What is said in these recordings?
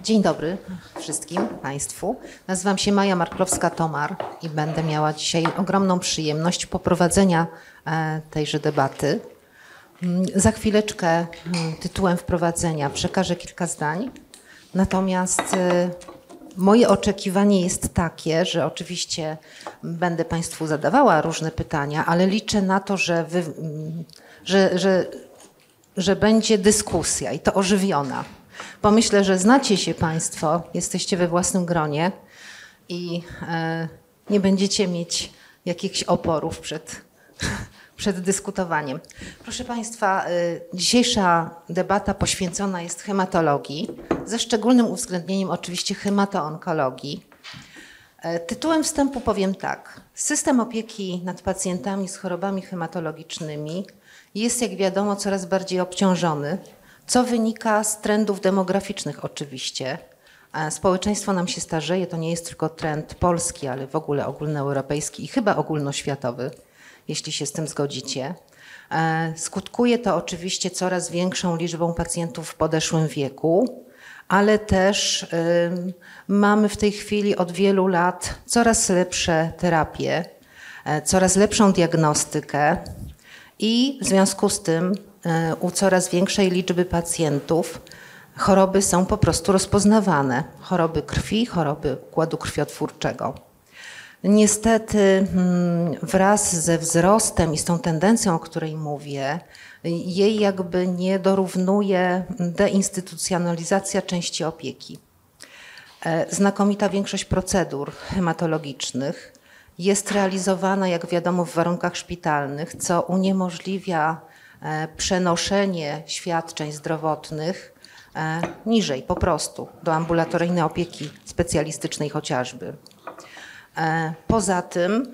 Dzień dobry wszystkim Państwu. Nazywam się Maja Marklowska-Tomar i będę miała dzisiaj ogromną przyjemność poprowadzenia tejże debaty. Za chwileczkę tytułem wprowadzenia przekażę kilka zdań. Natomiast moje oczekiwanie jest takie, że oczywiście będę Państwu zadawała różne pytania, ale liczę na to, że będzie dyskusja i to ożywiona. Bo myślę, że znacie się Państwo, jesteście we własnym gronie i nie będziecie mieć jakichś oporów przed dyskutowaniem. Proszę Państwa, dzisiejsza debata poświęcona jest hematologii, ze szczególnym uwzględnieniem oczywiście hematoonkologii. Tytułem wstępu powiem tak. System opieki nad pacjentami z chorobami hematologicznymi jest, jak wiadomo, coraz bardziej obciążony, co wynika z trendów demograficznych oczywiście. Społeczeństwo nam się starzeje, to nie jest tylko trend polski, ale w ogóle ogólnoeuropejski i chyba ogólnoświatowy, jeśli się z tym zgodzicie. Skutkuje to oczywiście coraz większą liczbą pacjentów w podeszłym wieku, ale też mamy w tej chwili od wielu lat coraz lepsze terapie, coraz lepszą diagnostykę i w związku z tym u coraz większej liczby pacjentów choroby są po prostu rozpoznawane. Choroby krwi, choroby układu krwiotwórczego. Niestety wraz ze wzrostem i z tą tendencją, o której mówię, jej jakby nie dorównuje deinstytucjonalizacja części opieki. Znakomita większość procedur hematologicznych jest realizowana, jak wiadomo, w warunkach szpitalnych, co uniemożliwia przenoszenie świadczeń zdrowotnych niżej po prostu, do ambulatoryjnej opieki specjalistycznej chociażby. Poza tym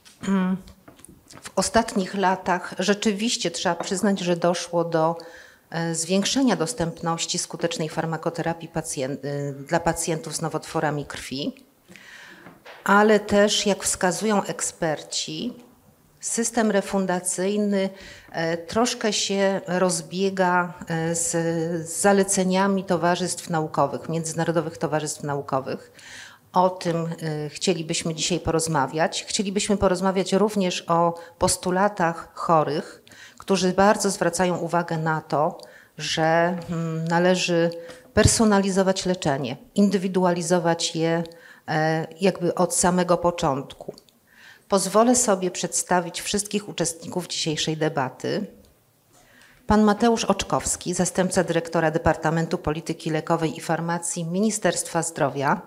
w ostatnich latach rzeczywiście trzeba przyznać, że doszło do zwiększenia dostępności skutecznej farmakoterapii dla pacjentów z nowotworami krwi, ale też, jak wskazują eksperci, system refundacyjny troszkę się rozbiega z zaleceniami towarzystw naukowych, międzynarodowych towarzystw naukowych. O tym chcielibyśmy dzisiaj porozmawiać. Chcielibyśmy porozmawiać również o postulatach chorych, którzy bardzo zwracają uwagę na to, że należy personalizować leczenie, indywidualizować je jakby od samego początku. Pozwolę sobie przedstawić wszystkich uczestników dzisiejszej debaty. Pan Mateusz Oczkowski, zastępca dyrektora Departamentu Polityki Lekowej i Farmacji Ministerstwa Zdrowia.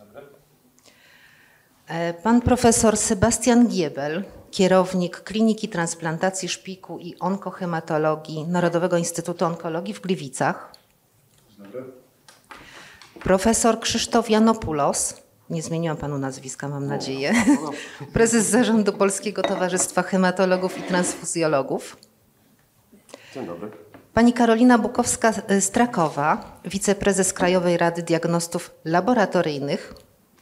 Pan profesor Sebastian Giebel, kierownik Kliniki Transplantacji Szpiku i Onkohematologii Narodowego Instytutu Onkologii w Gliwicach. Profesor Krzysztof Janopoulos, nie zmieniłam panu nazwiska, mam nadzieję, prezes Zarządu Polskiego Towarzystwa Hematologów i Transfuzjologów. Dzień dobry. Pani Karolina Bukowska-Strakowa, wiceprezes Krajowej Rady Diagnostów Laboratoryjnych.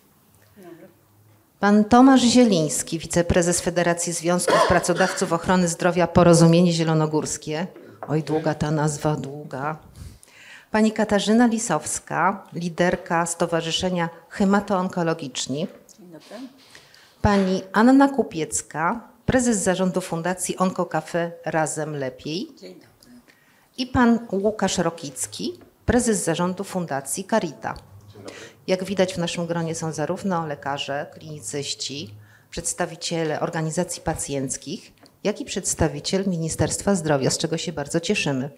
Pan Tomasz Zieliński, wiceprezes Federacji Związków Pracodawców Ochrony Zdrowia Porozumienie Zielonogórskie. Oj, długa ta nazwa, długa. Pani Katarzyna Lisowska, liderka Stowarzyszenia Hematooonkologiczni. Dzień dobry. Pani Anna Kupiecka, prezes zarządu Fundacji OnkoCafe Razem Lepiej. Dzień dobry. I pan Łukasz Rokicki, prezes zarządu Fundacji Carita. Jak widać, w naszym gronie są zarówno lekarze, klinicyści, przedstawiciele organizacji pacjenckich, jak i przedstawiciel Ministerstwa Zdrowia, z czego się bardzo cieszymy.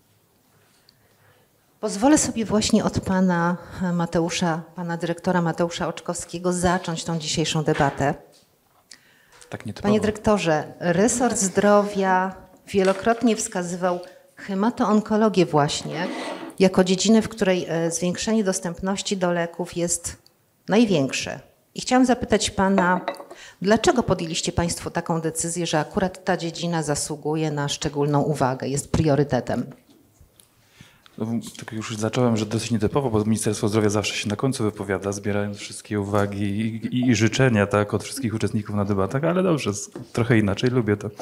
Pozwolę sobie właśnie od pana dyrektora Mateusza Oczkowskiego zacząć tą dzisiejszą debatę. Tak nietypowo. Panie dyrektorze, resort zdrowia wielokrotnie wskazywał hematoonkologię właśnie jako dziedzinę, w której zwiększenie dostępności do leków jest największe. I chciałam zapytać pana, dlaczego podjęliście państwo taką decyzję, że akurat ta dziedzina zasługuje na szczególną uwagę, jest priorytetem? Tak już zacząłem, że dosyć nietypowo, bo Ministerstwo Zdrowia zawsze się na końcu wypowiada, zbierając wszystkie uwagi i życzenia tak, od wszystkich uczestników na debatach, ale dobrze, trochę inaczej, lubię to.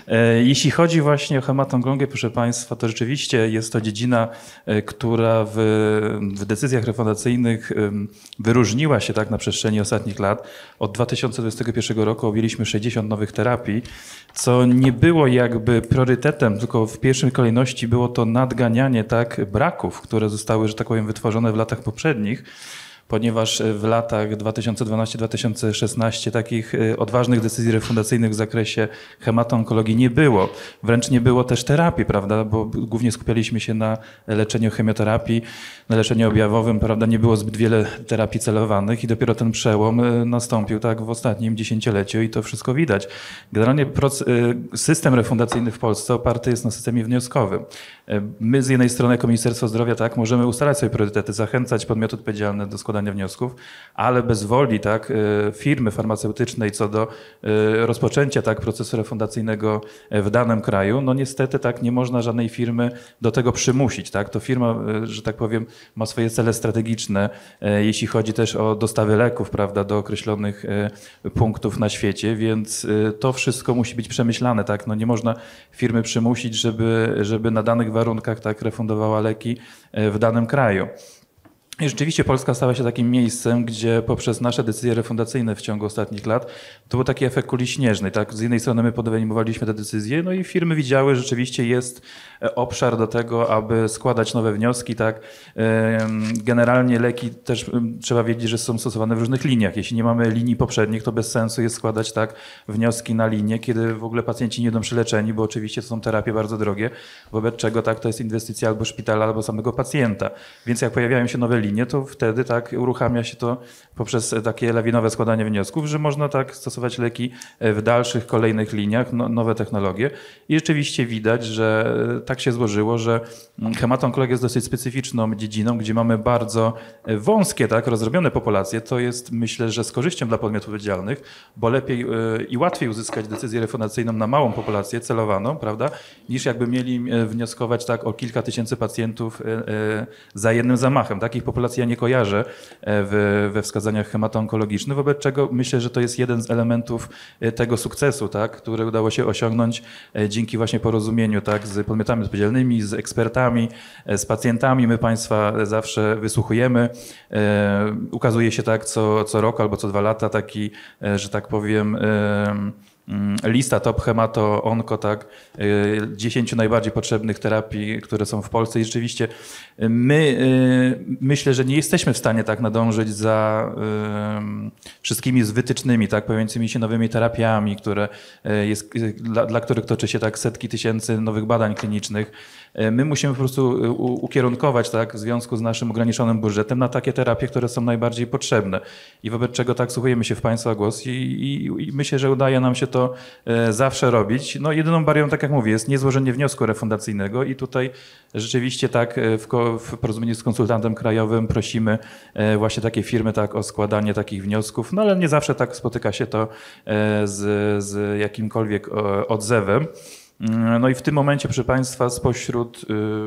Jeśli chodzi właśnie o hematoonkologię, proszę Państwa, to rzeczywiście jest to dziedzina, która w decyzjach refundacyjnych wyróżniła się tak na przestrzeni ostatnich lat. Od 2021 roku objęliśmy 60 nowych terapii, co nie było jakby priorytetem, tylko w pierwszej kolejności było to nadganianie tak braków, które zostały, że tak powiem, wytworzone w latach poprzednich, ponieważ w latach 2012-2016 takich odważnych decyzji refundacyjnych w zakresie hemato-onkologii nie było. Wręcz nie było też terapii, prawda, bo głównie skupialiśmy się na leczeniu chemioterapii, na leczeniu objawowym, prawda, nie było zbyt wiele terapii celowanych i dopiero ten przełom nastąpił tak w ostatnim dziesięcioleciu i to wszystko widać. Generalnie system refundacyjny w Polsce oparty jest na systemie wnioskowym. My z jednej strony jako Ministerstwo Zdrowia tak możemy ustalać sobie priorytety, zachęcać podmioty odpowiedzialne do składania wniosków, ale bez woli tak, firmy farmaceutycznej co do rozpoczęcia tak, procesu refundacyjnego w danym kraju, no niestety tak nie można żadnej firmy do tego przymusić. Tak? To firma, że tak powiem, ma swoje cele strategiczne, jeśli chodzi też o dostawy leków, prawda, do określonych punktów na świecie, więc to wszystko musi być przemyślane. Tak? No nie można firmy przymusić, żeby na danych warunkach tak refundowała leki w danym kraju. I rzeczywiście Polska stała się takim miejscem, gdzie poprzez nasze decyzje refundacyjne w ciągu ostatnich lat to był taki efekt kuli śnieżnej. Tak? Z jednej strony my podejmowaliśmy te decyzje, no i firmy widziały, że rzeczywiście jest obszar do tego, aby składać nowe wnioski. Tak? Generalnie leki też trzeba wiedzieć, że są stosowane w różnych liniach. Jeśli nie mamy linii poprzednich, to bez sensu jest składać tak wnioski na linię, kiedy w ogóle pacjenci nie będą przyleczeni, bo oczywiście to są terapie bardzo drogie, wobec czego tak, to jest inwestycja albo szpitala, albo samego pacjenta. Więc jak pojawiają się nowe linie, to wtedy tak uruchamia się to poprzez takie lawinowe składanie wniosków, że można tak stosować leki w dalszych, kolejnych liniach, nowe technologie. I rzeczywiście widać, że tak się złożyło, że hematoonkologia jest dosyć specyficzną dziedziną, gdzie mamy bardzo wąskie, tak, rozrobione populacje. To jest, myślę, że z korzyścią dla podmiotów odpowiedzialnych, bo lepiej i łatwiej uzyskać decyzję refundacyjną na małą populację celowaną, prawda, niż jakby mieli wnioskować tak o kilka tysięcy pacjentów za jednym zamachem. Takich populacji ja nie kojarzę we wskazaniach hematoonkologicznych, wobec czego myślę, że to jest jeden z elementów tego sukcesu, tak, który udało się osiągnąć dzięki właśnie porozumieniu tak, z podmiotami odpowiedzialnymi, z ekspertami, z pacjentami. My Państwa zawsze wysłuchujemy. Ukazuje się tak co roku albo co 2 lata taki, że tak powiem, lista top hemato-onko, tak, 10 najbardziej potrzebnych terapii, które są w Polsce i rzeczywiście myślę, że nie jesteśmy w stanie tak nadążyć za wszystkimi z wytycznymi, tak, pojawiającymi się nowymi terapiami, dla których toczy się tak setki tysięcy nowych badań klinicznych. My musimy po prostu ukierunkować tak, w związku z naszym ograniczonym budżetem na takie terapie, które są najbardziej potrzebne. I wobec czego tak słuchujemy się w Państwa głos i myślę, że udaje nam się to zawsze robić. No jedyną barierą, tak jak mówię, jest niezłożenie wniosku refundacyjnego i tutaj rzeczywiście tak w porozumieniu z konsultantem krajowym prosimy właśnie takie firmy tak o składanie takich wniosków, no ale nie zawsze tak spotyka się to z jakimkolwiek odzewem. No i w tym momencie, proszę Państwa, spośród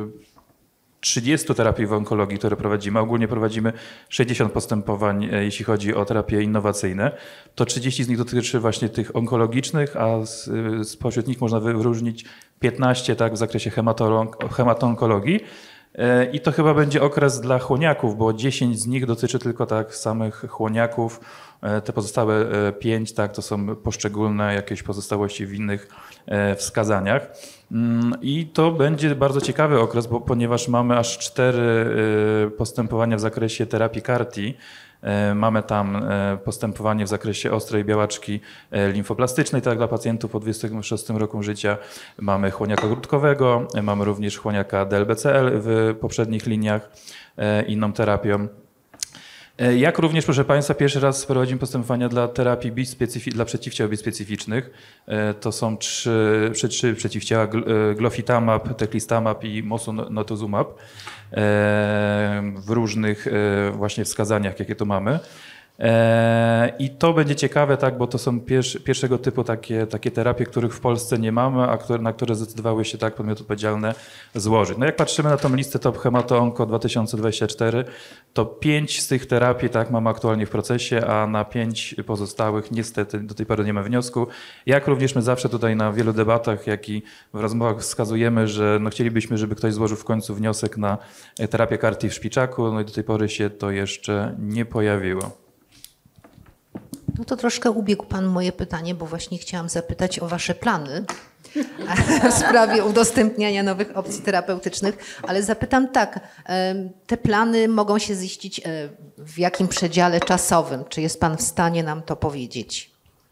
30 terapii w onkologii, które prowadzimy, ogólnie prowadzimy 60 postępowań, jeśli chodzi o terapie innowacyjne, to 30 z nich dotyczy właśnie tych onkologicznych, a spośród nich można wyróżnić 15 tak, w zakresie hemato-onkologii. I to chyba będzie okres dla chłoniaków, bo 10 z nich dotyczy tylko tak samych chłoniaków. Te pozostałe 5 tak, to są poszczególne jakieś pozostałości w innych wskazaniach. I to będzie bardzo ciekawy okres, ponieważ mamy aż 4 postępowania w zakresie terapii CAR-T. Mamy tam postępowanie w zakresie ostrej białaczki limfoplastycznej, tak dla pacjentów po 26 roku życia. Mamy chłoniaka grudkowego, mamy również chłoniaka DLBCL w poprzednich liniach, inną terapią. Jak również, proszę Państwa, pierwszy raz prowadzimy postępowania dla terapii dla przeciwciał bispecyficznych. To są 3 przeciwciała, glofitamab, teclistamab i mosunetuzumab w różnych właśnie wskazaniach, jakie tu mamy. I to będzie ciekawe, tak, bo to są pierwszego typu takie terapie, których w Polsce nie mamy, a na które zdecydowały się tak podmioty odpowiedzialne złożyć. No jak patrzymy na tą listę Top Hemato-Onco 2024, to 5 z tych terapii tak mamy aktualnie w procesie, a na 5 pozostałych niestety do tej pory nie ma wniosku. Jak również my zawsze tutaj na wielu debatach, jak i w rozmowach wskazujemy, że no chcielibyśmy, żeby ktoś złożył w końcu wniosek na terapię CAR-T w szpiczaku, no i do tej pory się to jeszcze nie pojawiło. No to troszkę ubiegł Pan moje pytanie, bo właśnie chciałam zapytać o Wasze plany w sprawie udostępniania nowych opcji terapeutycznych, ale zapytam tak, te plany mogą się ziścić w jakim przedziale czasowym? Czy jest Pan w stanie nam to powiedzieć?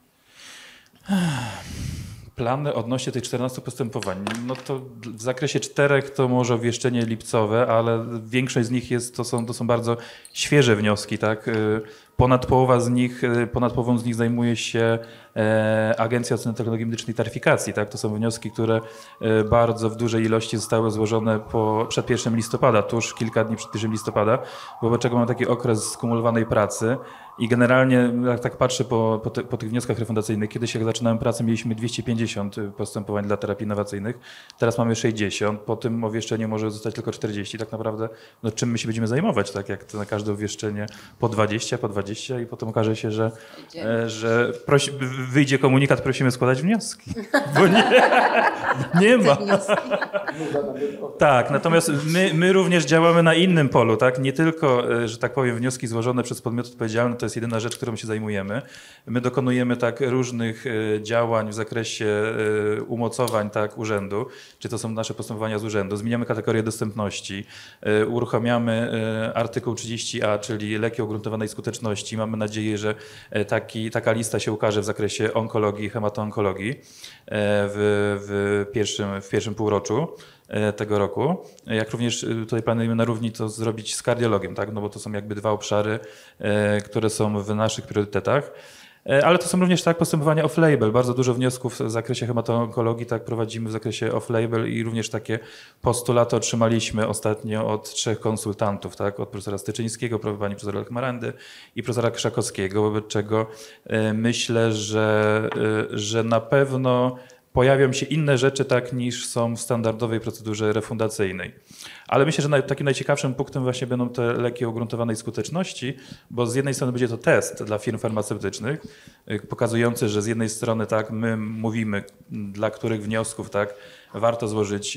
Plany odnośnie tych 14 postępowań, no to w zakresie 4 to może obwieszczenie lipcowe, ale większość z nich to są bardzo świeże wnioski, tak? Ponad połową z nich zajmuje się Agencja Oceny Technologii Medycznej i Taryfikacji. Tak? To są wnioski, które bardzo w dużej ilości zostały złożone przed 1 listopada, tuż kilka dni przed 1 listopada, wobec czego mamy taki okres skumulowanej pracy i generalnie jak tak patrzę po tych wnioskach refundacyjnych, kiedyś jak zaczynałem pracę mieliśmy 250 postępowań dla terapii innowacyjnych, teraz mamy 60, po tym obwieszczeniu może zostać tylko 40. Tak naprawdę no, czym my się będziemy zajmować, tak jak to na każde obwieszczenie po 20 i potem okaże się, że wyjdzie komunikat, prosimy składać wnioski. Bo nie ma. Tak, natomiast my również działamy na innym polu, tak? Nie tylko, że tak powiem, wnioski złożone przez podmiot odpowiedzialny to jest jedyna rzecz, którą się zajmujemy. My dokonujemy tak różnych działań w zakresie umocowań tak, urzędu, czy to są nasze postępowania z urzędu. Zmieniamy kategorię dostępności, uruchamiamy artykuł 30a, czyli leki o ugruntowanej skuteczności. Mamy nadzieję, że taka lista się ukaże w zakresie onkologii i hemato-onkologii w pierwszym półroczu tego roku. Jak również tutaj planujemy na równi to zrobić z kardiologiem, tak? No bo to są jakby 2 obszary, które są w naszych priorytetach. Ale to są również tak postępowania off-label. Bardzo dużo wniosków w zakresie hemato-onkologii tak prowadzimy w zakresie off-label i również takie postulaty otrzymaliśmy ostatnio od 3 konsultantów, tak? Od profesora Styczyńskiego, pani profesora Lechmarandy i profesora Krzakowskiego, wobec czego myślę, że na pewno pojawią się inne rzeczy tak niż są w standardowej procedurze refundacyjnej. Ale myślę, że takim najciekawszym punktem właśnie będą te leki o ugruntowanej skuteczności, bo z jednej strony będzie to test dla firm farmaceutycznych, pokazujący, że z jednej strony tak my mówimy, dla których wniosków tak warto złożyć,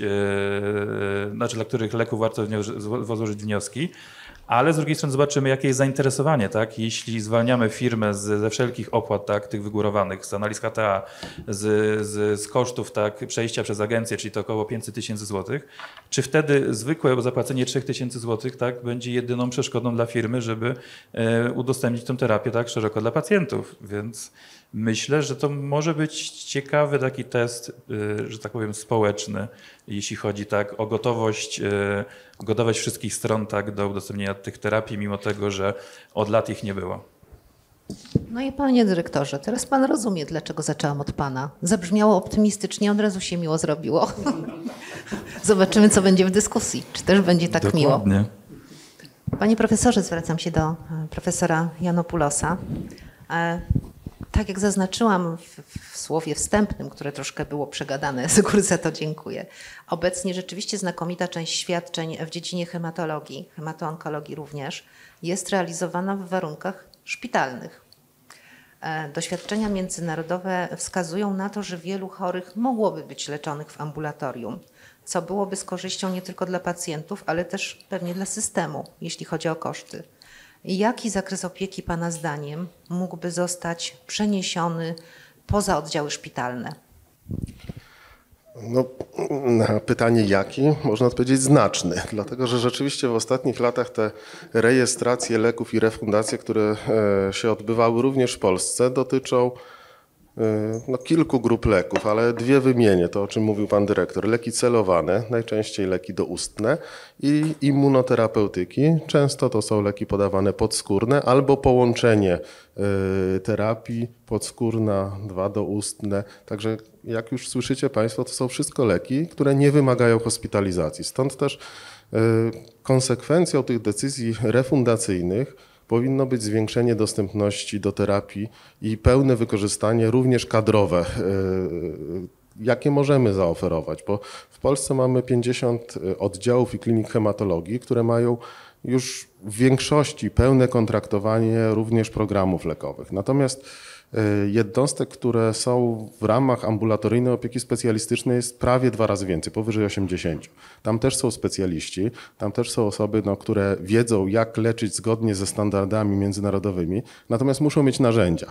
dla których leków warto złożyć wnioski, ale z drugiej strony zobaczymy, jakie jest zainteresowanie, tak? Jeśli zwalniamy firmę ze wszelkich opłat, tak, tych wygórowanych, z analiz HTA, z kosztów tak, przejścia przez agencję, czyli to około 500 000 złotych, czy wtedy zwykłe zapłacenie 3000 złotych tak, będzie jedyną przeszkodą dla firmy, żeby udostępnić tę terapię tak, szeroko dla pacjentów? Więc myślę, że to może być ciekawy taki test, że tak powiem, społeczny, jeśli chodzi tak o gotowość wszystkich stron tak, do udostępnienia tych terapii, mimo tego, że od lat ich nie było. No i panie dyrektorze, teraz pan rozumie, dlaczego zaczęłam od pana. Zabrzmiało optymistycznie, od razu się miło zrobiło. Zobaczymy, co będzie w dyskusji. Czy też będzie tak Dokładnie. miło? Panie profesorze, zwracam się do profesora Janopulosa. Tak jak zaznaczyłam w słowie wstępnym, które troszkę było przegadane, z góry za to dziękuję. Obecnie rzeczywiście znakomita część świadczeń w dziedzinie hematologii, hemato-onkologii również, jest realizowana w warunkach szpitalnych. Doświadczenia międzynarodowe wskazują na to, że wielu chorych mogłoby być leczonych w ambulatorium, co byłoby z korzyścią nie tylko dla pacjentów, ale też pewnie dla systemu, jeśli chodzi o koszty. Jaki zakres opieki pana zdaniem mógłby zostać przeniesiony poza oddziały szpitalne? No, na pytanie jaki można odpowiedzieć znaczny, dlatego że rzeczywiście w ostatnich latach te rejestracje leków i refundacje, które się odbywały również w Polsce, dotyczą kilku grup leków, ale 2 wymienię, to o czym mówił pan dyrektor. Leki celowane, najczęściej leki doustne i immunoterapeutyki. Często to są leki podawane podskórne albo połączenie terapii podskórna, 2 doustne. Także jak już słyszycie państwo, to są wszystko leki, które nie wymagają hospitalizacji. Stąd też konsekwencją tych decyzji refundacyjnych powinno być zwiększenie dostępności do terapii i pełne wykorzystanie również kadrowe, jakie możemy zaoferować, bo w Polsce mamy 50 oddziałów i klinik hematologii, które mają już w większości pełne kontraktowanie również programów lekowych. Natomiast jednostek, które są w ramach ambulatoryjnej opieki specjalistycznej jest prawie 2 razy więcej, powyżej 80. Tam też są specjaliści, tam też są osoby, które wiedzą, jak leczyć zgodnie ze standardami międzynarodowymi, natomiast muszą mieć narzędzia.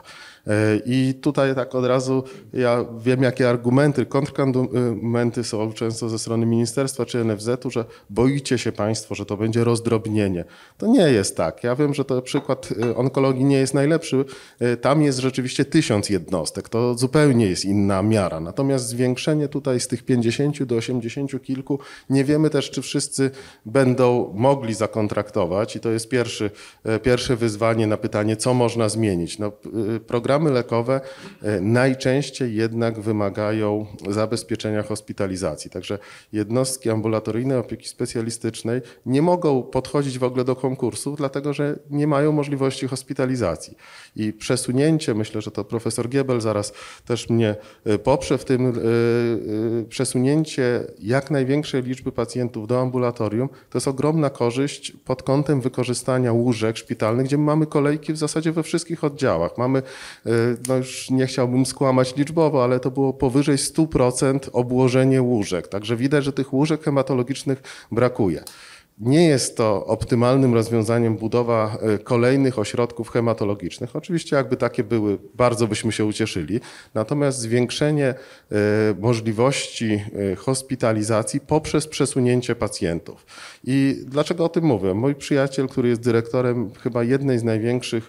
I tutaj tak od razu ja wiem, jakie argumenty, kontrargumenty są często ze strony ministerstwa czy NFZ-u, że boicie się państwo, że to będzie rozdrobnienie. To nie jest tak. Ja wiem, że to przykład onkologii nie jest najlepszy. Tam jest rzeczywiście 1000 jednostek. To zupełnie jest inna miara. Natomiast zwiększenie tutaj z tych 50 do 80 kilku, nie wiemy też, czy wszyscy będą mogli zakontraktować i to jest pierwsze wyzwanie na pytanie, co można zmienić. No, programy lekowe najczęściej jednak wymagają zabezpieczenia hospitalizacji. Także jednostki ambulatoryjnej opieki specjalistycznej nie mogą podchodzić w ogóle do konkursów, dlatego że nie mają możliwości hospitalizacji. I przesunięcie, myślę, że to profesor Giebel zaraz też mnie poprze w tym, przesunięcie jak największej liczby pacjentów do ambulatorium to jest ogromna korzyść pod kątem wykorzystania łóżek szpitalnych, gdzie mamy kolejki w zasadzie we wszystkich oddziałach. Mamy, no już nie chciałbym skłamać liczbowo, ale to było powyżej 100% obłożenie łóżek. Także widać, że tych łóżek hematologicznych brakuje. Nie jest to optymalnym rozwiązaniem budowa kolejnych ośrodków hematologicznych. Oczywiście jakby takie były, bardzo byśmy się ucieszyli. Natomiast zwiększenie możliwości hospitalizacji poprzez przesunięcie pacjentów. I dlaczego o tym mówię? Mój przyjaciel, który jest dyrektorem chyba jednej z największych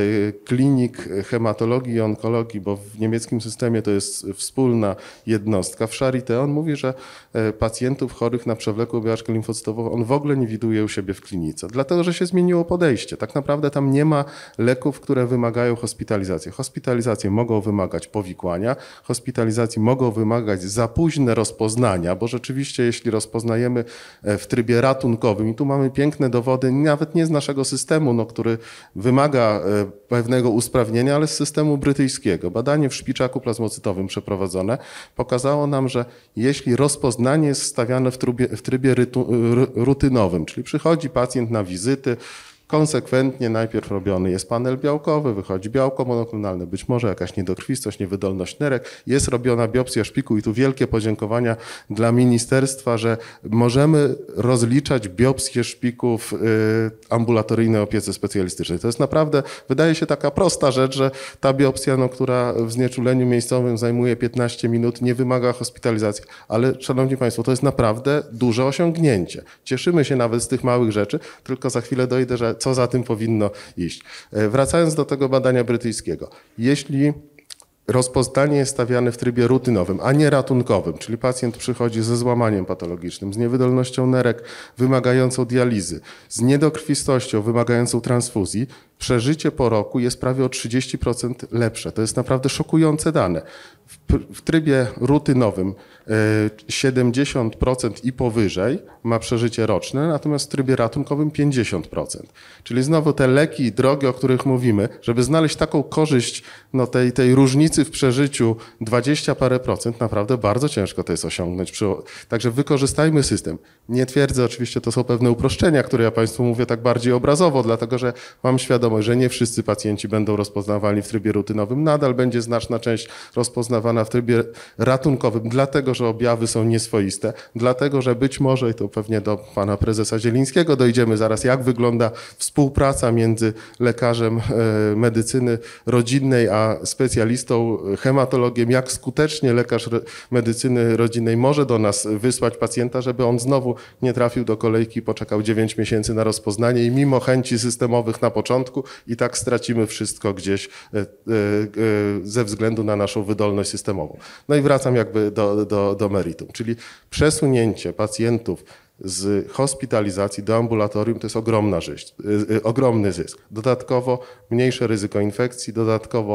klinik hematologii i onkologii, bo w niemieckim systemie to jest wspólna jednostka, w Charité, on mówi, że pacjentów chorych na przewlekłą białaczkę limfocytową on w ogóle nie widuje u siebie w klinice, dlatego że się zmieniło podejście. Tak naprawdę tam nie ma leków, które wymagają hospitalizacji. Hospitalizacje mogą wymagać powikłania, hospitalizacji mogą wymagać za późne rozpoznania, bo rzeczywiście jeśli rozpoznajemy w trybie ratunkowym i tu mamy piękne dowody, nawet nie z naszego systemu, który wymaga pewnego usprawnienia, ale z systemu brytyjskiego. Badanie w szpiczaku plazmocytowym przeprowadzone pokazało nam, że jeśli rozpoznanie jest stawiane w trybie rutynowym, czyli przychodzi pacjent na wizyty, konsekwentnie najpierw robiony jest panel białkowy, wychodzi białko monoklonalne, być może jakaś niedokrwistość, niewydolność nerek, jest robiona biopsja szpiku i tu wielkie podziękowania dla ministerstwa, że możemy rozliczać biopsję szpiku w ambulatoryjnej opiece specjalistycznej. To jest naprawdę, wydaje się taka prosta rzecz, że ta biopsja, która w znieczuleniu miejscowym zajmuje 15 minut, nie wymaga hospitalizacji, ale szanowni państwo, to jest naprawdę duże osiągnięcie. Cieszymy się nawet z tych małych rzeczy, tylko za chwilę dojdę, że co za tym powinno iść. Wracając do tego badania brytyjskiego. Jeśli rozpoznanie jest stawiane w trybie rutynowym, a nie ratunkowym, czyli pacjent przychodzi ze złamaniem patologicznym, z niewydolnością nerek wymagającą dializy, z niedokrwistością wymagającą transfuzji, przeżycie po roku jest prawie o 30% lepsze. To jest naprawdę szokujące dane. W trybie rutynowym 70% i powyżej ma przeżycie roczne, natomiast w trybie ratunkowym 50%. Czyli znowu te leki drogie, o których mówimy, żeby znaleźć taką korzyść tej różnicy w przeżyciu 20 parę procent, naprawdę bardzo ciężko to jest osiągnąć. Także wykorzystajmy system. Nie twierdzę, oczywiście to są pewne uproszczenia, które ja państwu mówię tak bardziej obrazowo, dlatego że mam świadomość, że nie wszyscy pacjenci będą rozpoznawani w trybie rutynowym. Nadal będzie znaczna część rozpoznawana w trybie ratunkowym, dlatego że objawy są nieswoiste, dlatego że być może, i to pewnie do pana prezesa Zielińskiego dojdziemy zaraz, jak wygląda współpraca między lekarzem medycyny rodzinnej a specjalistą hematologiem, jak skutecznie lekarz medycyny rodzinnej może do nas wysłać pacjenta, żeby on znowu nie trafił do kolejki, poczekał 9 miesięcy na rozpoznanie i mimo chęci systemowych na początku i tak stracimy wszystko gdzieś ze względu na naszą wydolność systemową. No i wracam jakby do meritum, czyli przesunięcie pacjentów z hospitalizacji do ambulatorium to jest ogromny zysk. Dodatkowo mniejsze ryzyko infekcji, dodatkowo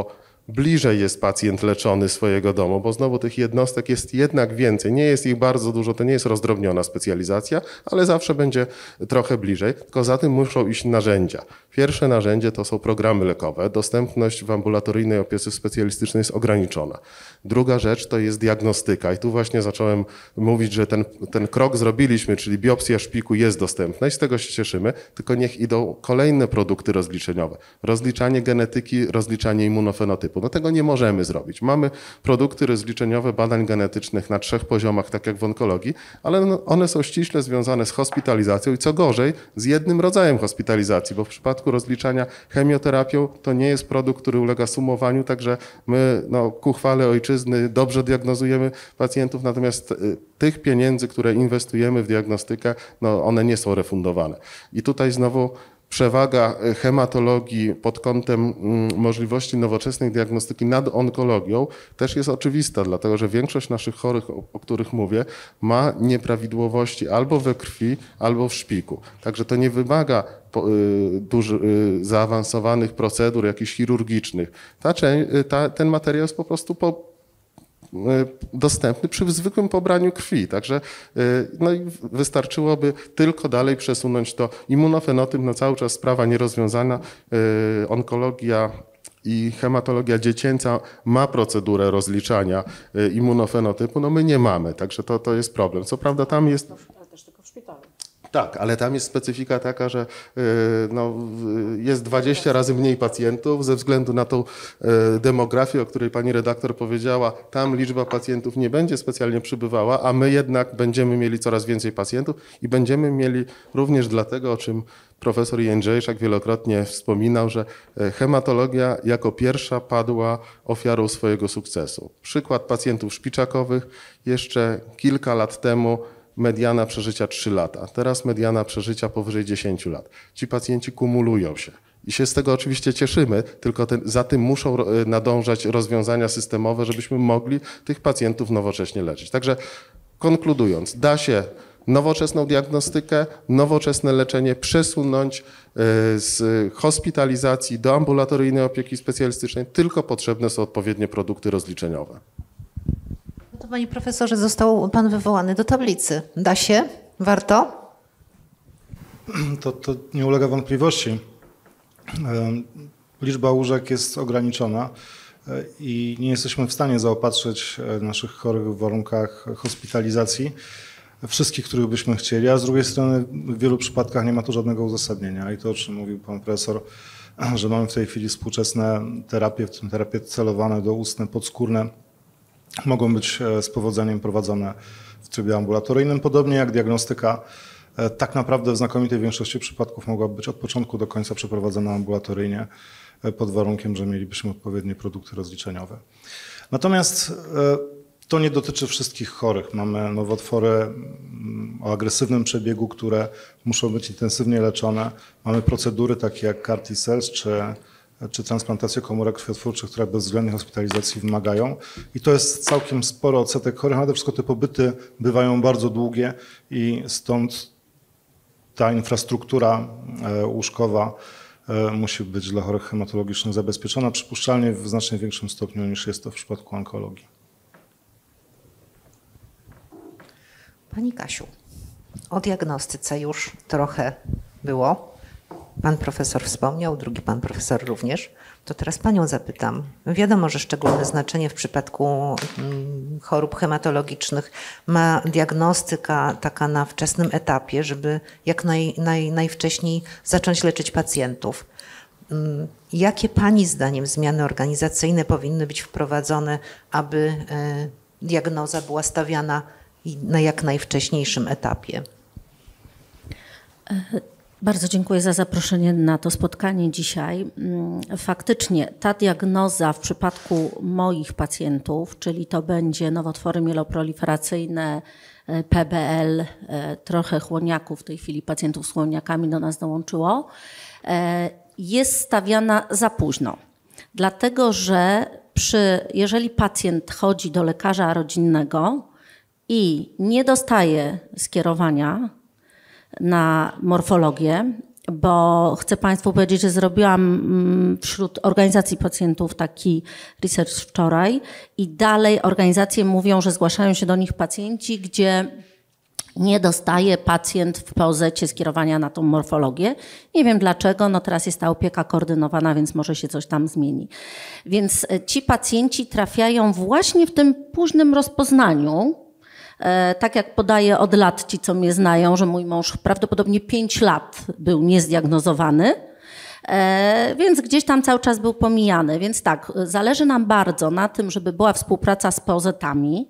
bliżej jest pacjent leczony swojego domu, bo znowu tych jednostek jest jednak więcej. Nie jest ich bardzo dużo, to nie jest rozdrobniona specjalizacja, ale zawsze będzie trochę bliżej, tylko za tym muszą iść narzędzia. Pierwsze narzędzie to są programy lekowe. Dostępność w ambulatoryjnej opiece specjalistycznej jest ograniczona. Druga rzecz to jest diagnostyka i tu właśnie zacząłem mówić, że ten krok zrobiliśmy, czyli biopsja szpiku jest dostępna i z tego się cieszymy, tylko niech idą kolejne produkty rozliczeniowe. Rozliczanie genetyki, rozliczanie immunofenotypu. No tego nie możemy zrobić. Mamy produkty rozliczeniowe badań genetycznych na 3 poziomach, tak jak w onkologii, ale one są ściśle związane z hospitalizacją i co gorzej, z jednym rodzajem hospitalizacji, bo w przypadku rozliczania chemioterapią to nie jest produkt, który ulega sumowaniu, także my ku chwale ojczyzny dobrze diagnozujemy pacjentów, natomiast tych pieniędzy, które inwestujemy w diagnostykę, one nie są refundowane. I tutaj znowu przewaga hematologii pod kątem możliwości nowoczesnej diagnostyki nad onkologią też jest oczywista, dlatego że większość naszych chorych, o których mówię, ma nieprawidłowości albo we krwi, albo w szpiku. Także to nie wymaga zaawansowanych procedur jakichś chirurgicznych. Ten materiał jest po prostu dostępny przy zwykłym pobraniu krwi. Także i wystarczyłoby tylko dalej przesunąć to. Immunofenotyp, cały czas sprawa nierozwiązana. Onkologia i hematologia dziecięca ma procedurę rozliczania immunofenotypu. My nie mamy, także to jest problem. Co prawda tam jest... Ale też tylko w szpitalu. Tak, ale tam jest specyfika taka, że jest 20 razy mniej pacjentów ze względu na tą demografię, o której pani redaktor powiedziała. Tam liczba pacjentów nie będzie specjalnie przybywała, a my jednak będziemy mieli coraz więcej pacjentów i będziemy mieli również dlatego, o czym profesor Jędrzejczak wielokrotnie wspominał, że hematologia jako pierwsza padła ofiarą swojego sukcesu. Przykład pacjentów szpiczakowych jeszcze kilka lat temu mediana przeżycia 3 lata. Teraz mediana przeżycia powyżej 10 lat. Ci pacjenci kumulują się. I się z tego oczywiście cieszymy, tylko za tym muszą nadążać rozwiązania systemowe, żebyśmy mogli tych pacjentów nowocześnie leczyć. Także konkludując, da się nowoczesną diagnostykę, nowoczesne leczenie przesunąć z hospitalizacji do ambulatoryjnej opieki specjalistycznej, tylko potrzebne są odpowiednie produkty rozliczeniowe. To panie profesorze, został pan wywołany do tablicy. Da się? Warto? To nie ulega wątpliwości. Liczba łóżek jest ograniczona i nie jesteśmy w stanie zaopatrzyć naszych chorych w warunkach hospitalizacji wszystkich, których byśmy chcieli, a z drugiej strony w wielu przypadkach nie ma to żadnego uzasadnienia. I to, o czym mówił pan profesor, że mamy w tej chwili współczesne terapie, w tym terapie celowane doustne, podskórne, mogą być z powodzeniem prowadzone w trybie ambulatoryjnym, podobnie jak diagnostyka tak naprawdę w znakomitej większości przypadków mogłaby być od początku do końca przeprowadzona ambulatoryjnie pod warunkiem, że mielibyśmy odpowiednie produkty rozliczeniowe. Natomiast to nie dotyczy wszystkich chorych. Mamy nowotwory o agresywnym przebiegu, które muszą być intensywnie leczone. Mamy procedury takie jak CAR T-cells czy transplantację komórek krwiotwórczych, które bezwzględnej hospitalizacji wymagają. I to jest całkiem sporo odsetek chorych, ale wszystko te pobyty bywają bardzo długie i stąd ta infrastruktura łóżkowa musi być dla chorych hematologicznych zabezpieczona, przypuszczalnie w znacznie większym stopniu niż jest to w przypadku onkologii. Pani Kasiu, o diagnostyce już trochę było. Pan profesor wspomniał, drugi pan profesor również. To teraz panią zapytam. Wiadomo, że szczególne znaczenie w przypadku chorób hematologicznych ma diagnostyka taka na wczesnym etapie, żeby jak najwcześniej zacząć leczyć pacjentów. Jakie pani zdaniem zmiany organizacyjne powinny być wprowadzone, aby diagnoza była stawiana na jak najwcześniejszym etapie? Bardzo dziękuję za zaproszenie na to spotkanie dzisiaj. Faktycznie ta diagnoza w przypadku moich pacjentów, czyli to będzie nowotwory mieloproliferacyjne, PBL, trochę chłoniaków, w tej chwili pacjentów z chłoniakami do nas dołączyło, jest stawiana za późno. Dlatego, że jeżeli pacjent chodzi do lekarza rodzinnego i nie dostaje skierowania na morfologię bo chcę Państwu powiedzieć, że zrobiłam wśród organizacji pacjentów taki research wczoraj i dalej organizacje mówią, że zgłaszają się do nich pacjenci, gdzie nie dostaje pacjent w POZ-cie skierowania na tą morfologię. Nie wiem dlaczego, no teraz jest ta opieka koordynowana, więc może się coś tam zmieni. Więc ci pacjenci trafiają właśnie w tym późnym rozpoznaniu. Tak jak podaję od lat ci, co mnie znają, że mój mąż prawdopodobnie 5 lat był niezdiagnozowany, więc gdzieś tam cały czas był pomijany. Więc tak, zależy nam bardzo na tym, żeby była współpraca z POZ-ami,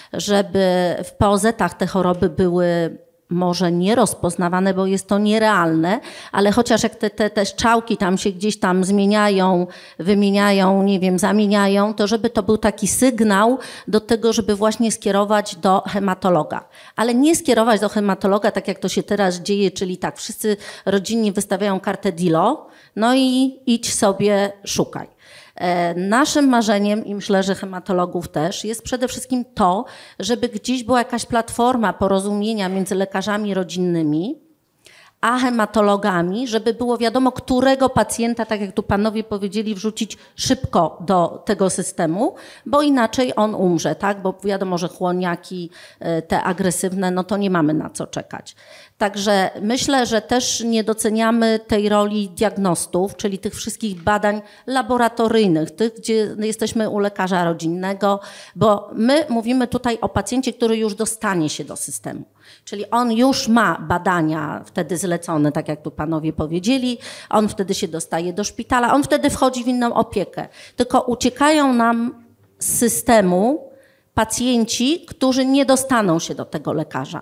żeby w POZ-ach te choroby były może nie rozpoznawane, bo jest to nierealne, ale chociaż jak te strzałki tam się gdzieś tam zmieniają, wymieniają, nie wiem, zamieniają, to żeby to był taki sygnał do tego, żeby właśnie skierować do hematologa. Ale nie skierować do hematologa, tak jak to się teraz dzieje, czyli tak, wszyscy rodzinni wystawiają kartę DILO, no i idź sobie, szukaj. Naszym marzeniem, i myślę, że hematologów też, jest przede wszystkim to, żeby gdzieś była jakaś platforma porozumienia między lekarzami rodzinnymi a hematologami, żeby było wiadomo, którego pacjenta, tak jak tu panowie powiedzieli, wrzucić szybko do tego systemu, bo inaczej on umrze, tak? Bo wiadomo, że chłoniaki te agresywne, no to nie mamy na co czekać. Także myślę, że też nie doceniamy tej roli diagnostów, czyli tych wszystkich badań laboratoryjnych, tych, gdzie jesteśmy u lekarza rodzinnego, bo my mówimy tutaj o pacjencie, który już dostanie się do systemu. Czyli on już ma badania wtedy zlecone, tak jak tu panowie powiedzieli, on wtedy się dostaje do szpitala, on wtedy wchodzi w inną opiekę. Tylko uciekają nam z systemu pacjenci, którzy nie dostaną się do tego lekarza.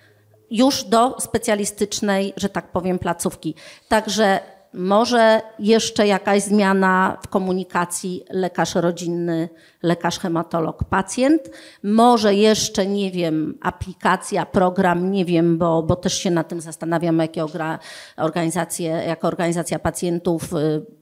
Już do specjalistycznej, że tak powiem, placówki. Także może jeszcze jakaś zmiana w komunikacji lekarz rodzinny, lekarz hematolog, pacjent. Może jeszcze, nie wiem, aplikacja, program, nie wiem, bo też się nad tym zastanawiam, jako organizacja pacjentów,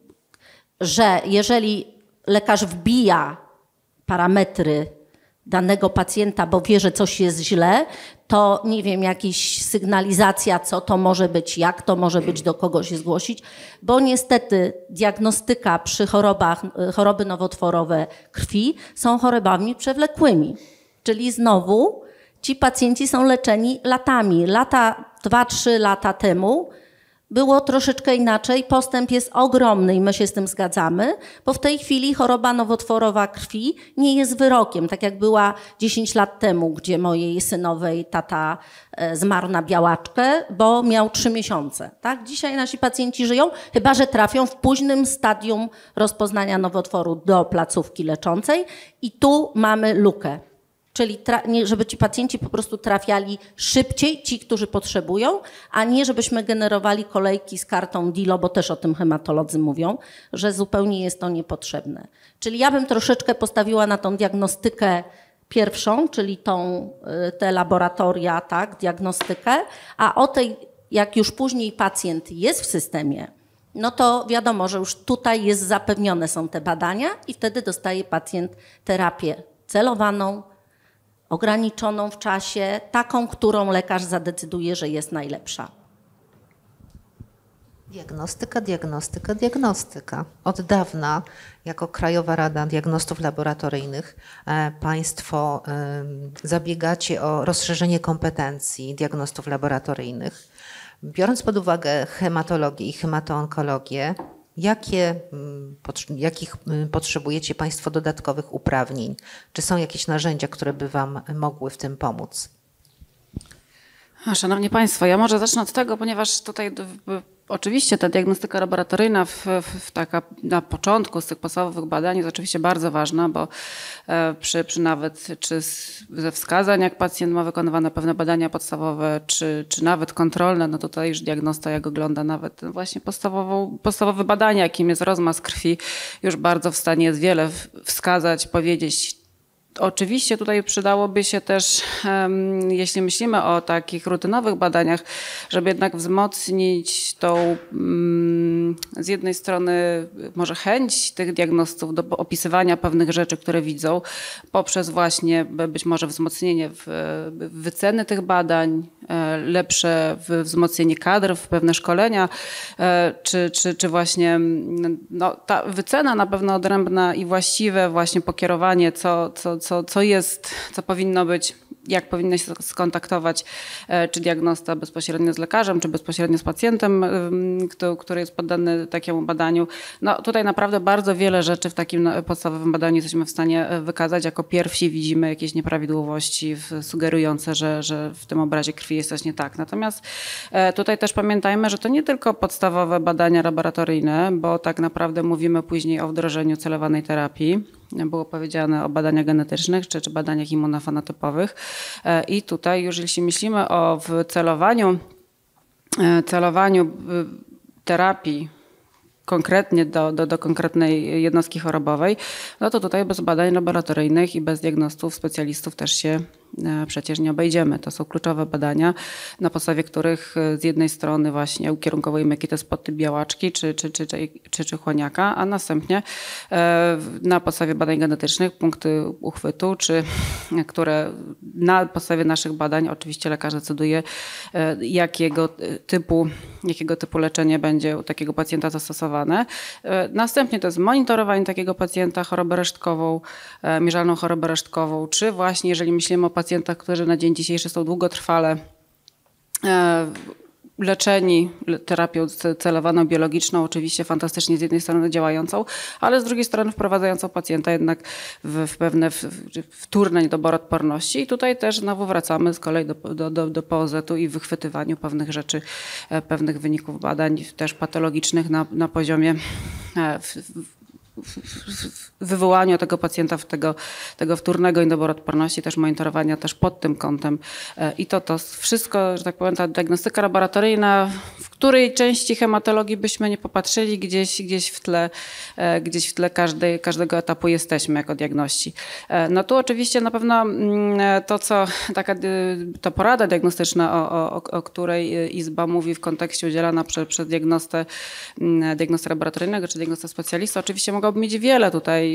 że jeżeli lekarz wbija parametry danego pacjenta, bo wie, że coś jest źle, to nie wiem, jakaś sygnalizacja, co to może być, jak to może być, do kogo się zgłosić, bo niestety diagnostyka przy choroby nowotworowe krwi są chorobami przewlekłymi. Czyli znowu ci pacjenci są leczeni latami. 2-3 lata temu było troszeczkę inaczej, postęp jest ogromny i my się z tym zgadzamy, bo w tej chwili choroba nowotworowa krwi nie jest wyrokiem, tak jak była 10 lat temu, gdzie mojej synowej tata zmarł na białaczkę, bo miał 3 miesiące. Tak? Dzisiaj nasi pacjenci żyją, chyba że trafią w późnym stadium rozpoznania nowotworu do placówki leczącej i tu mamy lukę. Czyli żeby ci pacjenci po prostu trafiali szybciej, ci, którzy potrzebują, a nie żebyśmy generowali kolejki z kartą DILO, bo też o tym hematolodzy mówią, że zupełnie jest to niepotrzebne. Czyli ja bym troszeczkę postawiła na tą diagnostykę pierwszą, czyli te laboratoria, tak, diagnostykę, a o tej, jak już później pacjent jest w systemie, no to wiadomo, że już tutaj jest zapewnione są te badania i wtedy dostaje pacjent terapię celowaną, ograniczoną w czasie, taką, którą lekarz zadecyduje, że jest najlepsza. Diagnostyka. Od dawna jako Krajowa Rada Diagnostów Laboratoryjnych Państwo zabiegacie o rozszerzenie kompetencji diagnostów laboratoryjnych. Biorąc pod uwagę hematologię i hematoonkologię, jakich potrzebujecie Państwo dodatkowych uprawnień? Czy są jakieś narzędzia, które by Wam mogły w tym pomóc? Szanowni Państwo, ja może zacznę od tego, ponieważ tutaj oczywiście ta diagnostyka laboratoryjna taka na początku z tych podstawowych badań jest oczywiście bardzo ważna, bo przy nawet czy ze wskazań, jak pacjent ma wykonywane pewne badania podstawowe, czy nawet kontrolne, no tutaj już diagnosta jak ogląda nawet właśnie podstawowe badania, jakim jest rozmaz krwi, już bardzo w stanie jest wiele wskazać, powiedzieć. Oczywiście tutaj przydałoby się też, jeśli myślimy o takich rutynowych badaniach, żeby jednak wzmocnić tą z jednej strony może chęć tych diagnostów do opisywania pewnych rzeczy, które widzą, poprzez właśnie być może wzmocnienie wyceny tych badań, lepsze wzmocnienie kadr, pewne szkolenia, czy właśnie no, ta wycena na pewno odrębna i właściwe właśnie pokierowanie, co jest, co powinno być, jak powinno się skontaktować czy diagnosta bezpośrednio z lekarzem, czy bezpośrednio z pacjentem, który jest poddany takiemu badaniu. No tutaj naprawdę bardzo wiele rzeczy w takim podstawowym badaniu jesteśmy w stanie wykazać. Jako pierwsi widzimy jakieś nieprawidłowości sugerujące, że w tym obrazie krwi jest coś nie tak. Natomiast tutaj też pamiętajmy, że to nie tylko podstawowe badania laboratoryjne, bo tak naprawdę mówimy później o wdrożeniu celowanej terapii. Było powiedziane o badaniach genetycznych czy badaniach immunofenotypowych. I tutaj już jeśli myślimy o celowaniu terapii konkretnie do konkretnej jednostki chorobowej, no to tutaj bez badań laboratoryjnych i bez diagnostów, specjalistów też się przecież nie obejdziemy. To są kluczowe badania, na podstawie których z jednej strony właśnie ukierunkowujemy jaki to jest podtyp białaczki czy chłoniaka, a następnie na podstawie badań genetycznych punkty uchwytu, które na podstawie naszych badań oczywiście lekarz decyduje, jakiego typu leczenie będzie u takiego pacjenta zastosowane. Następnie to jest monitorowanie takiego pacjenta, chorobę resztkową, mierzalną chorobę resztkową, czy właśnie jeżeli myślimy o pacjentach, którzy na dzień dzisiejszy są długotrwale leczeni terapią celowaną biologiczną, oczywiście fantastycznie z jednej strony działającą, ale z drugiej strony wprowadzającą pacjenta jednak w pewne wtórne niedoborodporności. I tutaj też znowu wracamy z kolei do POZ-u i wychwytywaniu pewnych rzeczy, pewnych wyników badań też patologicznych na poziomie wywołaniu tego pacjenta tego wtórnego niedoborodporności, też monitorowania też pod tym kątem. I to wszystko, że tak powiem, ta diagnostyka laboratoryjna, w której części hematologii byśmy nie popatrzyli, gdzieś w tle każdego etapu jesteśmy jako diagności. No tu oczywiście na pewno ta porada diagnostyczna, o której Izba mówi w kontekście udzielana przez diagnostę laboratoryjnego czy diagnostę specjalistę, oczywiście mogłoby mieć wiele tutaj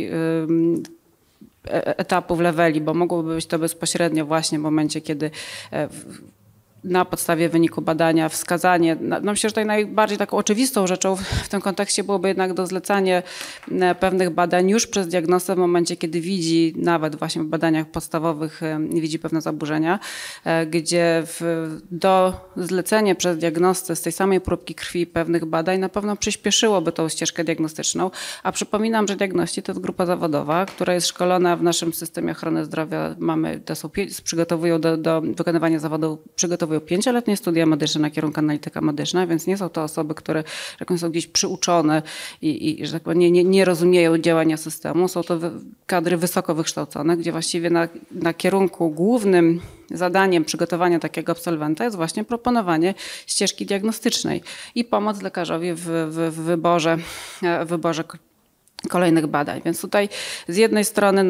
etapów, leveli, bo mogłoby być to bezpośrednio właśnie w momencie, kiedy na podstawie wyniku badania wskazanie, no myślę, że tutaj najbardziej taką oczywistą rzeczą w tym kontekście byłoby jednak zlecanie pewnych badań już przez diagnostę w momencie, kiedy widzi, nawet właśnie w badaniach podstawowych widzi pewne zaburzenia, gdzie zlecenie przez diagnostę z tej samej próbki krwi pewnych badań na pewno przyspieszyłoby tą ścieżkę diagnostyczną, a przypominam, że diagności to jest grupa zawodowa, która jest szkolona w naszym systemie ochrony zdrowia, przygotowują do wykonywania zawodu, przygotowują 5-letnie studia medyczne na kierunku analityka medyczna, więc nie są to osoby, które są gdzieś przyuczone i że tak powiem, nie rozumieją działania systemu. Są to kadry wysoko wykształcone, gdzie właściwie na kierunku głównym zadaniem przygotowania takiego absolwenta jest właśnie proponowanie ścieżki diagnostycznej i pomoc lekarzowi w wyborze kolejnych badań. Więc tutaj z jednej strony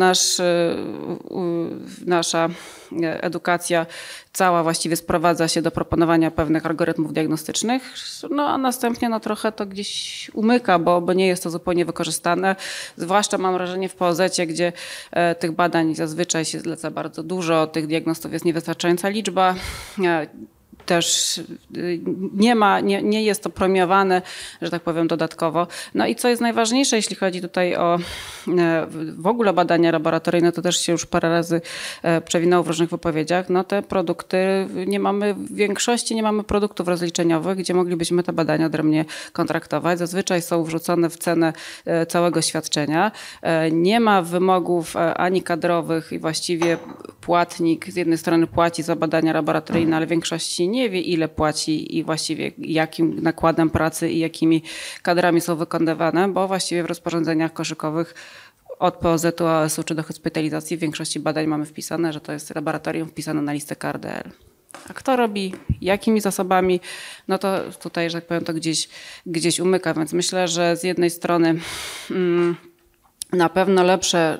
nasza edukacja cała właściwie sprowadza się do proponowania pewnych algorytmów diagnostycznych, no a następnie trochę to gdzieś umyka, bo nie jest to zupełnie wykorzystane. Zwłaszcza mam wrażenie w POZ-cie, gdzie tych badań zazwyczaj się zleca bardzo dużo, tych diagnostów jest niewystarczająca liczba. Też nie jest to premiowane, że tak powiem, dodatkowo. No i co jest najważniejsze, jeśli chodzi tutaj o w ogóle badania laboratoryjne, to też się już parę razy przewinęło w różnych wypowiedziach, no te produkty w większości nie mamy produktów rozliczeniowych, gdzie moglibyśmy te badania odrębnie kontraktować. Zazwyczaj są wrzucone w cenę całego świadczenia. Nie ma wymogów ani kadrowych i właściwie płatnik z jednej strony płaci za badania laboratoryjne, ale w większości nie wie, ile płaci i właściwie jakim nakładem pracy i jakimi kadrami są wykonywane, bo właściwie w rozporządzeniach koszykowych od POZ-u, AS-u czy do hospitalizacji w większości badań mamy wpisane, że to jest laboratorium wpisane na listę KRDL. A kto robi, jakimi zasobami, no to tutaj, że tak powiem, to gdzieś umyka, więc myślę, że z jednej strony na pewno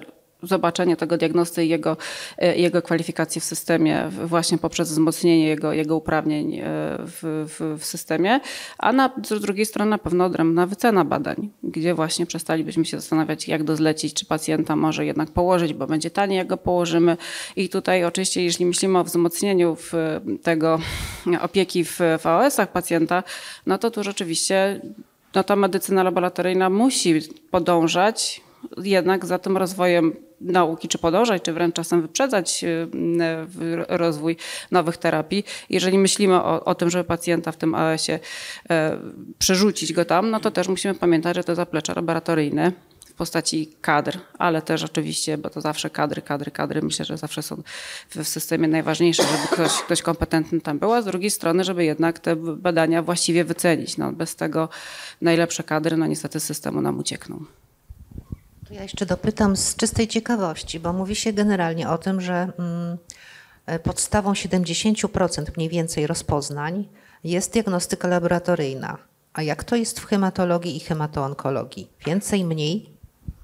zobaczenie tego diagnosty i jego kwalifikacji w systemie właśnie poprzez wzmocnienie jego uprawnień w systemie, a z drugiej strony na pewno odrębna wycena badań, gdzie właśnie przestalibyśmy się zastanawiać, jak dozlecić, czy pacjenta może jednak położyć, bo będzie taniej, jak go położymy. I tutaj oczywiście, jeśli myślimy o wzmocnieniu tego opieki w AOS-ach pacjenta, no to tu rzeczywiście ta medycyna laboratoryjna musi podążać jednak za tym rozwojem nauki, czy podążać, czy wręcz czasem wyprzedzać rozwój nowych terapii. Jeżeli myślimy o tym, żeby pacjenta w tym AOS-ie przerzucić go tam, no to też musimy pamiętać, że to zaplecze laboratoryjne w postaci kadr, ale też oczywiście, bo to zawsze kadry, myślę, że zawsze są w systemie najważniejsze, żeby ktoś kompetentny tam był, a z drugiej strony, żeby jednak te badania właściwie wycenić. No, bez tego najlepsze kadry, no niestety z systemu nam uciekną. To ja jeszcze dopytam z czystej ciekawości, bo mówi się generalnie o tym, że podstawą 70% mniej więcej rozpoznań jest diagnostyka laboratoryjna. A jak to jest w hematologii i hematoonkologii? Więcej, mniej?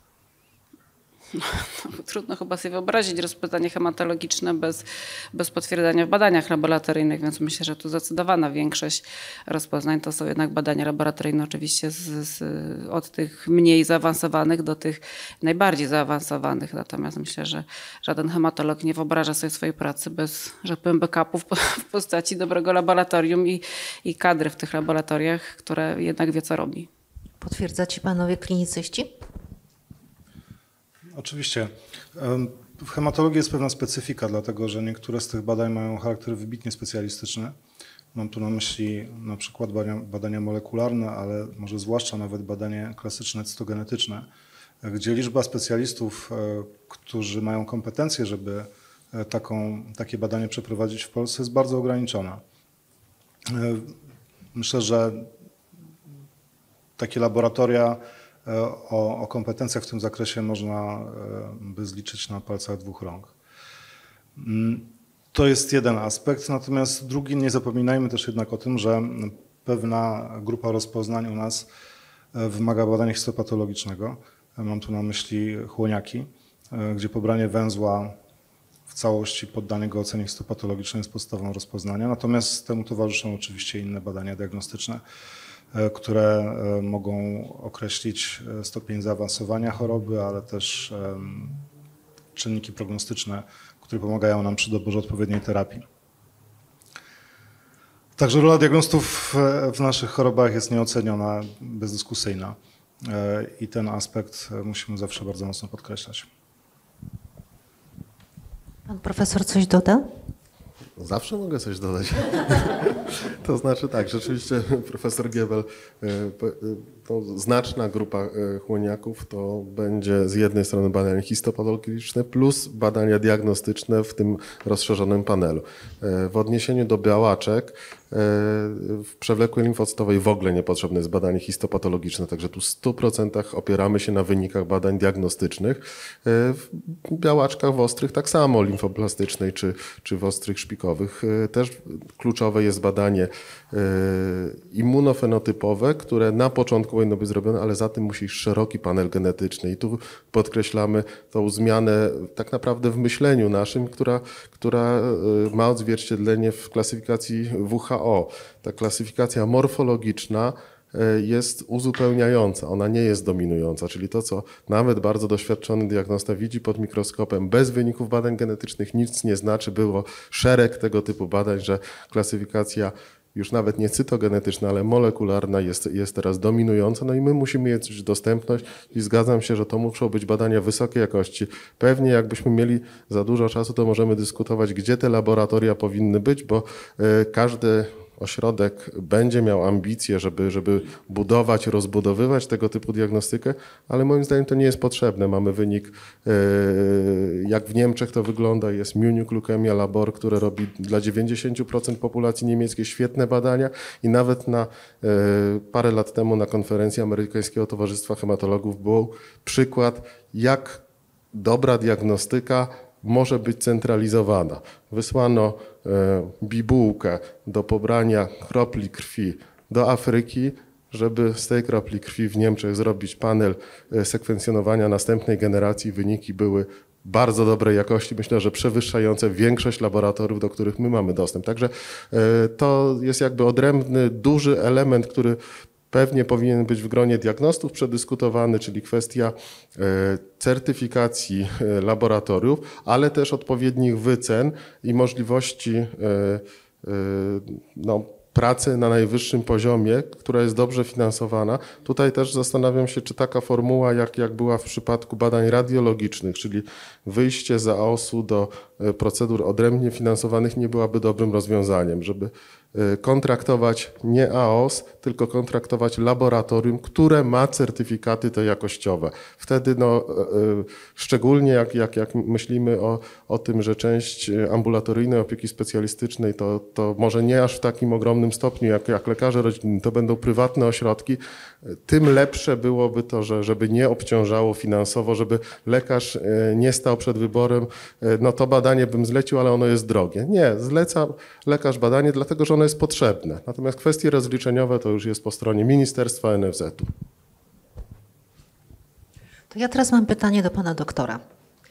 Trudno chyba sobie wyobrazić rozpoznanie hematologiczne bez potwierdzenia w badaniach laboratoryjnych, więc myślę, że tu zdecydowana większość rozpoznań to są jednak badania laboratoryjne, oczywiście od tych mniej zaawansowanych do tych najbardziej zaawansowanych. Natomiast myślę, że żaden hematolog nie wyobraża sobie swojej pracy bez, że powiem, backupów w postaci dobrego laboratorium i kadry w tych laboratoriach, które jednak wie, co robi. Potwierdzacie panowie klinicyści? Oczywiście. W hematologii jest pewna specyfika, dlatego że niektóre z tych badań mają charakter wybitnie specjalistyczny. Mam tu na myśli na przykład badania molekularne, ale może zwłaszcza nawet badanie klasyczne cytogenetyczne, gdzie liczba specjalistów, którzy mają kompetencje, żeby takie badanie przeprowadzić w Polsce, jest bardzo ograniczona. Myślę, że takie laboratoria o kompetencjach w tym zakresie można by zliczyć na palcach dwóch rąk. To jest jeden aspekt, natomiast drugi, nie zapominajmy też jednak o tym, że pewna grupa rozpoznań u nas wymaga badania histopatologicznego. Mam tu na myśli chłoniaki, gdzie pobranie węzła w całości, poddanie go ocenie histopatologicznej jest podstawą rozpoznania, natomiast temu towarzyszą oczywiście inne badania diagnostyczne, które mogą określić stopień zaawansowania choroby, ale też czynniki prognostyczne, które pomagają nam przy doborze odpowiedniej terapii. Także rola diagnostów w naszych chorobach jest nieoceniona, bezdyskusyjna i ten aspekt musimy zawsze bardzo mocno podkreślać. Pan profesor coś doda? Zawsze mogę coś dodać. To znaczy tak, rzeczywiście profesor Giebel, znaczna grupa chłoniaków to będzie z jednej strony badania histopatologiczne plus badania diagnostyczne w tym rozszerzonym panelu. W odniesieniu do białaczek w przewlekłej limfocytowej w ogóle niepotrzebne jest badanie histopatologiczne, także tu w 100% opieramy się na wynikach badań diagnostycznych. W białaczkach w ostrych tak samo, limfoblastycznej czy w ostrych szpikowych. Też kluczowe jest badanie immunofenotypowe, które na początku powinno być zrobione, ale za tym musi iść szeroki panel genetyczny. I tu podkreślamy tą zmianę tak naprawdę w myśleniu naszym, która ma odzwierciedlenie w klasyfikacji WHO. Ta klasyfikacja morfologiczna jest uzupełniająca, ona nie jest dominująca, czyli to, co nawet bardzo doświadczony diagnosta widzi pod mikroskopem bez wyników badań genetycznych, nic nie znaczy. Było szereg tego typu badań, że klasyfikacja już nawet nie cytogenetyczna, ale molekularna jest teraz dominująca, no i my musimy mieć dostępność i zgadzam się, że to muszą być badania wysokiej jakości. Pewnie jakbyśmy mieli za dużo czasu, to możemy dyskutować, gdzie te laboratoria powinny być, bo każdy ośrodek będzie miał ambicje, żeby budować, rozbudowywać tego typu diagnostykę, ale moim zdaniem to nie jest potrzebne. Mamy wynik, jak w Niemczech to wygląda, jest Munich Leukemia Labor, które robi dla 90% populacji niemieckiej świetne badania i nawet parę lat temu na konferencji Amerykańskiego Towarzystwa Hematologów był przykład, jak dobra diagnostyka może być centralizowana. Wysłano bibułkę do pobrania kropli krwi do Afryki, żeby z tej kropli krwi w Niemczech zrobić panel sekwencjonowania następnej generacji. Wyniki były bardzo dobrej jakości, myślę, że przewyższające większość laboratoriów, do których my mamy dostęp. Także to jest jakby odrębny, duży element, który pewnie powinien być w gronie diagnostów przedyskutowany, czyli kwestia certyfikacji laboratoriów, ale też odpowiednich wycen i możliwości pracy na najwyższym poziomie, która jest dobrze finansowana. Tutaj też zastanawiam się, czy taka formuła, jak była w przypadku badań radiologicznych, czyli wyjście z AOS-u do procedur odrębnie finansowanych, nie byłaby dobrym rozwiązaniem, żeby kontraktować nie AOS, tylko kontraktować laboratorium, które ma certyfikaty te jakościowe. Wtedy szczególnie jak myślimy o tym, że część ambulatoryjnej opieki specjalistycznej to może nie aż w takim ogromnym stopniu jak lekarze rodzinni, to będą prywatne ośrodki, tym lepsze byłoby to, żeby nie obciążało finansowo, żeby lekarz nie stał przed wyborem, no to badanie bym zlecił, ale ono jest drogie. Nie, zleca lekarz badanie, dlatego że ono jest potrzebne. Natomiast kwestie rozliczeniowe to już jest po stronie ministerstwa, NFZ-u. To ja teraz mam pytanie do pana doktora.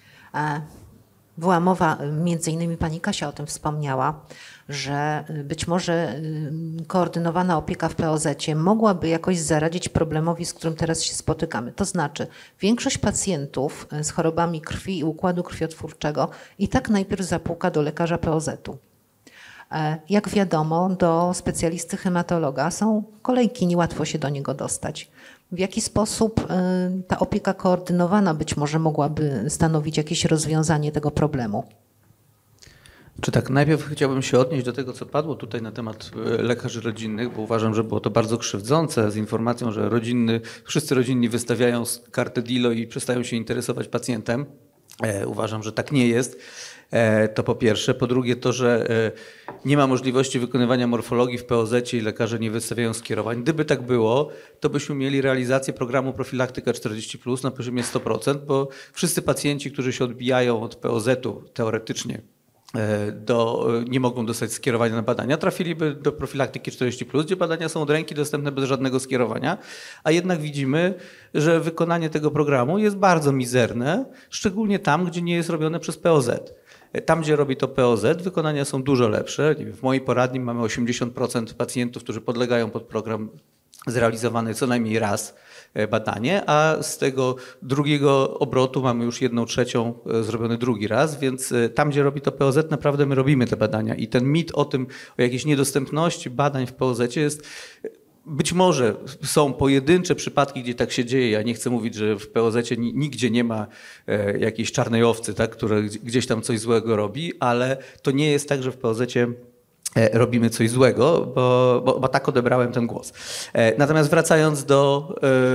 Była mowa, między innymi pani Kasia o tym wspomniała, że być może koordynowana opieka w POZ-cie mogłaby jakoś zaradzić problemowi, z którym teraz się spotykamy. To znaczy, większość pacjentów z chorobami krwi i układu krwiotwórczego i tak najpierw zapuka do lekarza POZ-u. Jak wiadomo, do specjalisty hematologa są kolejki, niełatwo się do niego dostać. W jaki sposób ta opieka koordynowana być może mogłaby stanowić jakieś rozwiązanie tego problemu? Czy tak, najpierw chciałbym się odnieść do tego, co padło tutaj na temat lekarzy rodzinnych, bo uważam, że było to bardzo krzywdzące z informacją, że wszyscy rodzinni wystawiają kartę DILO i przestają się interesować pacjentem. Uważam, że tak nie jest. To po pierwsze. Po drugie to, że nie ma możliwości wykonywania morfologii w POZ-cie i lekarze nie wystawiają skierowań. Gdyby tak było, to byśmy mieli realizację programu Profilaktyka 40+ na poziomie 100%, bo wszyscy pacjenci, którzy się odbijają od POZ-u teoretycznie, nie mogą dostać skierowania na badania, trafiliby do Profilaktyki 40+, gdzie badania są od ręki dostępne bez żadnego skierowania, a jednak widzimy, że wykonanie tego programu jest bardzo mizerne, szczególnie tam, gdzie nie jest robione przez POZ. Tam, gdzie robi to POZ, wykonania są dużo lepsze. W mojej poradni mamy 80% pacjentów, którzy podlegają pod program zrealizowany co najmniej raz badanie, a z tego drugiego obrotu mamy już 1/3 zrobiony drugi raz, więc tam, gdzie robi to POZ, naprawdę my robimy te badania i ten mit o tym, o jakiejś niedostępności badań w POZ-cie jest... Być może są pojedyncze przypadki, gdzie tak się dzieje. Ja nie chcę mówić, że w POZ-cie nigdzie nie ma jakiejś czarnej owcy, tak, która gdzieś tam coś złego robi, ale to nie jest tak, że w POZ-cie robimy coś złego, bo tak odebrałem ten głos. Natomiast wracając do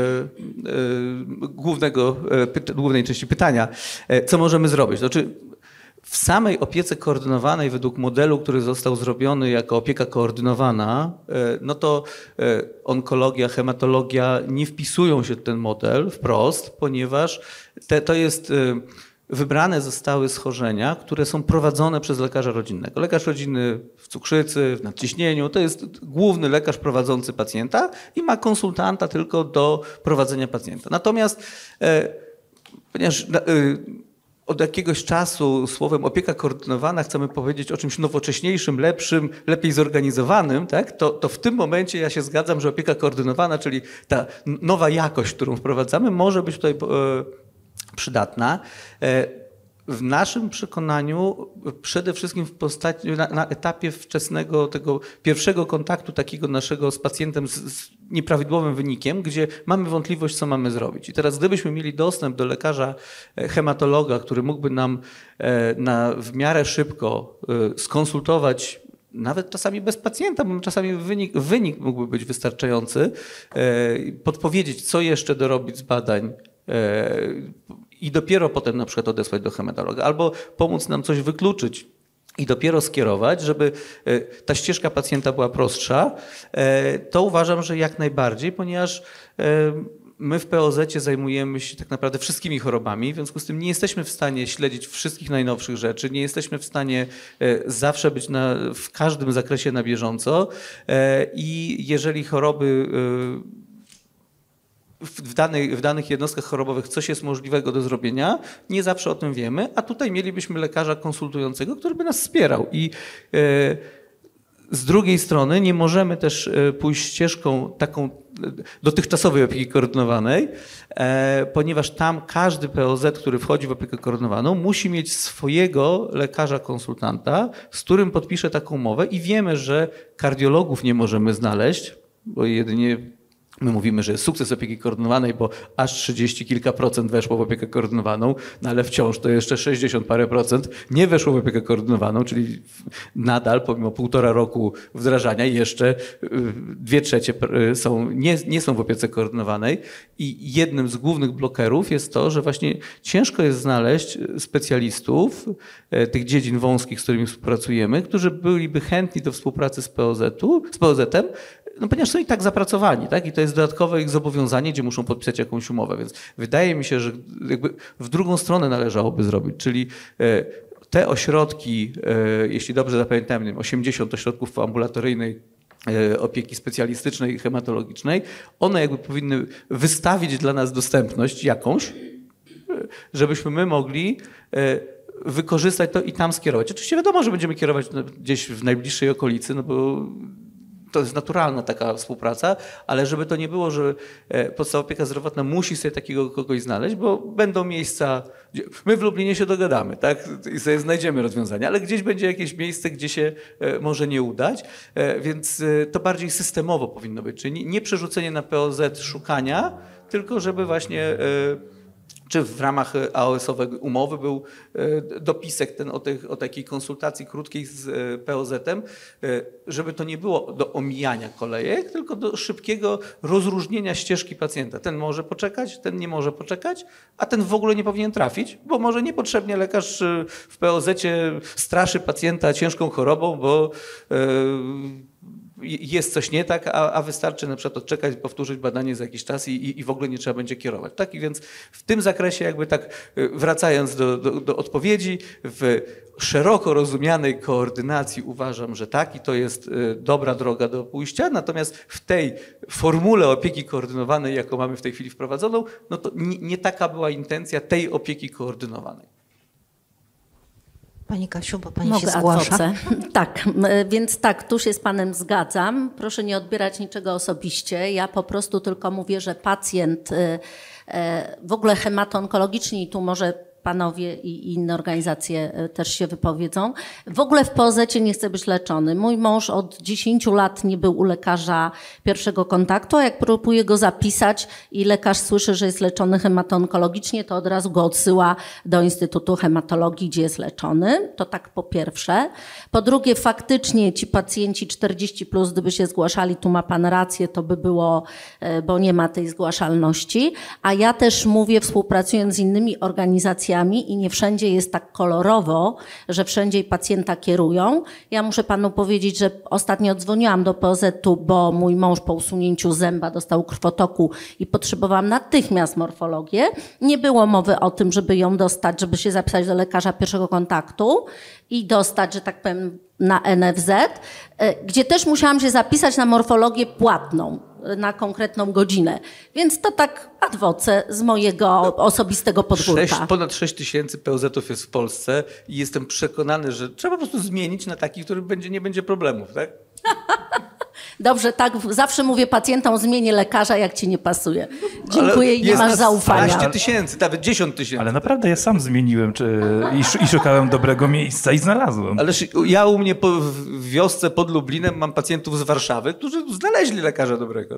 głównej części pytania, co możemy zrobić? Znaczy, w samej opiece koordynowanej według modelu, który został zrobiony jako opieka koordynowana, no to onkologia, hematologia nie wpisują się w ten model wprost, ponieważ to jest... Wybrane zostały schorzenia, które są prowadzone przez lekarza rodzinnego. Lekarz rodzinny w cukrzycy, w nadciśnieniu, to jest główny lekarz prowadzący pacjenta i ma konsultanta tylko do prowadzenia pacjenta. Natomiast ponieważ od jakiegoś czasu słowem opieka koordynowana chcemy powiedzieć o czymś nowocześniejszym, lepszym, lepiej zorganizowanym, tak? To w tym momencie ja się zgadzam, że opieka koordynowana, czyli ta nowa jakość, którą wprowadzamy, może być tutaj przydatna. W naszym przekonaniu przede wszystkim w postaci, na etapie wczesnego tego pierwszego kontaktu takiego naszego z pacjentem z nieprawidłowym wynikiem, gdzie mamy wątpliwość, co mamy zrobić. I teraz gdybyśmy mieli dostęp do lekarza hematologa, który mógłby nam w miarę szybko skonsultować, nawet czasami bez pacjenta, bo czasami wynik mógłby być wystarczający, podpowiedzieć, co jeszcze dorobić z badań, i dopiero potem na przykład odesłać do hematologa, albo pomóc nam coś wykluczyć i dopiero skierować, żeby ta ścieżka pacjenta była prostsza, to uważam, że jak najbardziej, ponieważ my w POZ-cie zajmujemy się tak naprawdę wszystkimi chorobami, w związku z tym nie jesteśmy w stanie śledzić wszystkich najnowszych rzeczy, nie jesteśmy w stanie zawsze być w każdym zakresie na bieżąco i jeżeli choroby w danych jednostkach chorobowych coś jest możliwego do zrobienia, nie zawsze o tym wiemy, a tutaj mielibyśmy lekarza konsultującego, który by nas wspierał. I z drugiej strony nie możemy też pójść ścieżką taką dotychczasowej opieki koordynowanej, ponieważ tam każdy POZ, który wchodzi w opiekę koordynowaną, musi mieć swojego lekarza konsultanta, z którym podpisze taką umowę i wiemy, że kardiologów nie możemy znaleźć, bo jedynie my mówimy, że jest sukces opieki koordynowanej, bo aż 30 kilka procent weszło w opiekę koordynowaną, no ale wciąż to jeszcze 60 parę procent nie weszło w opiekę koordynowaną, czyli nadal pomimo 1,5 roku wdrażania jeszcze 2/3 nie są w opiece koordynowanej i jednym z głównych blokerów jest to, że właśnie ciężko jest znaleźć specjalistów tych dziedzin wąskich, z którymi współpracujemy, którzy byliby chętni do współpracy z POZ-em, no ponieważ są i tak zapracowani, tak? I to jest dodatkowe ich zobowiązanie, gdzie muszą podpisać jakąś umowę, więc wydaje mi się, że jakby w drugą stronę należałoby zrobić, czyli te ośrodki, jeśli dobrze zapamiętałem, 80 ośrodków ambulatoryjnej opieki specjalistycznej i hematologicznej, one jakby powinny wystawić dla nas dostępność jakąś, żebyśmy my mogli wykorzystać to i tam skierować. Oczywiście wiadomo, że będziemy kierować gdzieś w najbliższej okolicy, no bo to jest naturalna taka współpraca, ale żeby to nie było, że podstawowa opieka zdrowotna musi sobie takiego kogoś znaleźć, bo będą miejsca, my w Lublinie się dogadamy, tak? I sobie znajdziemy rozwiązania, ale gdzieś będzie jakieś miejsce, gdzie się może nie udać, więc to bardziej systemowo powinno być, czyli nie przerzucenie na POZ szukania, tylko żeby właśnie czy w ramach AOS-owej umowy był dopisek o takiej konsultacji krótkiej z POZ-em, żeby to nie było do omijania kolejek, tylko do szybkiego rozróżnienia ścieżki pacjenta. Ten może poczekać, ten nie może poczekać, a ten w ogóle nie powinien trafić, bo może niepotrzebnie lekarz w POZ-cie straszy pacjenta ciężką chorobą, bo jest coś nie tak, a wystarczy na przykład odczekać, powtórzyć badanie za jakiś czas i w ogóle nie trzeba będzie kierować. Tak? I więc w tym zakresie jakby tak wracając do odpowiedzi, w szeroko rozumianej koordynacji uważam, że tak i to jest dobra droga do pójścia, natomiast w tej formule opieki koordynowanej, jaką mamy w tej chwili wprowadzoną, no to nie taka była intencja tej opieki koordynowanej. Pani Kasiu, bo pani się zgłasza. Tak, więc tak, tu się z panem zgadzam. Proszę nie odbierać niczego osobiście. Ja po prostu tylko mówię, że pacjent w ogóle hemato-onkologiczni, tu może panowie i inne organizacje też się wypowiedzą. W ogóle w POZ-cie nie chce być leczony. Mój mąż od 10 lat nie był u lekarza pierwszego kontaktu, a jak próbuje go zapisać i lekarz słyszy, że jest leczony hemato-onkologicznie, to od razu go odsyła do Instytutu Hematologii, gdzie jest leczony. To tak po pierwsze. Po drugie, faktycznie ci pacjenci 40+, gdyby się zgłaszali, tu ma pan rację, to by było, bo nie ma tej zgłaszalności. A ja też mówię, współpracując z innymi organizacjami, i nie wszędzie jest tak kolorowo, że wszędzie pacjenta kierują. Ja muszę panu powiedzieć, że ostatnio dzwoniłam do POZ-u, bo mój mąż po usunięciu zęba dostał krwotoku i potrzebowałam natychmiast morfologię. Nie było mowy o tym, żeby ją dostać, żeby się zapisać do lekarza pierwszego kontaktu i dostać, że tak powiem, na NFZ, gdzie też musiałam się zapisać na morfologię płatną, na konkretną godzinę. Więc to tak ad voce z mojego osobistego podwórka. Ponad 6 tysięcy POZ-ów jest w Polsce i jestem przekonany, że trzeba po prostu zmienić na taki, który nie będzie problemów, tak? Dobrze, tak. Zawsze mówię pacjentom, zmienię lekarza, jak ci nie pasuje. Dziękuję i nie masz zaufania. 12 tysięcy, nawet 10 tysięcy. Ale naprawdę ja sam zmieniłem i szukałem dobrego miejsca i znalazłem. Ależ ja u mnie w wiosce pod Lublinem mam pacjentów z Warszawy, którzy znaleźli lekarza dobrego.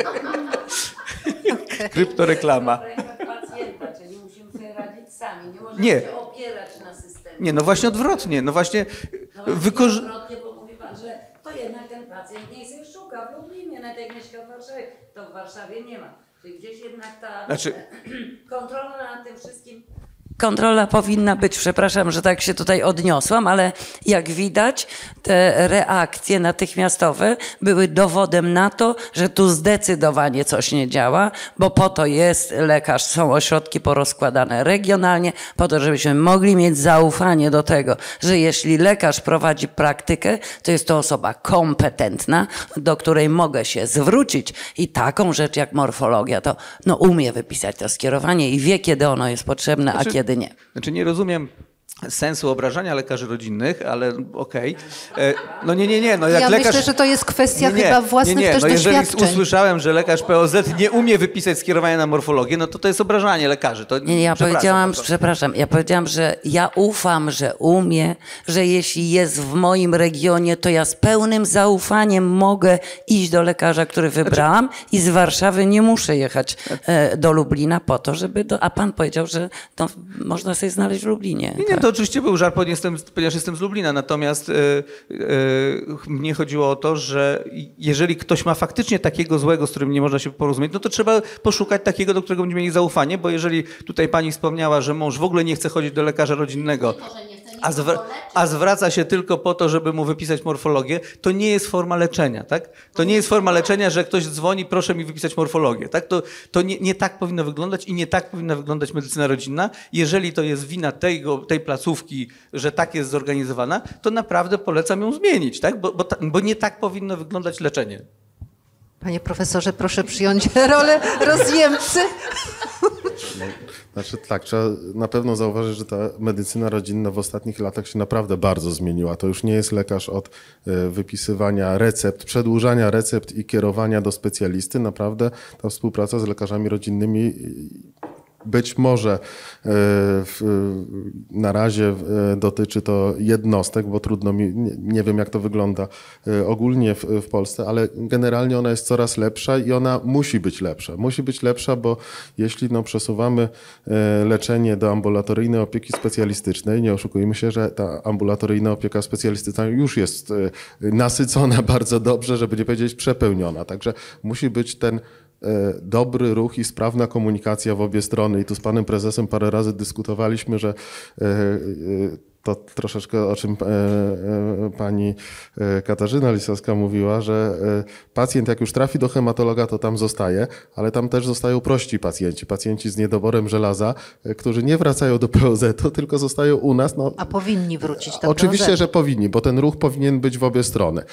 Okay. Kryptoreklama. Pacjenta, czyli musimy sobie radzić sami. Nie możemy się opierać na systemie. Nie, no właśnie odwrotnie. No właśnie odwrotnie, bo mówi pan, że to jednak ten pacjent nie sobie szuka w Lublinie, nawet jak mieszka w Warszawie, to w Warszawie nie ma. Czyli gdzieś jednak ta kontrola nad tym wszystkim kontrola powinna być, przepraszam, że tak się tutaj odniosłam, ale jak widać, te reakcje natychmiastowe były dowodem na to, że tu zdecydowanie coś nie działa, bo po to jest lekarz, są ośrodki porozkładane regionalnie, po to, żebyśmy mogli mieć zaufanie do tego, że jeśli lekarz prowadzi praktykę, to jest to osoba kompetentna, do której mogę się zwrócić i taką rzecz jak morfologia, to no, umie wypisać to skierowanie i wie, kiedy ono jest potrzebne, a kiedy nie. Znaczy nie rozumiem sensu obrażania lekarzy rodzinnych, ale okej. No nie. No jak ja lekarz... myślę, że to jest kwestia chyba własnych też jeżeli doświadczeń. usłyszałem, że lekarz POZ nie umie wypisać skierowania na morfologię, no to jest obrażanie lekarzy. To, Nie, ja powiedziałam, że ja ufam, że umie, że jeśli jest w moim regionie, to ja z pełnym zaufaniem mogę iść do lekarza, który wybrałam i z Warszawy nie muszę jechać do Lublina po to, żeby... A pan powiedział, że to można sobie znaleźć w Lublinie. Nie, to oczywiście był żart, ponieważ jestem z Lublina, natomiast mnie chodziło o to, że jeżeli ktoś ma faktycznie takiego złego, z którym nie można się porozumieć, no to trzeba poszukać takiego, do którego będziemy mieli zaufanie, bo jeżeli tutaj pani wspomniała, że mąż w ogóle nie chce chodzić do lekarza rodzinnego, a zwraca się tylko po to, żeby mu wypisać morfologię, to nie jest forma leczenia, tak? To nie jest forma leczenia, że ktoś dzwoni, proszę mi wypisać morfologię, tak? To nie tak powinno wyglądać i nie tak powinna wyglądać medycyna rodzinna. Jeżeli to jest wina tej placówki, że tak jest zorganizowana, to naprawdę polecam ją zmienić, tak? Bo nie tak powinno wyglądać leczenie. Panie profesorze, proszę przyjąć rolę rozjemcy. Znaczy tak, trzeba na pewno zauważyć, że ta medycyna rodzinna w ostatnich latach się naprawdę bardzo zmieniła. To już nie jest lekarz od wypisywania recept, przedłużania recept i kierowania do specjalisty. Naprawdę ta współpraca z lekarzami rodzinnymi być może na razie dotyczy to jednostek, bo trudno mi, nie wiem jak to wygląda ogólnie w Polsce, ale generalnie ona jest coraz lepsza i ona musi być lepsza. Musi być lepsza, bo jeśli przesuwamy leczenie do ambulatoryjnej opieki specjalistycznej, nie oszukujmy się, że ta ambulatoryjna opieka specjalistyczna już jest nasycona bardzo dobrze, żeby nie powiedzieć przepełniona. Także musi być ten dobry ruch i sprawna komunikacja w obie strony. I tu z panem prezesem parę razy dyskutowaliśmy, że to troszeczkę o czym pani Katarzyna Lisowska mówiła, że pacjent jak już trafi do hematologa, to tam zostaje, ale tam też zostają prości pacjenci z niedoborem żelaza, którzy nie wracają do POZ-u, tylko zostają u nas. No, a powinni wrócić do oczywiście, POZ-u. że powinni, bo ten ruch powinien być w obie strony.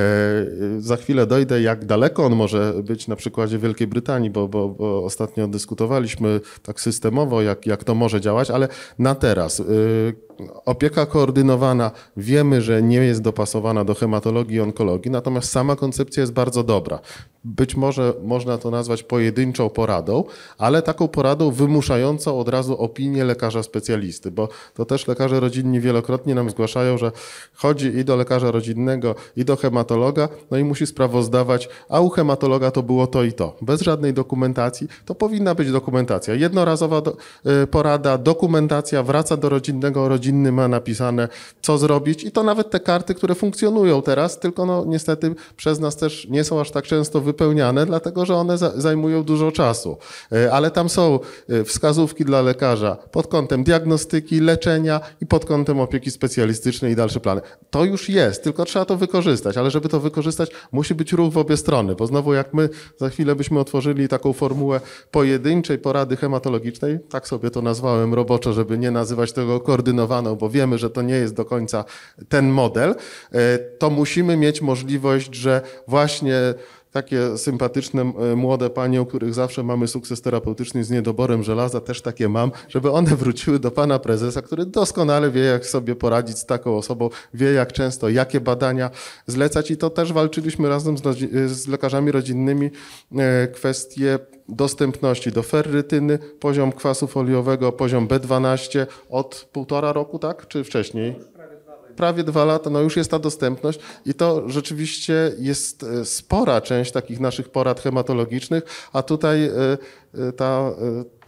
Za chwilę dojdę, jak daleko on może być na przykładzie Wielkiej Brytanii, bo ostatnio dyskutowaliśmy tak systemowo, jak to może działać, ale na teraz opieka koordynowana wiemy, że nie jest dopasowana do hematologii i onkologii, natomiast sama koncepcja jest bardzo dobra. Być może można to nazwać pojedynczą poradą, ale taką poradą wymuszającą od razu opinię lekarza specjalisty, bo to też lekarze rodzinni wielokrotnie nam zgłaszają, że chodzi i do lekarza rodzinnego, i do hematologa, no i musi sprawozdawać, a u hematologa to było to i to. Bez żadnej dokumentacji, to powinna być dokumentacja. Jednorazowa porada, dokumentacja, wraca do rodzinnego, rodzinny ma napisane, co zrobić i to nawet te karty, które funkcjonują teraz, tylko no niestety przez nas też nie są aż tak często wypełniane, dlatego że one zajmują dużo czasu. Ale tam są wskazówki dla lekarza pod kątem diagnostyki, leczenia i pod kątem opieki specjalistycznej i dalsze plany. To już jest, tylko trzeba to wykorzystać, ale żeby to wykorzystać, musi być ruch w obie strony, bo znowu jak my za chwilę byśmy otworzyli taką formułę pojedynczej porady hematologicznej, tak sobie to nazwałem roboczo, żeby nie nazywać tego koordynowaną, bo wiemy, że to nie jest do końca ten model, to musimy mieć możliwość, że właśnie takie sympatyczne młode panie, u których zawsze mamy sukces terapeutyczny z niedoborem żelaza, też takie mam, żeby one wróciły do pana prezesa, który doskonale wie, jak sobie poradzić z taką osobą, wie jak często, jakie badania zlecać i to też walczyliśmy razem z lekarzami rodzinnymi kwestie dostępności do ferrytyny, poziom kwasu foliowego, poziom B12 od 1,5 roku, tak? Czy wcześniej? Prawie 2 lata, no już jest ta dostępność i to rzeczywiście jest spora część takich naszych porad hematologicznych, a tutaj ta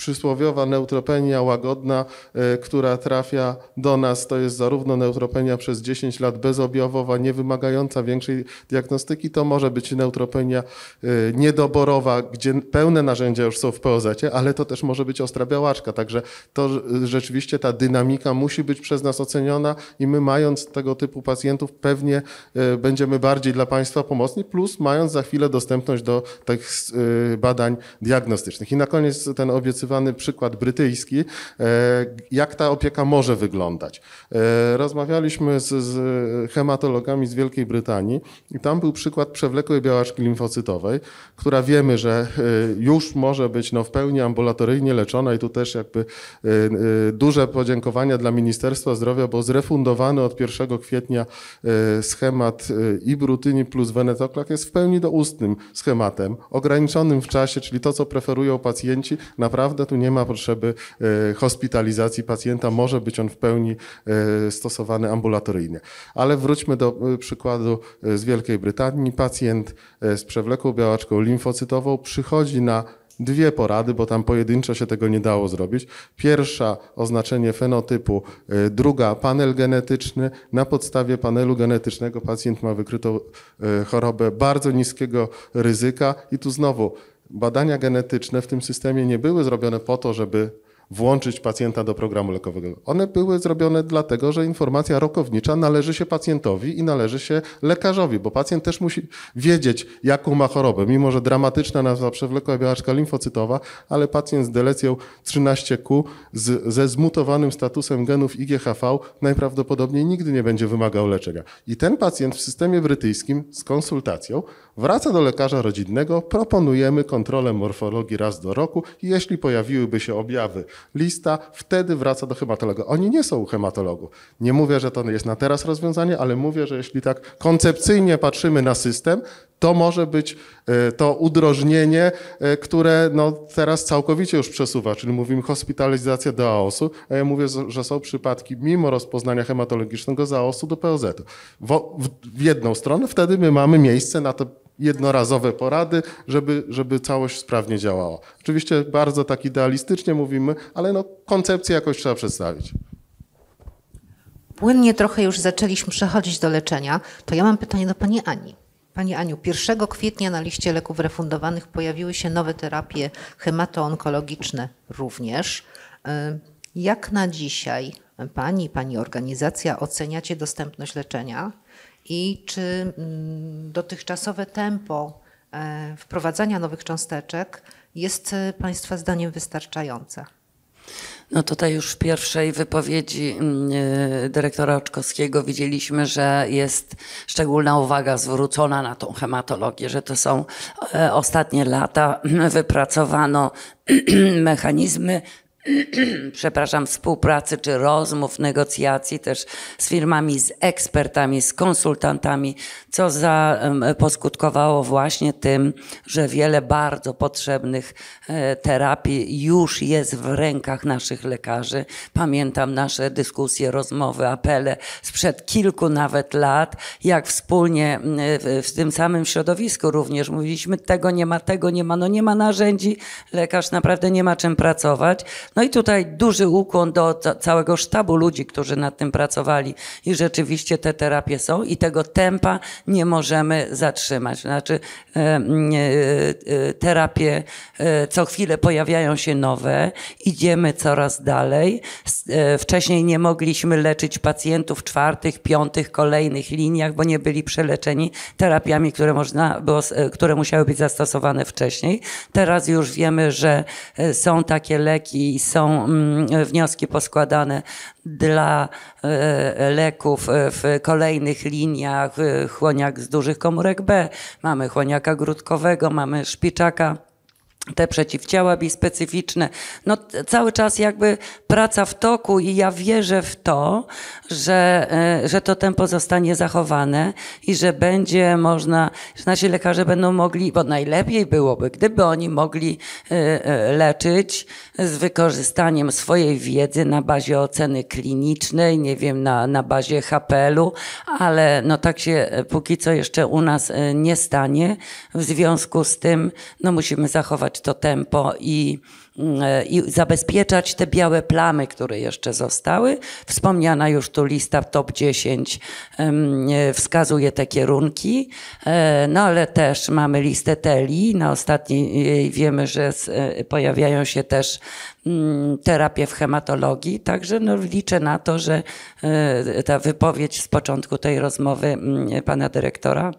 przysłowiowa neutropenia łagodna, która trafia do nas, to jest zarówno neutropenia przez 10 lat bezobjawowa, nie wymagająca większej diagnostyki, to może być neutropenia niedoborowa, gdzie pełne narzędzia już są w POZ-cie, ale to też może być ostra białaczka, także to rzeczywiście ta dynamika musi być przez nas oceniona i my, mając tego typu pacjentów, pewnie będziemy bardziej dla Państwa pomocni, plus mając za chwilę dostępność do tych badań diagnostycznych. I na koniec ten obiecywany przykład brytyjski, jak ta opieka może wyglądać. Rozmawialiśmy z hematologami z Wielkiej Brytanii i tam był przykład przewlekłej białaczki limfocytowej, która wiemy, że już może być w pełni ambulatoryjnie leczona i tu też jakby duże podziękowania dla Ministerstwa Zdrowia, bo zrefundowany od 1 kwietnia schemat ibrutyni plus venetoclax jest w pełni doustnym schematem, ograniczonym w czasie, czyli to, co preferują pacjenci. Naprawdę tu nie ma potrzeby hospitalizacji pacjenta, może być on w pełni stosowany ambulatoryjnie. Ale wróćmy do przykładu z Wielkiej Brytanii. Pacjent z przewlekłą białaczką limfocytową przychodzi na 2 porady, bo tam pojedynczo się tego nie dało zrobić. Pierwsza oznaczenie fenotypu, druga panel genetyczny. Na podstawie panelu genetycznego pacjent ma wykrytą chorobę bardzo niskiego ryzyka i tu znowu badania genetyczne w tym systemie nie były zrobione po to, żeby włączyć pacjenta do programu lekowego. One były zrobione dlatego, że informacja rokownicza należy się pacjentowi i należy się lekarzowi, bo pacjent też musi wiedzieć, jaką ma chorobę. Mimo że dramatyczna nazwa przewlekła białaczka limfocytowa, ale pacjent z delecją 13Q ze zmutowanym statusem genów IGHV najprawdopodobniej nigdy nie będzie wymagał leczenia. I ten pacjent w systemie brytyjskim z konsultacją wraca do lekarza rodzinnego, proponujemy kontrolę morfologii raz do roku i jeśli pojawiłyby się objawy lista, wtedy wraca do hematologa. Oni nie są u hematologów. Nie mówię, że to jest na teraz rozwiązanie, ale mówię, że jeśli tak koncepcyjnie patrzymy na system, to może być to udrożnienie, które teraz całkowicie już przesuwa, czyli mówimy hospitalizacja do AOS-u, a ja mówię, że są przypadki mimo rozpoznania hematologicznego z AOS-u do POZ-u. W jedną stronę wtedy my mamy miejsce na te jednorazowe porady, żeby całość sprawnie działała. Oczywiście bardzo tak idealistycznie mówimy, ale koncepcję jakoś trzeba przedstawić. Płynnie trochę już zaczęliśmy przechodzić do leczenia, to ja mam pytanie do Pani Ani. Pani Aniu, 1 kwietnia na liście leków refundowanych pojawiły się nowe terapie hematoonkologiczne również. Jak na dzisiaj Pani organizacja oceniacie dostępność leczenia i czy dotychczasowe tempo wprowadzania nowych cząsteczek jest Państwa zdaniem wystarczające? No tutaj już w pierwszej wypowiedzi dyrektora Oczkowskiego widzieliśmy, że jest szczególna uwaga zwrócona na tą hematologię, że to są ostatnie lata, wypracowano mechanizmy współpracy czy rozmów, negocjacji też z firmami, z ekspertami, z konsultantami, co poskutkowało właśnie tym, że wiele bardzo potrzebnych terapii już jest w rękach naszych lekarzy. Pamiętam nasze dyskusje, rozmowy, apele sprzed kilku nawet lat, jak wspólnie w tym samym środowisku również mówiliśmy, tego nie ma, nie ma narzędzi, lekarz naprawdę nie ma czym pracować. No i tutaj duży ukłon do całego sztabu ludzi, którzy nad tym pracowali i rzeczywiście te terapie są i tego tempa nie możemy zatrzymać. Znaczy terapie co chwilę pojawiają się nowe, idziemy coraz dalej. Wcześniej nie mogliśmy leczyć pacjentów w 4., 5., kolejnych liniach, bo nie byli przeleczeni terapiami, które musiały być zastosowane wcześniej. Teraz już wiemy, że są takie leki i są wnioski poskładane dla leków w kolejnych liniach, chłoniak z dużych komórek B, mamy chłoniaka grudkowego, mamy szpiczaka, te przeciwciała bispecyficzne. No cały czas jakby praca w toku i ja wierzę w to, że to tempo zostanie zachowane i że będzie można, że nasi lekarze będą mogli, bo najlepiej byłoby, gdyby oni mogli leczyć z wykorzystaniem swojej wiedzy na bazie oceny klinicznej, nie wiem, na bazie HPL-u, ale no tak się póki co jeszcze u nas nie stanie. W związku z tym no musimy zachować zachować to tempo i zabezpieczać te białe plamy, które jeszcze zostały. Wspomniana już tu lista top 10 wskazuje te kierunki, no ale też mamy listę TELI. Na ostatniej wiemy, że pojawiają się też terapie w hematologii, także no liczę na to, że ta wypowiedź z początku tej rozmowy pana dyrektora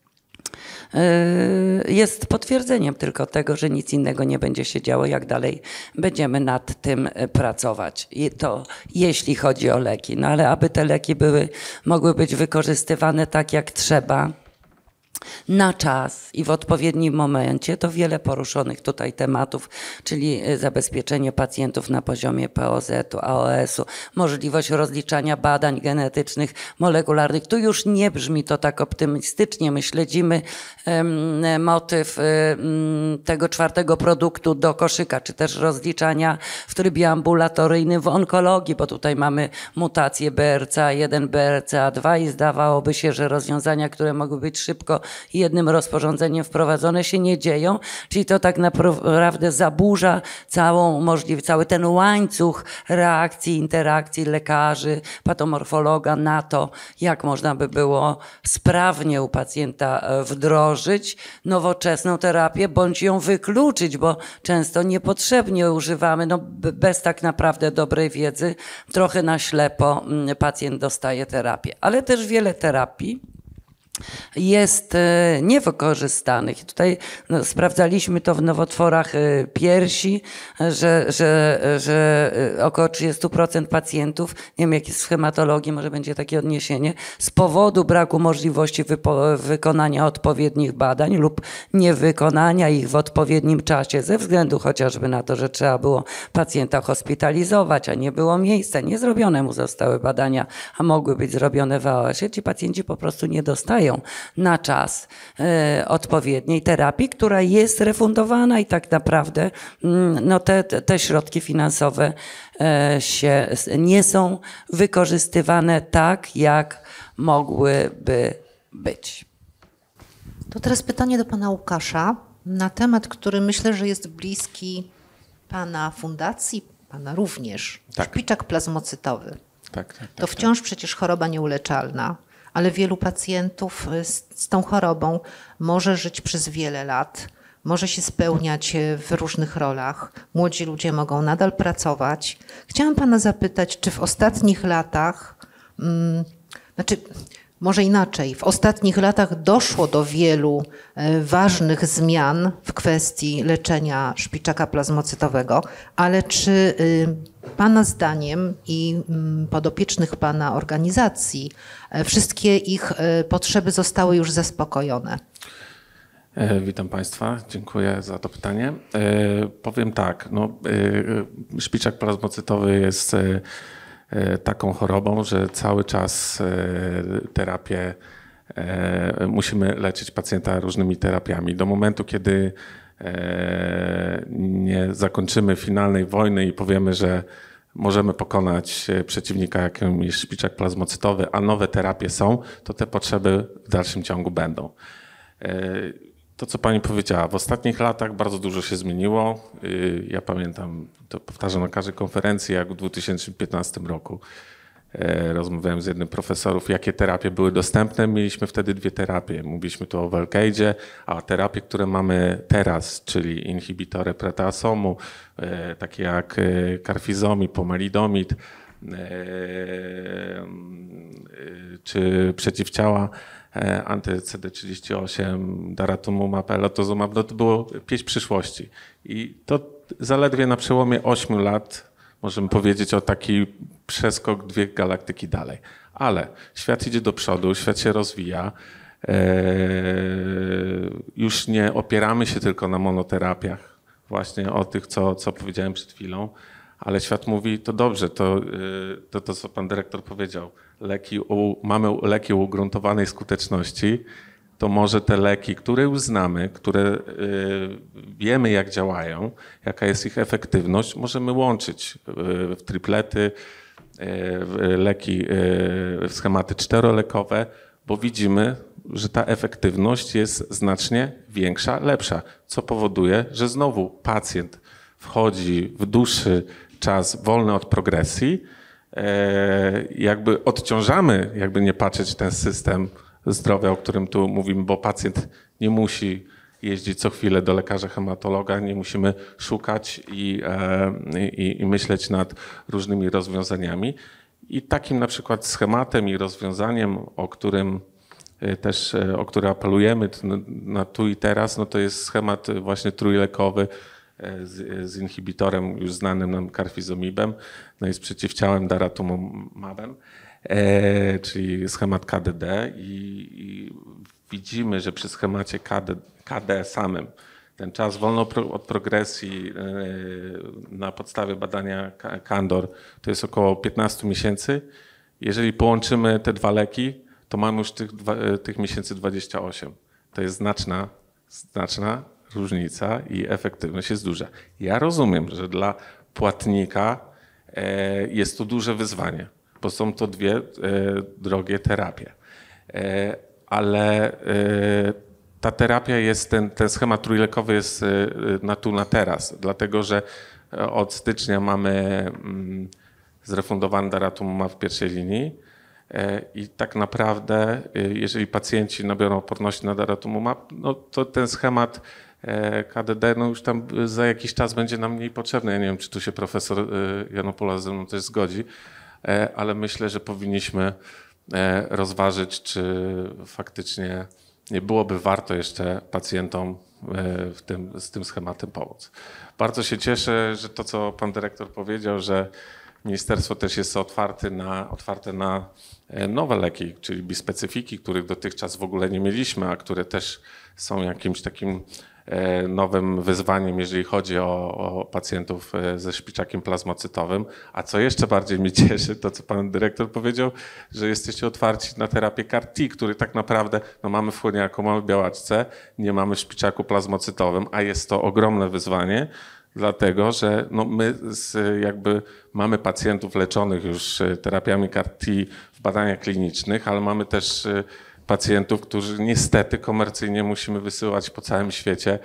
jest potwierdzeniem tylko tego, że nic innego nie będzie się działo, jak dalej będziemy nad tym pracować. I to jeśli chodzi o leki. No ale aby te leki mogły być wykorzystywane tak jak trzeba, na czas i w odpowiednim momencie, to wiele poruszonych tutaj tematów, czyli zabezpieczenie pacjentów na poziomie POZ-u, AOS-u, możliwość rozliczania badań genetycznych, molekularnych. Tu już nie brzmi to tak optymistycznie. My śledzimy motyw tego 4. produktu do koszyka, czy też rozliczania w trybie ambulatoryjnym w onkologii, bo tutaj mamy mutację BRCA1, BRCA2 i zdawałoby się, że rozwiązania, które mogły być szybko jednym rozporządzeniem wprowadzone, się nie dzieją, czyli to tak naprawdę zaburza cały ten łańcuch reakcji, interakcji lekarzy, patomorfologa na to, jak można by było sprawnie u pacjenta wdrożyć nowoczesną terapię, bądź ją wykluczyć, bo często niepotrzebnie używamy, no bez tak naprawdę dobrej wiedzy, trochę na ślepo pacjent dostaje terapię. Ale też wiele terapii jest niewykorzystanych. Tutaj sprawdzaliśmy to w nowotworach piersi, że około 30% pacjentów, nie wiem jak jest w hematologii, może będzie takie odniesienie, z powodu braku możliwości wykonania odpowiednich badań lub niewykonania ich w odpowiednim czasie, ze względu chociażby na to, że trzeba było pacjenta hospitalizować, a nie było miejsca, nie zrobione mu zostały badania, a mogły być zrobione w AOS-ie, ci pacjenci po prostu nie dostają na czas odpowiedniej terapii, która jest refundowana i tak naprawdę no te środki finansowe nie są wykorzystywane tak, jak mogłyby być. To teraz pytanie do pana Łukasza na temat, który myślę, że jest bliski pana fundacji, pana również. Tak. Szpiczak plazmocytowy. Tak. To wciąż przecież choroba nieuleczalna, ale wielu pacjentów z tą chorobą może żyć przez wiele lat, może się spełniać w różnych rolach. Młodzi ludzie mogą nadal pracować. Chciałam pana zapytać, czy w ostatnich latach, może inaczej, w ostatnich latach doszło do wielu ważnych zmian w kwestii leczenia szpiczaka plazmocytowego, ale czy pana zdaniem i podopiecznych pana organizacji wszystkie ich potrzeby zostały już zaspokojone? Witam Państwa, dziękuję za to pytanie. Powiem tak, szpiczak plazmocytowy jest taką chorobą, że cały czas terapię musimy leczyć pacjenta różnymi terapiami. Do momentu, kiedy nie zakończymy finalnej wojny i powiemy, że możemy pokonać przeciwnika, jakim jest szpiczak plazmocytowy, a nowe terapie są, to te potrzeby w dalszym ciągu będą. To, co pani powiedziała, w ostatnich latach bardzo dużo się zmieniło. Ja pamiętam, to powtarzam na każdej konferencji, jak w 2015 roku rozmawiałem z jednym profesorów, jakie terapie były dostępne. Mieliśmy wtedy 2 terapie. Mówiliśmy tu o Velcadzie, a terapie, które mamy teraz, czyli inhibitory pretasomu, takie jak carfizomib, pomalidomid, czy przeciwciała anty-CD38, daratumumab, elotuzumab, no to było pieśń przyszłości. I to zaledwie na przełomie 8 lat możemy powiedzieć o taki przeskok 2 galaktyki dalej. Ale świat idzie do przodu, świat się rozwija. Już nie opieramy się tylko na monoterapiach, właśnie o tych, co powiedziałem przed chwilą, ale świat mówi, to dobrze, to co pan dyrektor powiedział, mamy leki o ugruntowanej skuteczności, to może te leki, które już znamy, które wiemy jak działają, jaka jest ich efektywność, możemy łączyć w triplety, w leki, w schematy 4-lekowe, bo widzimy że ta efektywność jest znacznie większa, lepsza, co powoduje, że znowu pacjent wchodzi w dłuższy czas wolny od progresji, jakby odciążamy, jakby nie patrzeć, ten system zdrowia, o którym tu mówimy, bo pacjent nie musi jeździć co chwilę do lekarza hematologa, nie musimy szukać i myśleć nad różnymi rozwiązaniami. I takim na przykład schematem i rozwiązaniem, o który apelujemy na tu i teraz, no to jest schemat właśnie trójlekowy z inhibitorem już znanym nam carfizomibem, no i z przeciwciałem daratumumabem, czyli schemat KDD i widzimy, że przy schemacie KD samym ten czas wolno od progresji na podstawie badania Candor to jest około 15 miesięcy. Jeżeli połączymy te dwa leki, to mamy już tych miesięcy 28. To jest znaczna różnica i efektywność jest duża. Ja rozumiem, że dla płatnika jest to duże wyzwanie, bo są to dwie drogie terapie. Ale ta terapia jest, ten schemat trójlekowy jest na tu, na teraz, dlatego że od stycznia mamy zrefundowany daratumumab w pierwszej linii i tak naprawdę, jeżeli pacjenci nabiorą odporności na daratumumab, no to ten schemat KDD no już tam za jakiś czas będzie nam mniej potrzebny. Ja nie wiem, czy tu się profesor Janopoulos ze mną też zgodzi, ale myślę, że powinniśmy rozważyć, czy faktycznie nie byłoby warto jeszcze pacjentom z tym schematem pomóc. Bardzo się cieszę, że to, co pan dyrektor powiedział, że ministerstwo też jest otwarte na nowe leki, czyli bispecyfiki, których dotychczas w ogóle nie mieliśmy, a które też są jakimś takim nowym wyzwaniem, jeżeli chodzi o pacjentów ze szpiczakiem plazmocytowym. A co jeszcze bardziej mnie cieszy, to co pan dyrektor powiedział, że jesteście otwarci na terapię CAR-T, który tak naprawdę no mamy w chłoniaku, mamy w białaczce, nie mamy w szpiczaku plazmocytowym, a jest to ogromne wyzwanie, dlatego że no my jakby mamy pacjentów leczonych już terapiami CAR-T w badaniach klinicznych, ale mamy też pacjentów, którzy niestety komercyjnie musimy wysyłać po całym świecie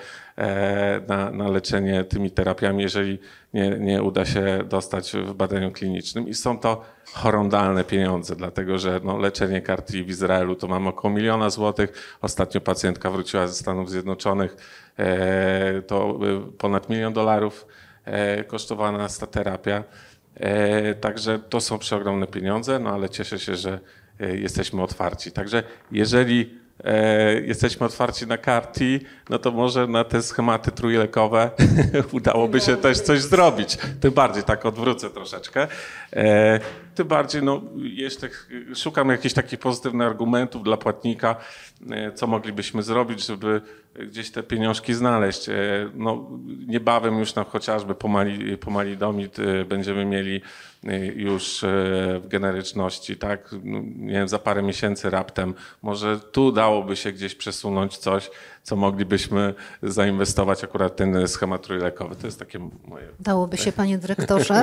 na leczenie tymi terapiami, jeżeli nie uda się dostać w badaniu klinicznym. I są to horrendalne pieniądze, dlatego że no, leczenie CAR-T w Izraelu to mamy około $1 000 000. Ostatnio pacjentka wróciła ze Stanów Zjednoczonych, to ponad $1 000 000 kosztowała nas ta terapia. Także to są przeogromne pieniądze, no ale cieszę się, że jesteśmy otwarci. Także jeżeli jesteśmy otwarci na CAR-T, no to może na te schematy trójlekowe udałoby się też coś zrobić. Tym bardziej, tak odwrócę troszeczkę. Tym bardziej, no jeszcze szukam jakichś takich pozytywnych argumentów dla płatnika, co moglibyśmy zrobić, żeby gdzieś te pieniążki znaleźć. No, niebawem już chociażby pomalidomid będziemy mieli już w generyczności, tak? Nie wiem, za parę miesięcy raptem. Może tu dałoby się gdzieś przesunąć coś, co moglibyśmy zainwestować akurat ten schemat trójlekowy. To jest takie moje... Dałoby się, panie dyrektorze?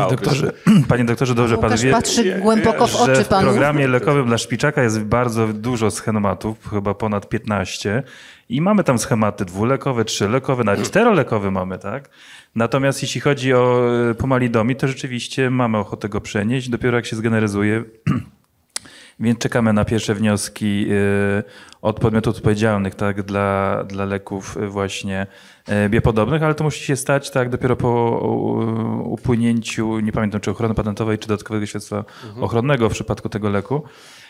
Panie doktorze, dobrze pan wie, patrzy głęboko w oczy że w panu. programie lekowym dla szpiczaka jest bardzo dużo schematów, chyba ponad 15. I mamy tam schematy dwulekowe, trzylekowe, nawet czterolekowe mamy, tak? Natomiast jeśli chodzi o pomalidomid, to rzeczywiście mamy ochotę go przenieść, dopiero jak się zgeneryzuje. Więc czekamy na pierwsze wnioski od podmiotów odpowiedzialnych, tak, dla leków właśnie biopodobnych, ale to musi się stać tak dopiero po upłynięciu, nie pamiętam czy ochrony patentowej, czy dodatkowego świadectwa ochronnego w przypadku tego leku.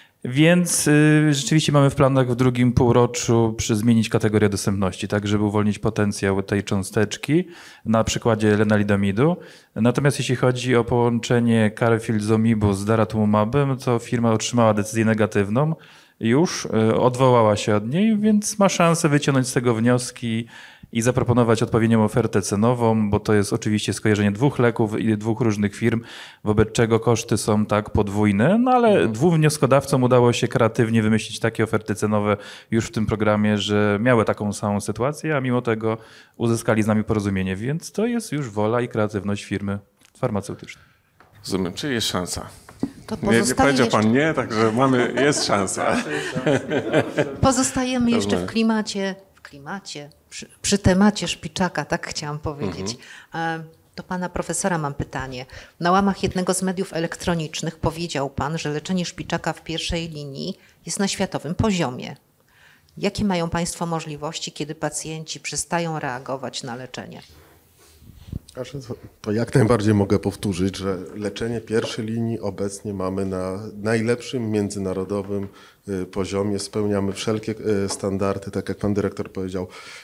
Więc rzeczywiście mamy w planach w drugim półroczu zmienić kategorię dostępności, tak żeby uwolnić potencjał tej cząsteczki na przykładzie lenalidomidu. Natomiast jeśli chodzi o połączenie carfilzomibu z daratumumabem, to firma otrzymała decyzję negatywną, już odwołała się od niej, więc ma szansę wyciągnąć z tego wnioski i zaproponować odpowiednią ofertę cenową, bo to jest oczywiście skojarzenie dwóch leków i dwóch różnych firm, wobec czego koszty są tak podwójne, no ale dwóm wnioskodawcom udało się kreatywnie wymyślić takie oferty cenowe już w tym programie, że miały taką samą sytuację, a mimo tego uzyskali z nami porozumienie, więc to jest już wola i kreatywność firmy farmaceutycznej. Rozumiem, czyli jest szansa. To Nie powiedział pan nie, także jest szansa. Pozostajemy jeszcze w klimacie, przy temacie Szpiczaka, tak chciałam powiedzieć. Do pana profesora mam pytanie. Na łamach jednego z mediów elektronicznych powiedział pan, że leczenie Szpiczaka w pierwszej linii jest na światowym poziomie. Jakie mają państwo możliwości, kiedy pacjenci przestają reagować na leczenie? To jak najbardziej mogę powtórzyć, że leczenie pierwszej linii obecnie mamy na najlepszym międzynarodowym poziomie. Spełniamy wszelkie standardy, tak jak pan dyrektor powiedział,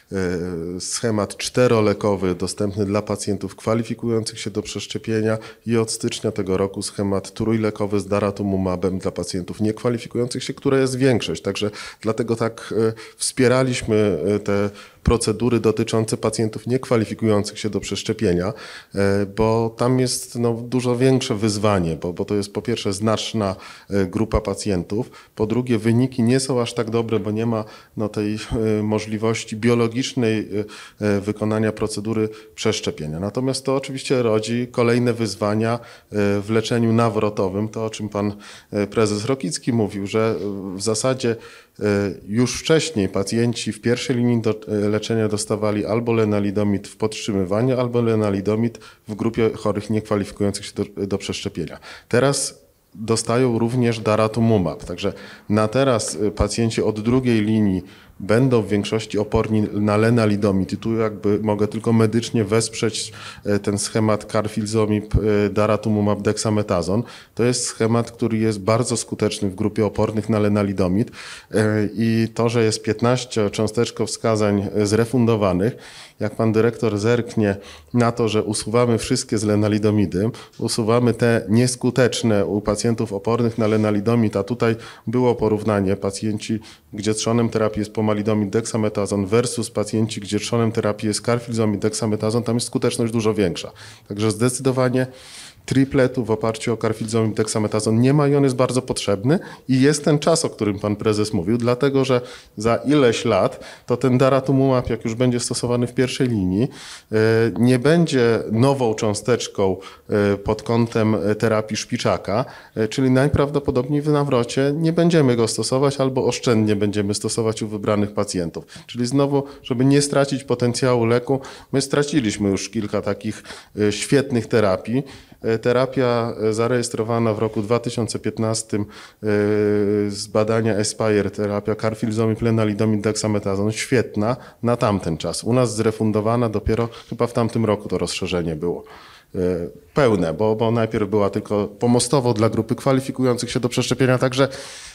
schemat 4-lekowy dostępny dla pacjentów kwalifikujących się do przeszczepienia i od stycznia tego roku schemat trójlekowy z daratumumabem dla pacjentów niekwalifikujących się, które jest większość. Także dlatego tak wspieraliśmy te procedury dotyczące pacjentów niekwalifikujących się do przeszczepienia, bo tam jest dużo większe wyzwanie, bo to jest po pierwsze znaczna grupa pacjentów, po drugie wyniki nie są aż tak dobre, bo nie ma tej możliwości biologicznej wykonania procedury przeszczepienia. Natomiast to oczywiście rodzi kolejne wyzwania w leczeniu nawrotowym, to o czym pan prezes Rokicki mówił, że w zasadzie już wcześniej pacjenci w pierwszej linii leczenia dostawali albo lenalidomid w podtrzymywaniu, albo lenalidomid w grupie chorych niekwalifikujących się do przeszczepienia. Teraz dostają również daratumumab. Także na teraz pacjenci od drugiej linii będą w większości oporni na lenalidomid i tu jakby mogę tylko medycznie wesprzeć ten schemat carfilzomib, daratumumab, dexametazon. To jest schemat, który jest bardzo skuteczny w grupie opornych na lenalidomid i to, że jest 15 cząsteczkowskazań zrefundowanych, jak pan dyrektor zerknie na to, że usuwamy wszystkie z lenalidomidem, usuwamy te nieskuteczne u pacjentów opornych na lenalidomid, a tutaj było porównanie pacjenci, gdzie trzonem terapii jest pomalidomid, dexametazon versus pacjenci, gdzie trzonem terapii jest carfilzomib, dexametazon, tam jest skuteczność dużo większa. Także zdecydowanie tripletu w oparciu o carfilzomib, dexametazon nie ma i on jest bardzo potrzebny i jest ten czas, o którym pan prezes mówił, dlatego że za ileś lat to ten daratumumab, jak już będzie stosowany w pierwszej linii, nie będzie nową cząsteczką pod kątem terapii Szpiczaka, czyli najprawdopodobniej w nawrocie nie będziemy go stosować albo oszczędnie będziemy stosować u wybranych pacjentów. Czyli znowu, żeby nie stracić potencjału leku, my straciliśmy już kilka takich świetnych terapii. Terapia zarejestrowana w roku 2015 z badania Aspire, terapia carfilzomib, lenalidomid, dexametazon, świetna na tamten czas. U nas zrefundowana dopiero chyba w tamtym roku to rozszerzenie było pełne, bo najpierw była tylko pomostowo dla grupy kwalifikujących się do przeszczepienia, także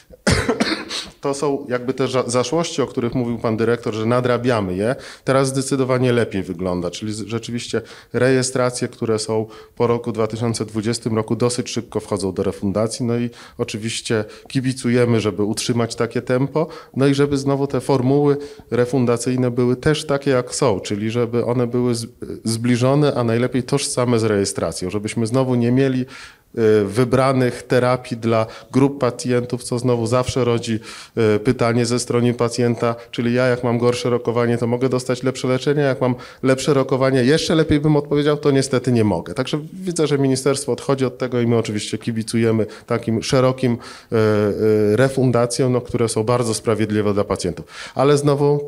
to są jakby te zaszłości, o których mówił pan dyrektor, że nadrabiamy je. Teraz zdecydowanie lepiej wygląda, czyli rzeczywiście rejestracje, które są po roku 2020 roku dosyć szybko wchodzą do refundacji. No i oczywiście kibicujemy, żeby utrzymać takie tempo, no i żeby znowu te formuły refundacyjne były też takie jak są, czyli żeby one były zbliżone, a najlepiej tożsame z rejestracją, żebyśmy znowu nie mieli wybranych terapii dla grup pacjentów, co znowu zawsze rodzi pytanie ze strony pacjenta, czyli ja jak mam gorsze rokowanie, to mogę dostać lepsze leczenie, jak mam lepsze rokowanie, jeszcze lepiej bym odpowiedział, to niestety nie mogę. Także widzę, że ministerstwo odchodzi od tego i my oczywiście kibicujemy takim szerokim refundacjom, które są bardzo sprawiedliwe dla pacjentów. Ale znowu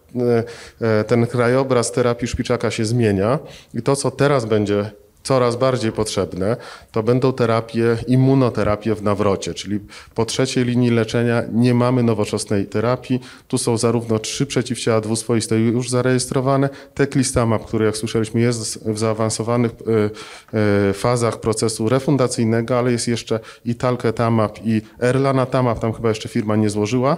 ten krajobraz terapii Szpiczaka się zmienia i to, co teraz będzie coraz bardziej potrzebne, to będą immunoterapie w nawrocie, czyli po trzeciej linii leczenia nie mamy nowoczesnej terapii. Tu są zarówno 3 przeciwciała dwuswoiste już zarejestrowane, teclistamab, który jak słyszeliśmy jest w zaawansowanych fazach procesu refundacyjnego, ale jest jeszcze i talquetamab i erlanatamab, tam chyba jeszcze firma nie złożyła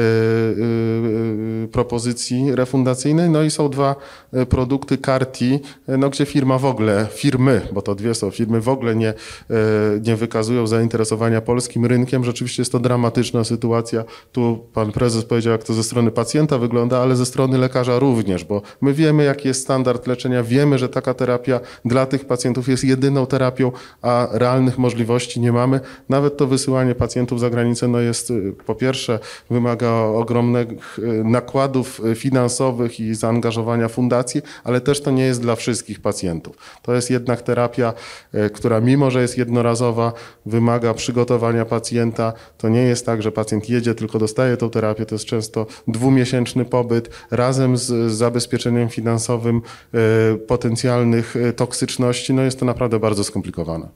propozycji refundacyjnej, no i są 2 produkty CAR-T, gdzie firmy, bo to 2 są firmy, w ogóle nie wykazują zainteresowania polskim rynkiem. Rzeczywiście jest to dramatyczna sytuacja. Tu pan prezes powiedział, jak to ze strony pacjenta wygląda, ale ze strony lekarza również, bo my wiemy, jaki jest standard leczenia, wiemy, że taka terapia dla tych pacjentów jest jedyną terapią, a realnych możliwości nie mamy. Nawet to wysyłanie pacjentów za granicę jest po pierwsze wymaga ogromnych nakładów finansowych i zaangażowania fundacji, ale też to nie jest dla wszystkich pacjentów. To jest jednak jednak terapia, która mimo, że jest jednorazowa, wymaga przygotowania pacjenta. To nie jest tak, że pacjent jedzie, tylko dostaje tą terapię. To jest często 2-miesięczny pobyt razem z zabezpieczeniem finansowym potencjalnych toksyczności. No jest to naprawdę bardzo skomplikowane.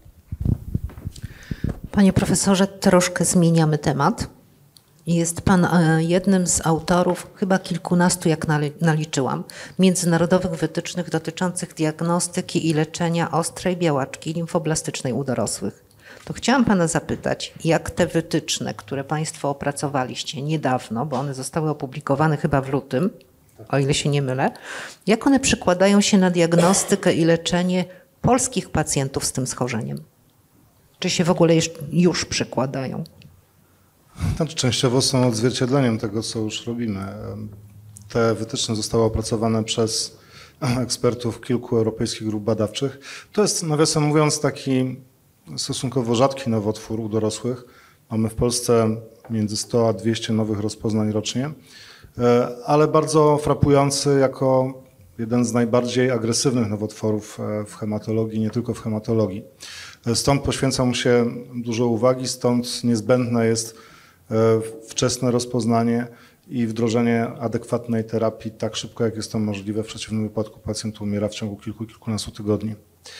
Panie profesorze, troszkę zmieniamy temat. Jest pan jednym z autorów, chyba kilkunastu, jak naliczyłam, międzynarodowych wytycznych dotyczących diagnostyki i leczenia ostrej białaczki limfoblastycznej u dorosłych. To chciałam pana zapytać, jak te wytyczne, które państwo opracowaliście niedawno, bo one zostały opublikowane chyba w lutym, o ile się nie mylę, jak one przekładają się na diagnostykę i leczenie polskich pacjentów z tym schorzeniem? Czy się w ogóle już przekładają? Znaczy, częściowo są odzwierciedleniem tego, co już robimy. Te wytyczne zostały opracowane przez ekspertów kilku europejskich grup badawczych. To jest, nawiasem mówiąc, taki stosunkowo rzadki nowotwór u dorosłych. Mamy w Polsce między 100 a 200 nowych rozpoznań rocznie, ale bardzo frapujący jako jeden z najbardziej agresywnych nowotworów w hematologii, nie tylko w hematologii. Stąd poświęca mu się dużo uwagi, stąd niezbędne jest wczesne rozpoznanie i wdrożenie adekwatnej terapii tak szybko, jak jest to możliwe. W przeciwnym wypadku pacjent umiera w ciągu kilkunastu tygodni.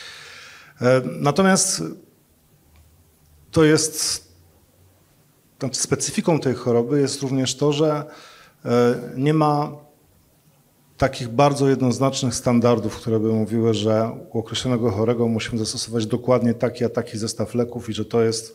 Natomiast to jest, specyfiką tej choroby jest również to, że nie ma takich bardzo jednoznacznych standardów, które by mówiły, że u określonego chorego musimy zastosować dokładnie taki a taki zestaw leków i że to jest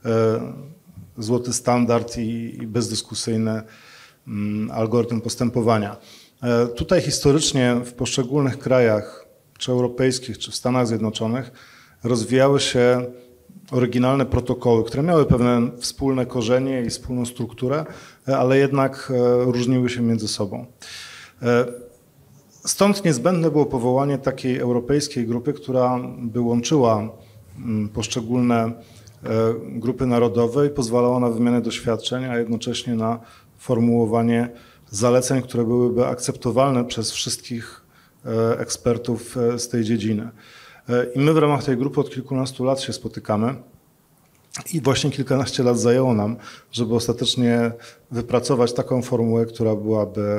złoty standard i bezdyskusyjny algorytm postępowania. Tutaj historycznie w poszczególnych krajach, czy europejskich, czy w Stanach Zjednoczonych, rozwijały się oryginalne protokoły, które miały pewne wspólne korzenie i wspólną strukturę, ale jednak różniły się między sobą. Stąd niezbędne było powołanie takiej europejskiej grupy, która by łączyła poszczególne grupy narodowe i pozwalała na wymianę doświadczeń, a jednocześnie na formułowanie zaleceń, które byłyby akceptowalne przez wszystkich ekspertów z tej dziedziny. I my w ramach tej grupy od kilkunastu lat się spotykamy i właśnie kilkanaście lat zajęło nam, żeby ostatecznie wypracować taką formułę, która byłaby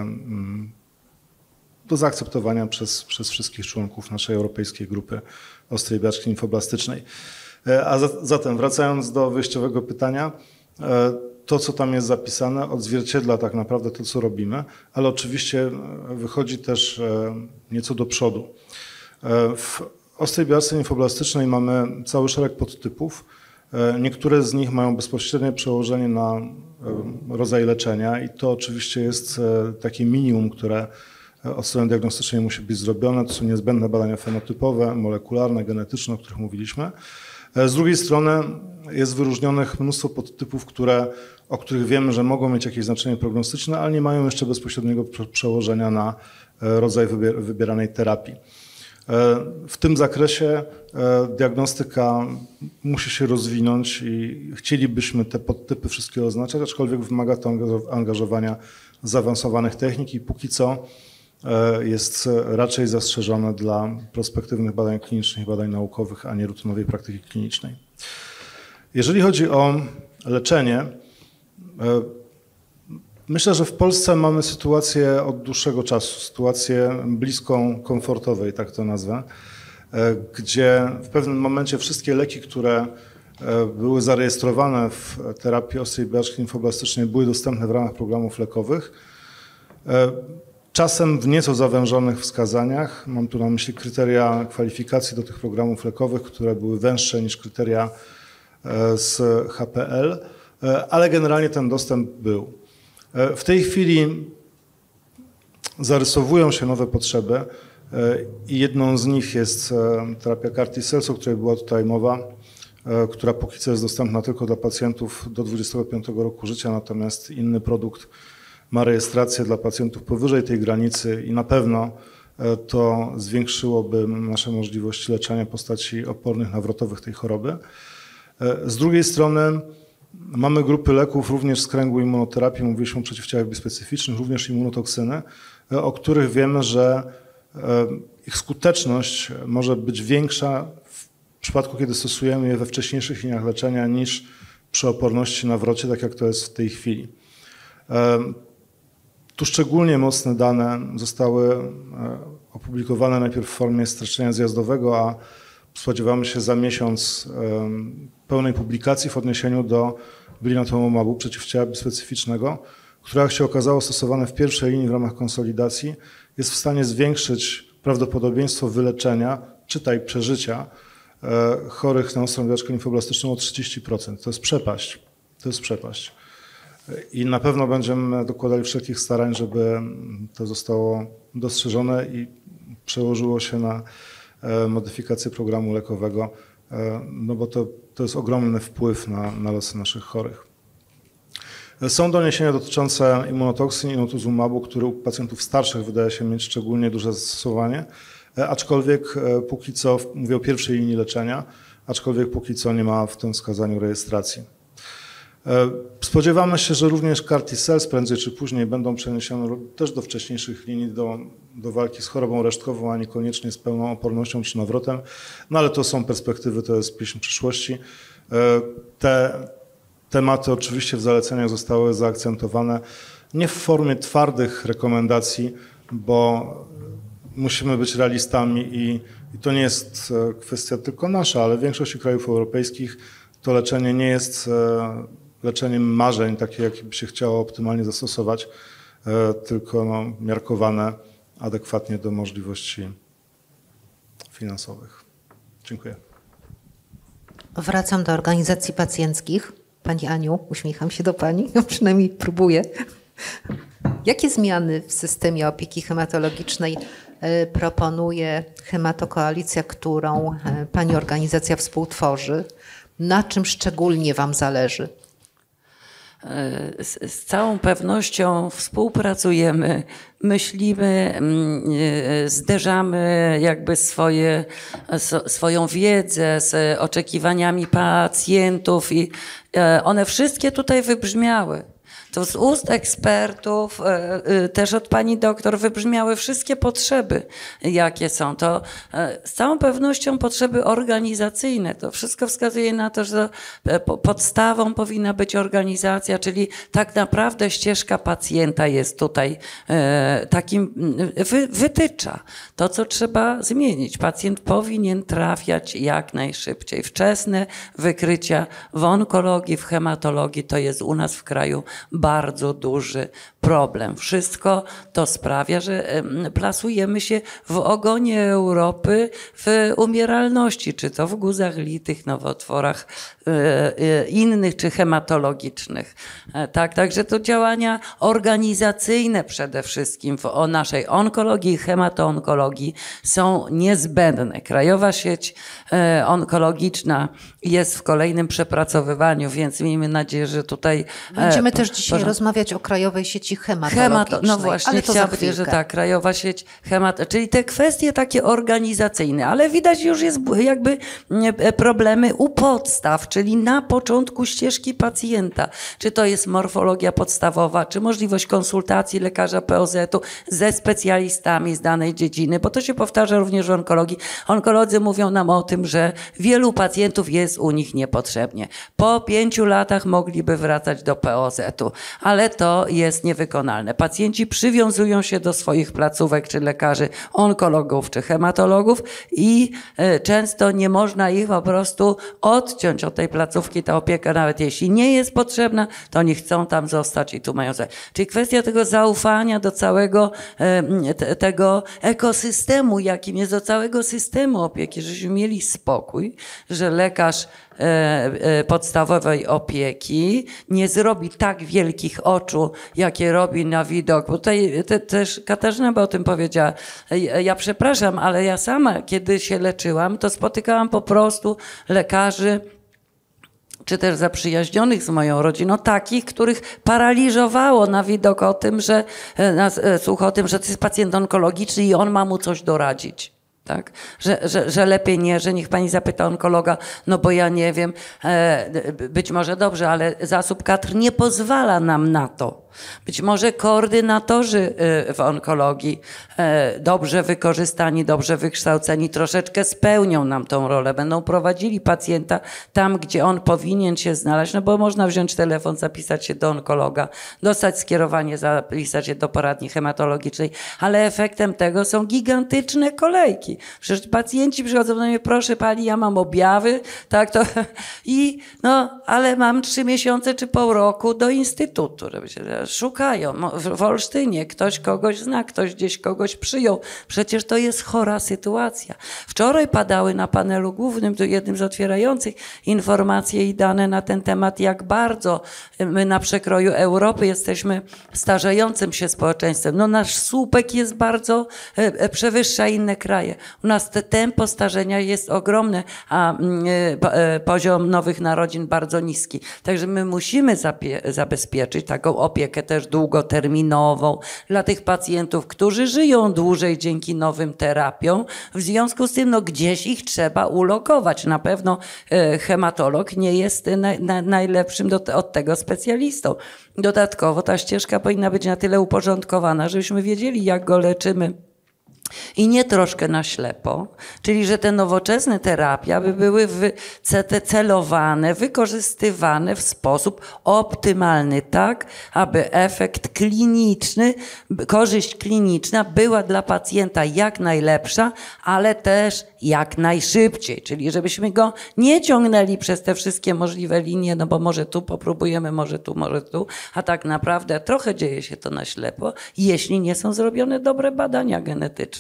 do zaakceptowania przez wszystkich członków naszej europejskiej grupy ostrej biaczki limfoblastycznej. A zatem wracając do wyjściowego pytania, to co tam jest zapisane odzwierciedla tak naprawdę to, co robimy, ale oczywiście wychodzi też nieco do przodu. W ostrej biaczce limfoblastycznej mamy cały szereg podtypów. Niektóre z nich mają bezpośrednie przełożenie na rodzaj leczenia i to oczywiście jest takie minimum, które od strony diagnostycznej musi być zrobione. To są niezbędne badania fenotypowe, molekularne, genetyczne, o których mówiliśmy. Z drugiej strony jest wyróżnionych mnóstwo podtypów, o których wiemy, że mogą mieć jakieś znaczenie prognostyczne, ale nie mają jeszcze bezpośredniego przełożenia na rodzaj wybieranej terapii. W tym zakresie diagnostyka musi się rozwinąć i chcielibyśmy te podtypy wszystkie oznaczać, aczkolwiek wymaga to angażowania zaawansowanych technik i póki co jest raczej zastrzeżone dla prospektywnych badań klinicznych i badań naukowych, a nie rutynowej praktyki klinicznej. Jeżeli chodzi o leczenie, myślę, że w Polsce mamy sytuację od dłuższego czasu, sytuację bliską komfortowej, tak to nazwę, gdzie w pewnym momencie wszystkie leki, które były zarejestrowane w terapii ostrej biaczki limfoblastycznej, były dostępne w ramach programów lekowych. Czasem w nieco zawężonych wskazaniach, mam tu na myśli kryteria kwalifikacji do tych programów lekowych, które były węższe niż kryteria z HPL, ale generalnie ten dostęp był. W tej chwili zarysowują się nowe potrzeby i jedną z nich jest terapia CAR T-cells, o której była tutaj mowa, która póki co jest dostępna tylko dla pacjentów do 25 roku życia, natomiast inny produkt ma rejestrację dla pacjentów powyżej tej granicy i na pewno to zwiększyłoby nasze możliwości leczenia postaci opornych, nawrotowych tej choroby. Z drugiej strony mamy grupy leków również z kręgu immunoterapii, mówiliśmy o przeciwciałach bispecyficznych, również immunotoksyny, o których wiemy, że ich skuteczność może być większa w przypadku, kiedy stosujemy je we wcześniejszych liniach leczenia niż przy oporności nawrocie, tak jak to jest w tej chwili. Tu szczególnie mocne dane zostały opublikowane najpierw w formie streszczenia zjazdowego, a spodziewamy się za miesiąc pełnej publikacji w odniesieniu do blinatumomab, przeciwciała bispecyficznego, które jak się okazało stosowane w pierwszej linii w ramach konsolidacji jest w stanie zwiększyć prawdopodobieństwo wyleczenia, czytaj przeżycia, chorych na ostrą białaczkę limfoblastyczną o 30%. To jest przepaść. To jest przepaść. I na pewno będziemy dokładali wszelkich starań, żeby to zostało dostrzeżone i przełożyło się na modyfikację programu lekowego, no bo to jest ogromny wpływ na losy naszych chorych. Są doniesienia dotyczące immunotoksyn i inotuzumab, który u pacjentów starszych wydaje się mieć szczególnie duże zastosowanie, aczkolwiek póki co, mówię o pierwszej linii leczenia, aczkolwiek póki co nie ma w tym wskazaniu rejestracji. Spodziewamy się, że również CAR T-cells prędzej czy później będą przeniesione też do wcześniejszych linii do walki z chorobą resztkową, a niekoniecznie z pełną opornością czy nawrotem, no ale to są perspektywy, to jest pieśń przyszłości. Te tematy oczywiście w zaleceniach zostały zaakcentowane nie w formie twardych rekomendacji, bo musimy być realistami i to nie jest kwestia tylko nasza, ale w większości krajów europejskich to leczenie nie jest leczeniem marzeń, takie jakie by się chciało optymalnie zastosować, tylko miarkowane adekwatnie do możliwości finansowych. Dziękuję. Wracam do organizacji pacjenckich. Pani Aniu, uśmiecham się do Pani, przynajmniej próbuję. Jakie zmiany w systemie opieki hematologicznej proponuje Hematokoalicja, którą Pani organizacja współtworzy? Na czym szczególnie Wam zależy? Z całą pewnością współpracujemy, myślimy, zderzamy jakby swoją wiedzę z oczekiwaniami pacjentów i one wszystkie tutaj wybrzmiały. To z ust ekspertów, też od pani doktor wybrzmiały wszystkie potrzeby, jakie są. To z całą pewnością potrzeby organizacyjne. To wszystko wskazuje na to, że podstawą powinna być organizacja, czyli tak naprawdę ścieżka pacjenta jest tutaj takim, wytycza to, co trzeba zmienić. Pacjent powinien trafiać jak najszybciej. Wczesne wykrycia w onkologii, w hematologii to jest u nas w kraju bardzo duży problem. Wszystko to sprawia, że plasujemy się w ogonie Europy w umieralności, czy to w guzach litych, nowotworach innych, czy hematologicznych. Także to działania organizacyjne przede wszystkim w naszej onkologii i hematoonkologii są niezbędne. Krajowa sieć onkologiczna jest w kolejnym przepracowywaniu, więc miejmy nadzieję, że tutaj... Będziemy też dzisiaj rozmawiać o Krajowej Sieci Hematologicznej. No właśnie, chciałam powiedzieć, że tak, Krajowa Sieć czyli te kwestie takie organizacyjne, ale widać już jest jakby problemy u podstaw, czyli na początku ścieżki pacjenta. Czy to jest morfologia podstawowa, czy możliwość konsultacji lekarza POZ-u ze specjalistami z danej dziedziny, bo to się powtarza również w onkologii. Onkolodzy mówią nam o tym, że wielu pacjentów jest u nich niepotrzebnie. Po 5 latach mogliby wracać do POZ-u, ale to jest niewykonalne. Pacjenci przywiązują się do swoich placówek, czy lekarzy onkologów, czy hematologów i często nie można ich po prostu odciąć od tej placówki. Ta opieka, nawet jeśli nie jest potrzebna, to oni chcą tam zostać i tu mają zostać. Czyli kwestia tego zaufania do całego tego ekosystemu, jakim jest, do całego systemu opieki, żebyśmy mieli spokój, że lekarz podstawowej opieki nie zrobi tak wielkich oczu, jakie robi na widok. Bo tutaj też Katarzyna by o tym powiedziała. Ja przepraszam, ale ja sama, kiedy się leczyłam, to spotykałam po prostu lekarzy, czy też zaprzyjaźnionych z moją rodziną, takich, których paraliżowało na widok o tym, słuch o tym, że to jest pacjent onkologiczny i on ma mu coś doradzić. Tak? Że lepiej nie, że niech pani zapyta onkologa, no bo ja nie wiem, być może dobrze, ale zasób kadr nie pozwala nam na to, Być może koordynatorzy w onkologii dobrze wykorzystani, dobrze wykształceni troszeczkę spełnią nam tą rolę, będą prowadzili pacjenta tam, gdzie on powinien się znaleźć, no bo można wziąć telefon, zapisać się do onkologa, dostać skierowanie, zapisać się do poradni hematologicznej, ale efektem tego są gigantyczne kolejki. Przecież pacjenci przychodzą do mnie, proszę pani, ja mam objawy, tak to i no, ale mam 3 miesiące czy pół roku do instytutu, żeby się szukają. W Olsztynie ktoś kogoś zna, ktoś gdzieś kogoś przyjął. Przecież to jest chora sytuacja. Wczoraj padały na panelu głównym, to jednym z otwierających, informacje i dane na ten temat, jak bardzo my na przekroju Europy jesteśmy starzejącym się społeczeństwem. No nasz słupek jest bardzo, przewyższa inne kraje. U nas tempo starzenia jest ogromne, a poziom nowych narodzin bardzo niski. Także my musimy zabezpieczyć taką opiekę też długoterminową dla tych pacjentów, którzy żyją dłużej dzięki nowym terapiom. W związku z tym no, gdzieś ich trzeba ulokować. Na pewno hematolog nie jest najlepszym od tego specjalistą. Dodatkowo ta ścieżka powinna być na tyle uporządkowana, żebyśmy wiedzieli, jak go leczymy. I nie troszkę na ślepo, czyli że te nowoczesne terapie by były celowane, wykorzystywane w sposób optymalny, tak aby efekt kliniczny, korzyść kliniczna była dla pacjenta jak najlepsza, ale też jak najszybciej, czyli żebyśmy go nie ciągnęli przez te wszystkie możliwe linie, no bo może tu popróbujemy, może tu, a tak naprawdę trochę dzieje się to na ślepo, jeśli nie są zrobione dobre badania genetyczne.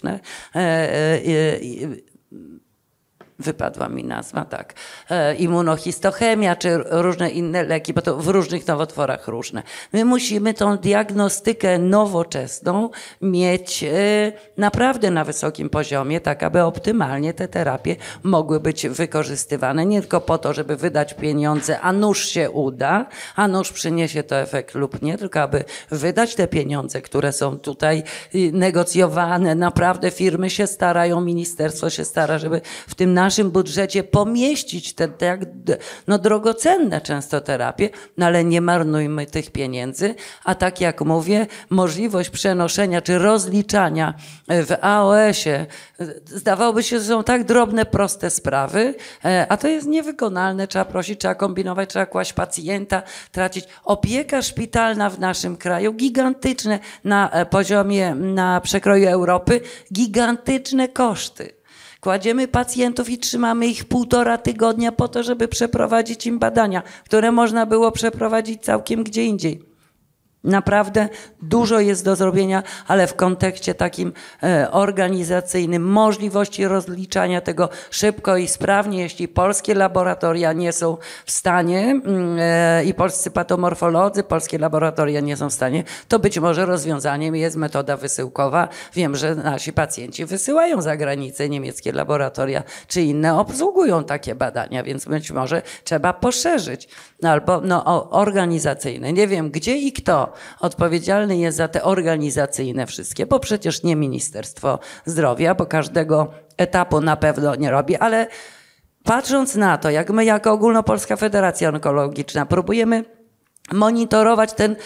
Wypadła mi nazwa, tak. Immunohistochemia czy różne inne leki, bo to w różnych nowotworach różne. My musimy tą diagnostykę nowoczesną mieć naprawdę na wysokim poziomie, tak aby optymalnie te terapie mogły być wykorzystywane. Nie tylko po to, żeby wydać pieniądze, a nuż się uda, a nuż przyniesie to efekt lub nie, tylko aby wydać te pieniądze, które są tutaj negocjowane. Naprawdę firmy się starają, ministerstwo się stara, żeby w tym naszym budżecie pomieścić te no, drogocenne często terapie, no, ale nie marnujmy tych pieniędzy. A tak jak mówię, możliwość przenoszenia czy rozliczania w AOS-ie, zdawałoby się, że są tak drobne, proste sprawy, a to jest niewykonalne. Trzeba prosić, trzeba kombinować, trzeba kłaść pacjenta, tracić. Opieka szpitalna w naszym kraju, gigantyczne na poziomie, na przekroju Europy, gigantyczne koszty. Kładziemy pacjentów i trzymamy ich 1,5 tygodnia po to, żeby przeprowadzić im badania, które można było przeprowadzić całkiem gdzie indziej. Naprawdę dużo jest do zrobienia, ale w kontekście takim organizacyjnym, możliwości rozliczania tego szybko i sprawnie, jeśli polskie laboratoria nie są w stanie i polscy patomorfolodzy, polskie laboratoria nie są w stanie, to być może rozwiązaniem jest metoda wysyłkowa. Wiem, że nasi pacjenci wysyłają za granicę, niemieckie laboratoria czy inne obsługują takie badania, więc być może trzeba poszerzyć albo no, organizacyjne. Nie wiem gdzie i kto odpowiedzialny jest za te organizacyjne wszystkie, bo przecież nie Ministerstwo Zdrowia, bo każdego etapu na pewno nie robi, ale patrząc na to, jak my jako Ogólnopolska Federacja Onkologiczna próbujemy monitorować ten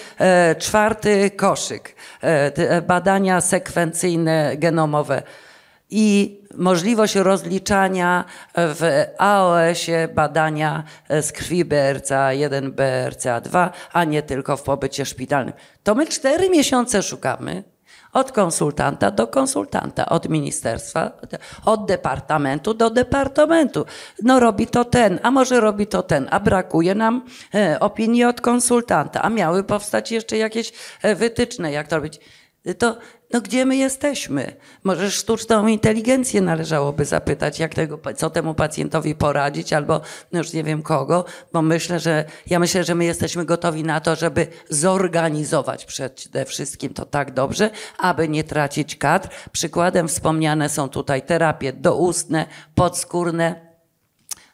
4. koszyk, te badania sekwencyjne, genomowe, i możliwość rozliczania w AOS-ie badania z krwi BRCA1, BRCA2, a nie tylko w pobycie szpitalnym. To my 4 miesiące szukamy od konsultanta do konsultanta, od ministerstwa, od departamentu do departamentu. No robi to ten, a może robi to ten, a brakuje nam opinii od konsultanta, a miały powstać jeszcze jakieś wytyczne, jak to robić. To no gdzie my jesteśmy? Może sztuczną inteligencję należałoby zapytać, co temu pacjentowi poradzić, albo no już nie wiem kogo, bo ja myślę, że my jesteśmy gotowi na to, żeby zorganizować przede wszystkim to tak dobrze, aby nie tracić kadr. Przykładem wspomniane są tutaj terapie doustne, podskórne,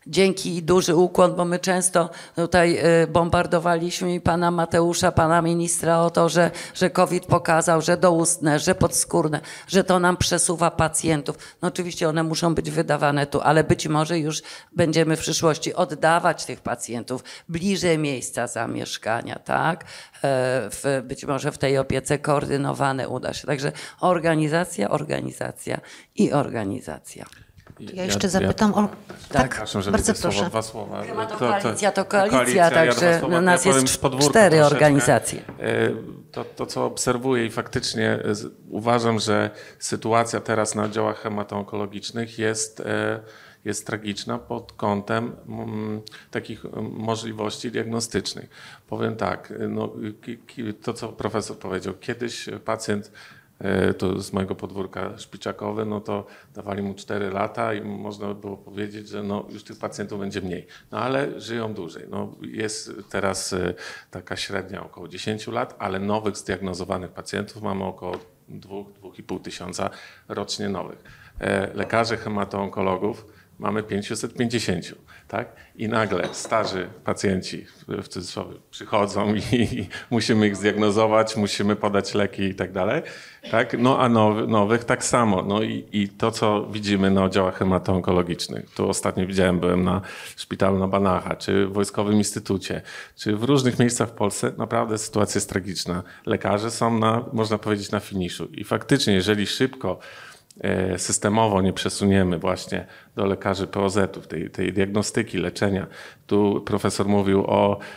dzięki i duży ukłon, bo my często tutaj bombardowaliśmy pana Mateusza, pana ministra o to, że COVID pokazał, że doustne, że podskórne, że to nam przesuwa pacjentów. No oczywiście one muszą być wydawane tu, ale być może już będziemy w przyszłości oddawać tych pacjentów bliżej miejsca zamieszkania, tak? Być może w tej opiece koordynowane uda się. Także organizacja, organizacja i organizacja. Ja jeszcze zapytam o... Tak, bardzo proszę. Dwa słowa. Koalicja to koalicja, także u nas jest 4 organizacje. To, co obserwuję i faktycznie uważam, że sytuacja teraz na oddziałach hematoonkologicznych jest tragiczna pod kątem takich możliwości diagnostycznych. Powiem tak, no, to co profesor powiedział, kiedyś pacjent to z mojego podwórka Szpiczakowy, no to dawali mu 4 lata i można było powiedzieć, że no już tych pacjentów będzie mniej. No ale żyją dłużej. No jest teraz taka średnia około 10 lat, ale nowych zdiagnozowanych pacjentów mamy około 2,5 tysiąca rocznie nowych. Lekarzy hematoonkologów mamy 550, tak? I nagle starzy pacjenci w cudzysłowie przychodzą i musimy ich zdiagnozować, musimy podać leki i tak dalej, tak? No a nowych tak samo. No i to, co widzimy na oddziałach hematoonkologicznych. Tu ostatnio byłem na szpitalu na Banacha, czy w Wojskowym Instytucie, czy w różnych miejscach w Polsce. Naprawdę sytuacja jest tragiczna. Lekarze są można powiedzieć, na finiszu. I faktycznie, jeżeli szybko systemowo nie przesuniemy właśnie do lekarzy POZ-ów, tej diagnostyki, leczenia. Tu profesor mówił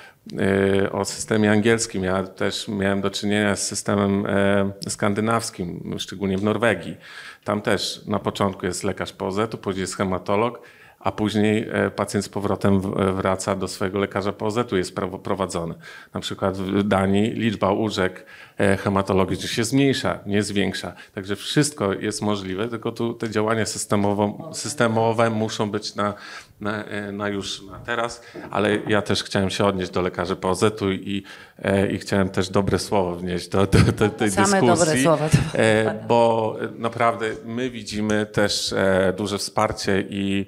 o systemie angielskim. Ja też miałem do czynienia z systemem skandynawskim, szczególnie w Norwegii. Tam też na początku jest lekarz POZ-u, później jest hematolog, a później pacjent z powrotem wraca do swojego lekarza POZ-u, jest prowadzony. Na przykład w Danii liczba łóżek hematologicznych się zmniejsza, nie zwiększa. Także wszystko jest możliwe, tylko tu te działania systemowe muszą być na już na teraz, ale ja też chciałem się odnieść do lekarzy POZ-u i chciałem też dobre słowo wnieść do tej dyskusji, dobre słowa. Bo naprawdę my widzimy też duże wsparcie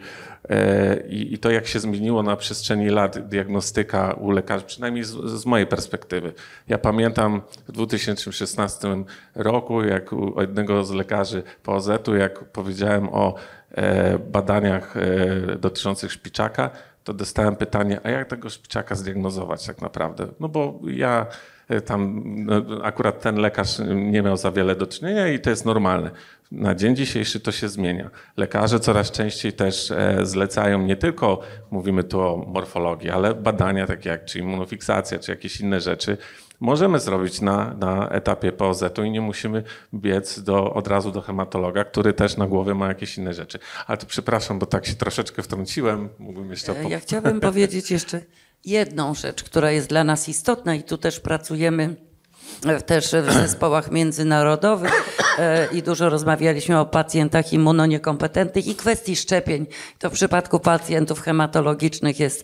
i to, jak się zmieniło na przestrzeni lat diagnostyka u lekarzy, przynajmniej z mojej perspektywy. Ja pamiętam w 2016 roku, jak u jednego z lekarzy POZ-u, jak powiedziałem o badaniach dotyczących szpiczaka, to dostałem pytanie, a jak tego szpiczaka zdiagnozować tak naprawdę? No bo ja tam akurat ten lekarz nie miał za wiele do czynienia i to jest normalne. Na dzień dzisiejszy to się zmienia. Lekarze coraz częściej też zlecają nie tylko, mówimy tu o morfologii, ale badania takie jak czy immunofiksacja, czy jakieś inne rzeczy możemy zrobić na etapie POZ-u i nie musimy biec od razu do hematologa, który też na głowie ma jakieś inne rzeczy. Ale to przepraszam, bo tak się troszeczkę wtrąciłem. Mógłbym jeszcze Ja chciałabym powiedzieć jeszcze jedną rzecz, która jest dla nas istotna i tu też pracujemy też w zespołach międzynarodowych i dużo rozmawialiśmy o pacjentach immunoniekompetentnych i kwestii szczepień. To w przypadku pacjentów hematologicznych jest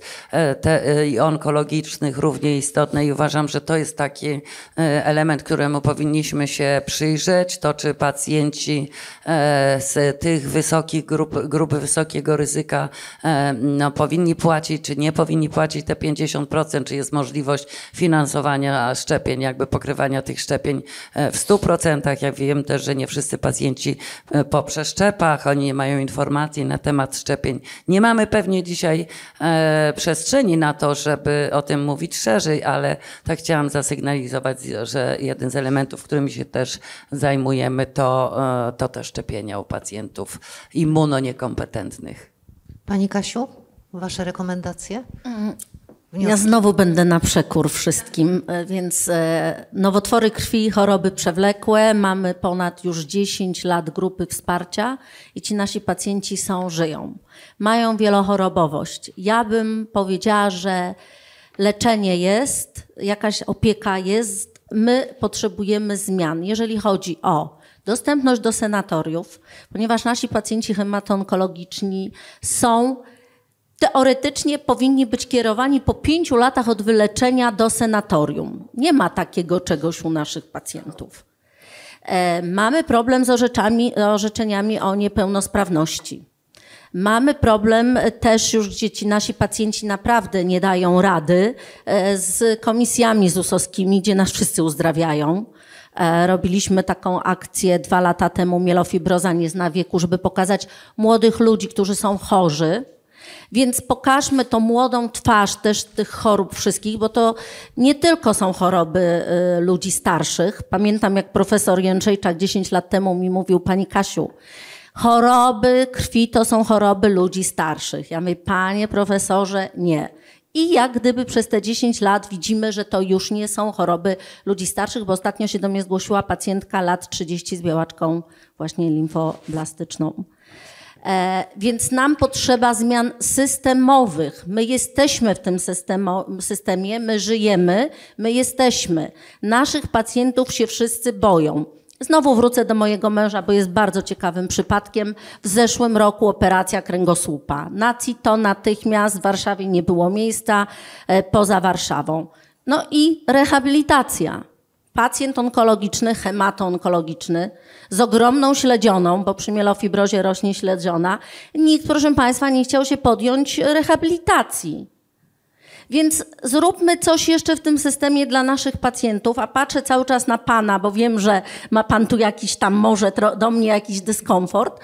i onkologicznych równie istotne i uważam, że to jest taki element, któremu powinniśmy się przyjrzeć. To czy pacjenci z tych wysokich grupy wysokiego ryzyka powinni płacić, czy nie powinni płacić te 50%, czy jest możliwość finansowania szczepień, jakby pokrywania tych szczepień w 100%. Ja wiem też, że nie wszyscy pacjenci po przeszczepach, oni nie mają informacji na temat szczepień. Nie mamy pewnie dzisiaj przestrzeni na to, żeby o tym mówić szerzej, ale tak chciałam zasygnalizować, że jeden z elementów, którymi się też zajmujemy, to te szczepienia u pacjentów immunoniekompetentnych. Pani Kasiu, wasze rekomendacje? Ja znowu będę na przekór wszystkim, więc nowotwory krwi, choroby przewlekłe. Mamy ponad już 10 lat grupy wsparcia i ci nasi pacjenci żyją. Mają wielochorobowość. Ja bym powiedziała, że leczenie jest, jakaś opieka jest. My potrzebujemy zmian, jeżeli chodzi o dostępność do senatoriów, ponieważ nasi pacjenci hematoonkologiczni teoretycznie powinni być kierowani po 5 latach od wyleczenia do senatorium. Nie ma takiego czegoś u naszych pacjentów. Mamy problem z orzeczeniami o niepełnosprawności. Mamy problem też już, gdzie ci nasi pacjenci naprawdę nie dają rady z komisjami ZUS-owskimi, gdzie nas wszyscy uzdrawiają. Robiliśmy taką akcję 2 lata temu, mielofibroza nie zna wieku, żeby pokazać młodych ludzi, którzy są chorzy. Więc pokażmy tą młodą twarz też tych chorób wszystkich, bo to nie tylko są choroby ludzi starszych. Pamiętam, jak profesor Jędrzejczak 10 lat temu mi mówił: pani Kasiu, choroby krwi to są choroby ludzi starszych. Ja mówię: panie profesorze, nie. I jak gdyby przez te 10 lat widzimy, że to już nie są choroby ludzi starszych, bo ostatnio się do mnie zgłosiła pacjentka lat 30 z białaczką właśnie limfoblastyczną. Więc nam potrzeba zmian systemowych. My jesteśmy w tym systemie, my żyjemy, my jesteśmy. Naszych pacjentów się wszyscy boją. Znowu wrócę do mojego męża, bo jest bardzo ciekawym przypadkiem. W zeszłym roku operacja kręgosłupa. Na CITO natychmiast w Warszawie nie było miejsca poza Warszawą. No i rehabilitacja. Pacjent onkologiczny, hematoonkologiczny z ogromną śledzioną, bo przy mielofibrozie rośnie śledziona. Nikt, proszę państwa, nie chciał się podjąć rehabilitacji. Więc zróbmy coś jeszcze w tym systemie dla naszych pacjentów, a patrzę cały czas na pana, bo wiem, że ma pan tu jakiś tam może do mnie jakiś dyskomfort.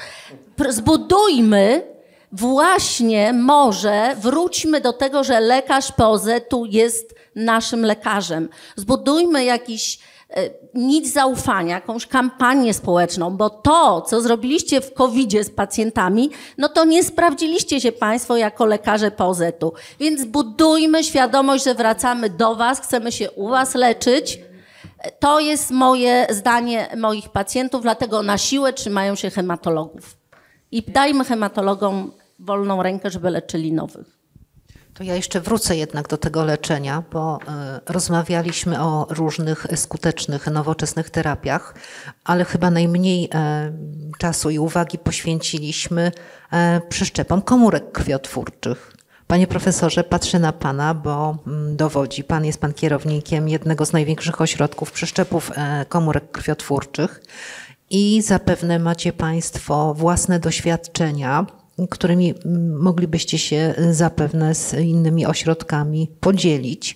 Zbudujmy właśnie, może wróćmy do tego, że lekarz POZ-u jest naszym lekarzem. Zbudujmy jakiś nic zaufania, jakąś kampanię społeczną, bo to, co zrobiliście w COVID-zie z pacjentami, no to nie sprawdziliście się państwo jako lekarze POZ-u. Więc budujmy świadomość, że wracamy do was, chcemy się u was leczyć. To jest moje zdanie moich pacjentów, dlatego na siłę trzymają się hematologów. I dajmy hematologom wolną rękę, żeby leczyli nowych. To ja jeszcze wrócę jednak do tego leczenia, bo rozmawialiśmy o różnych skutecznych, nowoczesnych terapiach, ale chyba najmniej czasu i uwagi poświęciliśmy przeszczepom komórek krwiotwórczych. Panie profesorze, patrzę na pana, bo dowodzi pan, jest pan kierownikiem jednego z największych ośrodków przeszczepów komórek krwiotwórczych i zapewne macie państwo własne doświadczenia, którymi moglibyście się zapewne z innymi ośrodkami podzielić.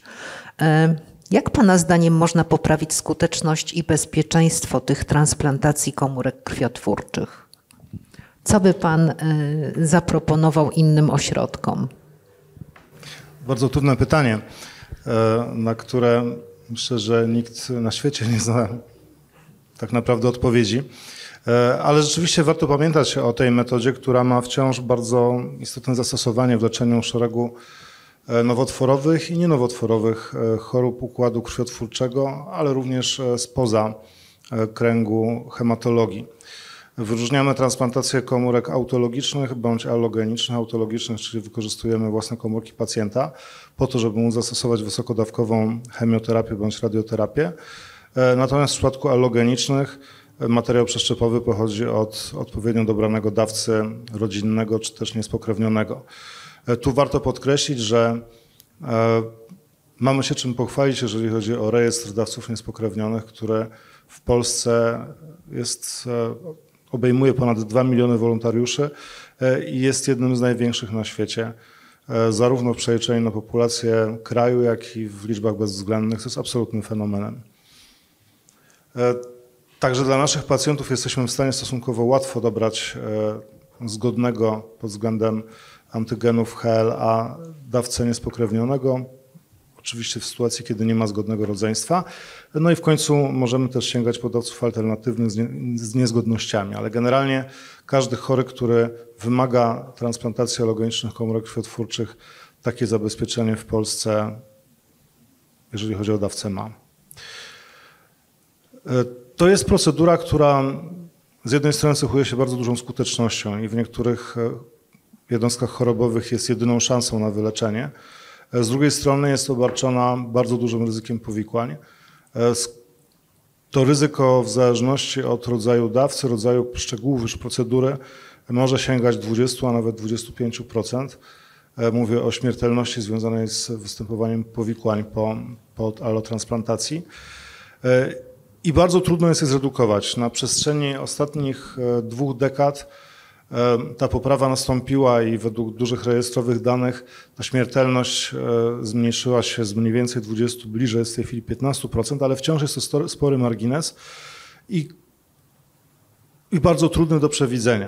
Jak pana zdaniem można poprawić skuteczność i bezpieczeństwo tych transplantacji komórek krwiotwórczych? Co by pan zaproponował innym ośrodkom? Bardzo trudne pytanie, na które myślę, że nikt na świecie nie zna tak naprawdę odpowiedzi. Ale rzeczywiście warto pamiętać o tej metodzie, która ma wciąż bardzo istotne zastosowanie w leczeniu szeregu nowotworowych i nienowotworowych chorób układu krwiotwórczego, ale również spoza kręgu hematologii. Wyróżniamy transplantację komórek autologicznych bądź allogenicznych. Autologicznych, czyli wykorzystujemy własne komórki pacjenta po to, żeby móc zastosować wysokodawkową chemioterapię bądź radioterapię. Natomiast w przypadku allogenicznych materiał przeszczepowy pochodzi od odpowiednio dobranego dawcy rodzinnego czy też niespokrewnionego. Tu warto podkreślić, że mamy się czym pochwalić, jeżeli chodzi o rejestr dawców niespokrewnionych, który w Polsce obejmuje ponad 2 miliony wolontariuszy i jest jednym z największych na świecie, zarówno w przeliczeniu na populację kraju, jak i w liczbach bezwzględnych. To jest absolutnym fenomenem. Także dla naszych pacjentów jesteśmy w stanie stosunkowo łatwo dobrać zgodnego pod względem antygenów HLA dawcę niespokrewnionego, oczywiście w sytuacji, kiedy nie ma zgodnego rodzeństwa. No i w końcu możemy też sięgać po dawców alternatywnych z niezgodnościami, ale generalnie każdy chory, który wymaga transplantacji allogenicznych komórek krwiotwórczych, takie zabezpieczenie w Polsce, jeżeli chodzi o dawcę, ma. To jest procedura, która z jednej strony cechuje się bardzo dużą skutecznością i w niektórych jednostkach chorobowych jest jedyną szansą na wyleczenie. Z drugiej strony jest obarczona bardzo dużym ryzykiem powikłań. To ryzyko w zależności od rodzaju dawcy, rodzaju szczegółów już procedury może sięgać 20, a nawet 25%. Mówię o śmiertelności związanej z występowaniem powikłań po allotransplantacji. I bardzo trudno jest je zredukować. Na przestrzeni ostatnich 2 dekad ta poprawa nastąpiła i według dużych rejestrowych danych ta śmiertelność zmniejszyła się z mniej więcej 20, bliżej jest w tej chwili 15%, ale wciąż jest to spory margines i bardzo trudny do przewidzenia.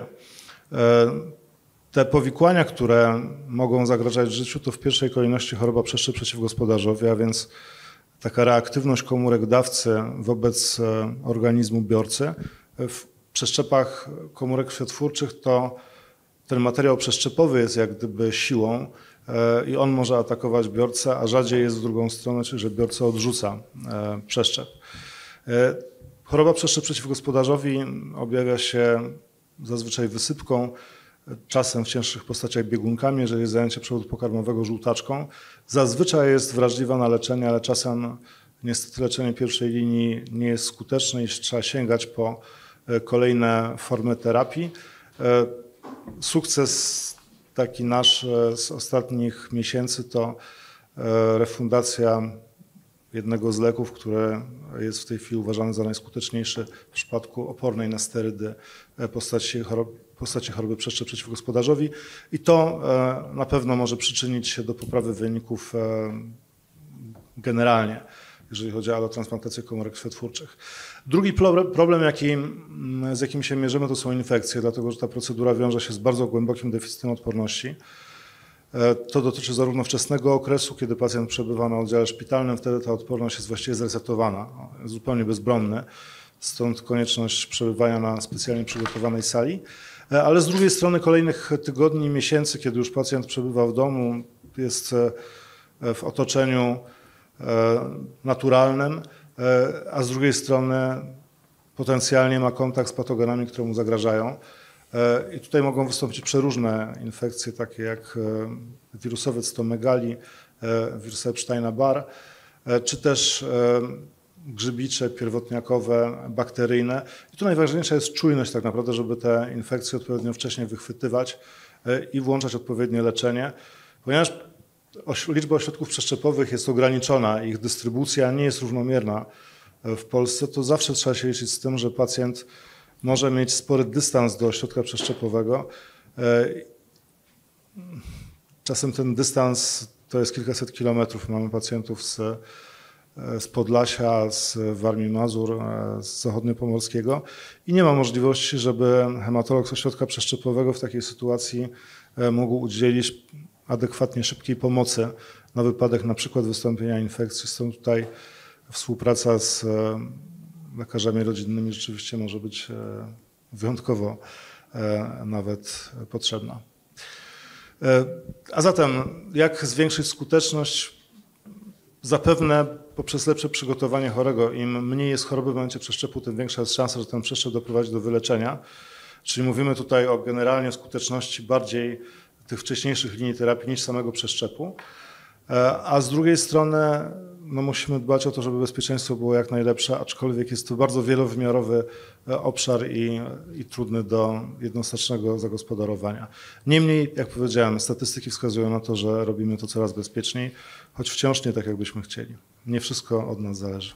Te powikłania, które mogą zagrażać życiu, to w pierwszej kolejności choroba przeszczep przeciwgospodarzowy, a więc taka reaktywność komórek dawcy wobec organizmu biorcy. W przeszczepach komórek krwiotwórczych to ten materiał przeszczepowy jest jak gdyby siłą i on może atakować biorcę, a rzadziej jest w drugą stronę, czyli że biorca odrzuca przeszczep. Choroba przeszczep przeciwgospodarzowi objawia się zazwyczaj wysypką, czasem w cięższych postaciach biegunkami, jeżeli jest zajęcie przewodu pokarmowego żółtaczką. Zazwyczaj jest wrażliwa na leczenie, ale czasem niestety leczenie pierwszej linii nie jest skuteczne i trzeba sięgać po kolejne formy terapii. Sukces taki nasz z ostatnich miesięcy to refundacja jednego z leków, który jest w tej chwili uważany za najskuteczniejszy w przypadku opornej na sterydy postaci choroby przeszczep przeciwgospodarzowi i to na pewno może przyczynić się do poprawy wyników generalnie, jeżeli chodzi o allotransplantację komórek krwiotwórczych. Drugi problem, z jakim się mierzymy, to są infekcje, dlatego że ta procedura wiąże się z bardzo głębokim deficytem odporności. To dotyczy zarówno wczesnego okresu, kiedy pacjent przebywa na oddziale szpitalnym, wtedy ta odporność jest właściwie zresetowana, jest zupełnie bezbronny, stąd konieczność przebywania na specjalnie przygotowanej sali. Ale z drugiej strony kolejnych tygodni i miesięcy, kiedy już pacjent przebywa w domu, jest w otoczeniu naturalnym, a z drugiej strony potencjalnie ma kontakt z patogenami, które mu zagrażają. I tutaj mogą wystąpić przeróżne infekcje, takie jak wirusowe cytomegalii, wirus Epsteina-Barr, czy też grzybicze, pierwotniakowe, bakteryjne. I tu najważniejsza jest czujność tak naprawdę, żeby te infekcje odpowiednio wcześnie wychwytywać i włączać odpowiednie leczenie, ponieważ liczba ośrodków przeszczepowych jest ograniczona, ich dystrybucja nie jest równomierna w Polsce, to zawsze trzeba się liczyć z tym, że pacjent może mieć spory dystans do ośrodka przeszczepowego. Czasem ten dystans to jest kilkaset kilometrów. Mamy pacjentów z Podlasia, z Warmii Mazur, z Zachodniopomorskiego i nie ma możliwości, żeby hematolog z ośrodka przeszczepowego w takiej sytuacji mógł udzielić adekwatnie szybkiej pomocy na wypadek na przykład wystąpienia infekcji. Stąd tutaj współpraca z lekarzami rodzinnymi rzeczywiście może być wyjątkowo nawet potrzebna. A zatem jak zwiększyć skuteczność? Zapewne poprzez lepsze przygotowanie chorego. Im mniej jest choroby w momencie przeszczepu, tym większa jest szansa, że ten przeszczep doprowadzi do wyleczenia. Czyli mówimy tutaj o generalnie skuteczności bardziej tych wcześniejszych linii terapii niż samego przeszczepu. A z drugiej strony no musimy dbać o to, żeby bezpieczeństwo było jak najlepsze, aczkolwiek jest to bardzo wielowymiarowy obszar i trudny do jednoznacznego zagospodarowania. Niemniej, jak powiedziałem, statystyki wskazują na to, że robimy to coraz bezpieczniej, choć wciąż nie tak, jakbyśmy chcieli. Nie wszystko od nas zależy.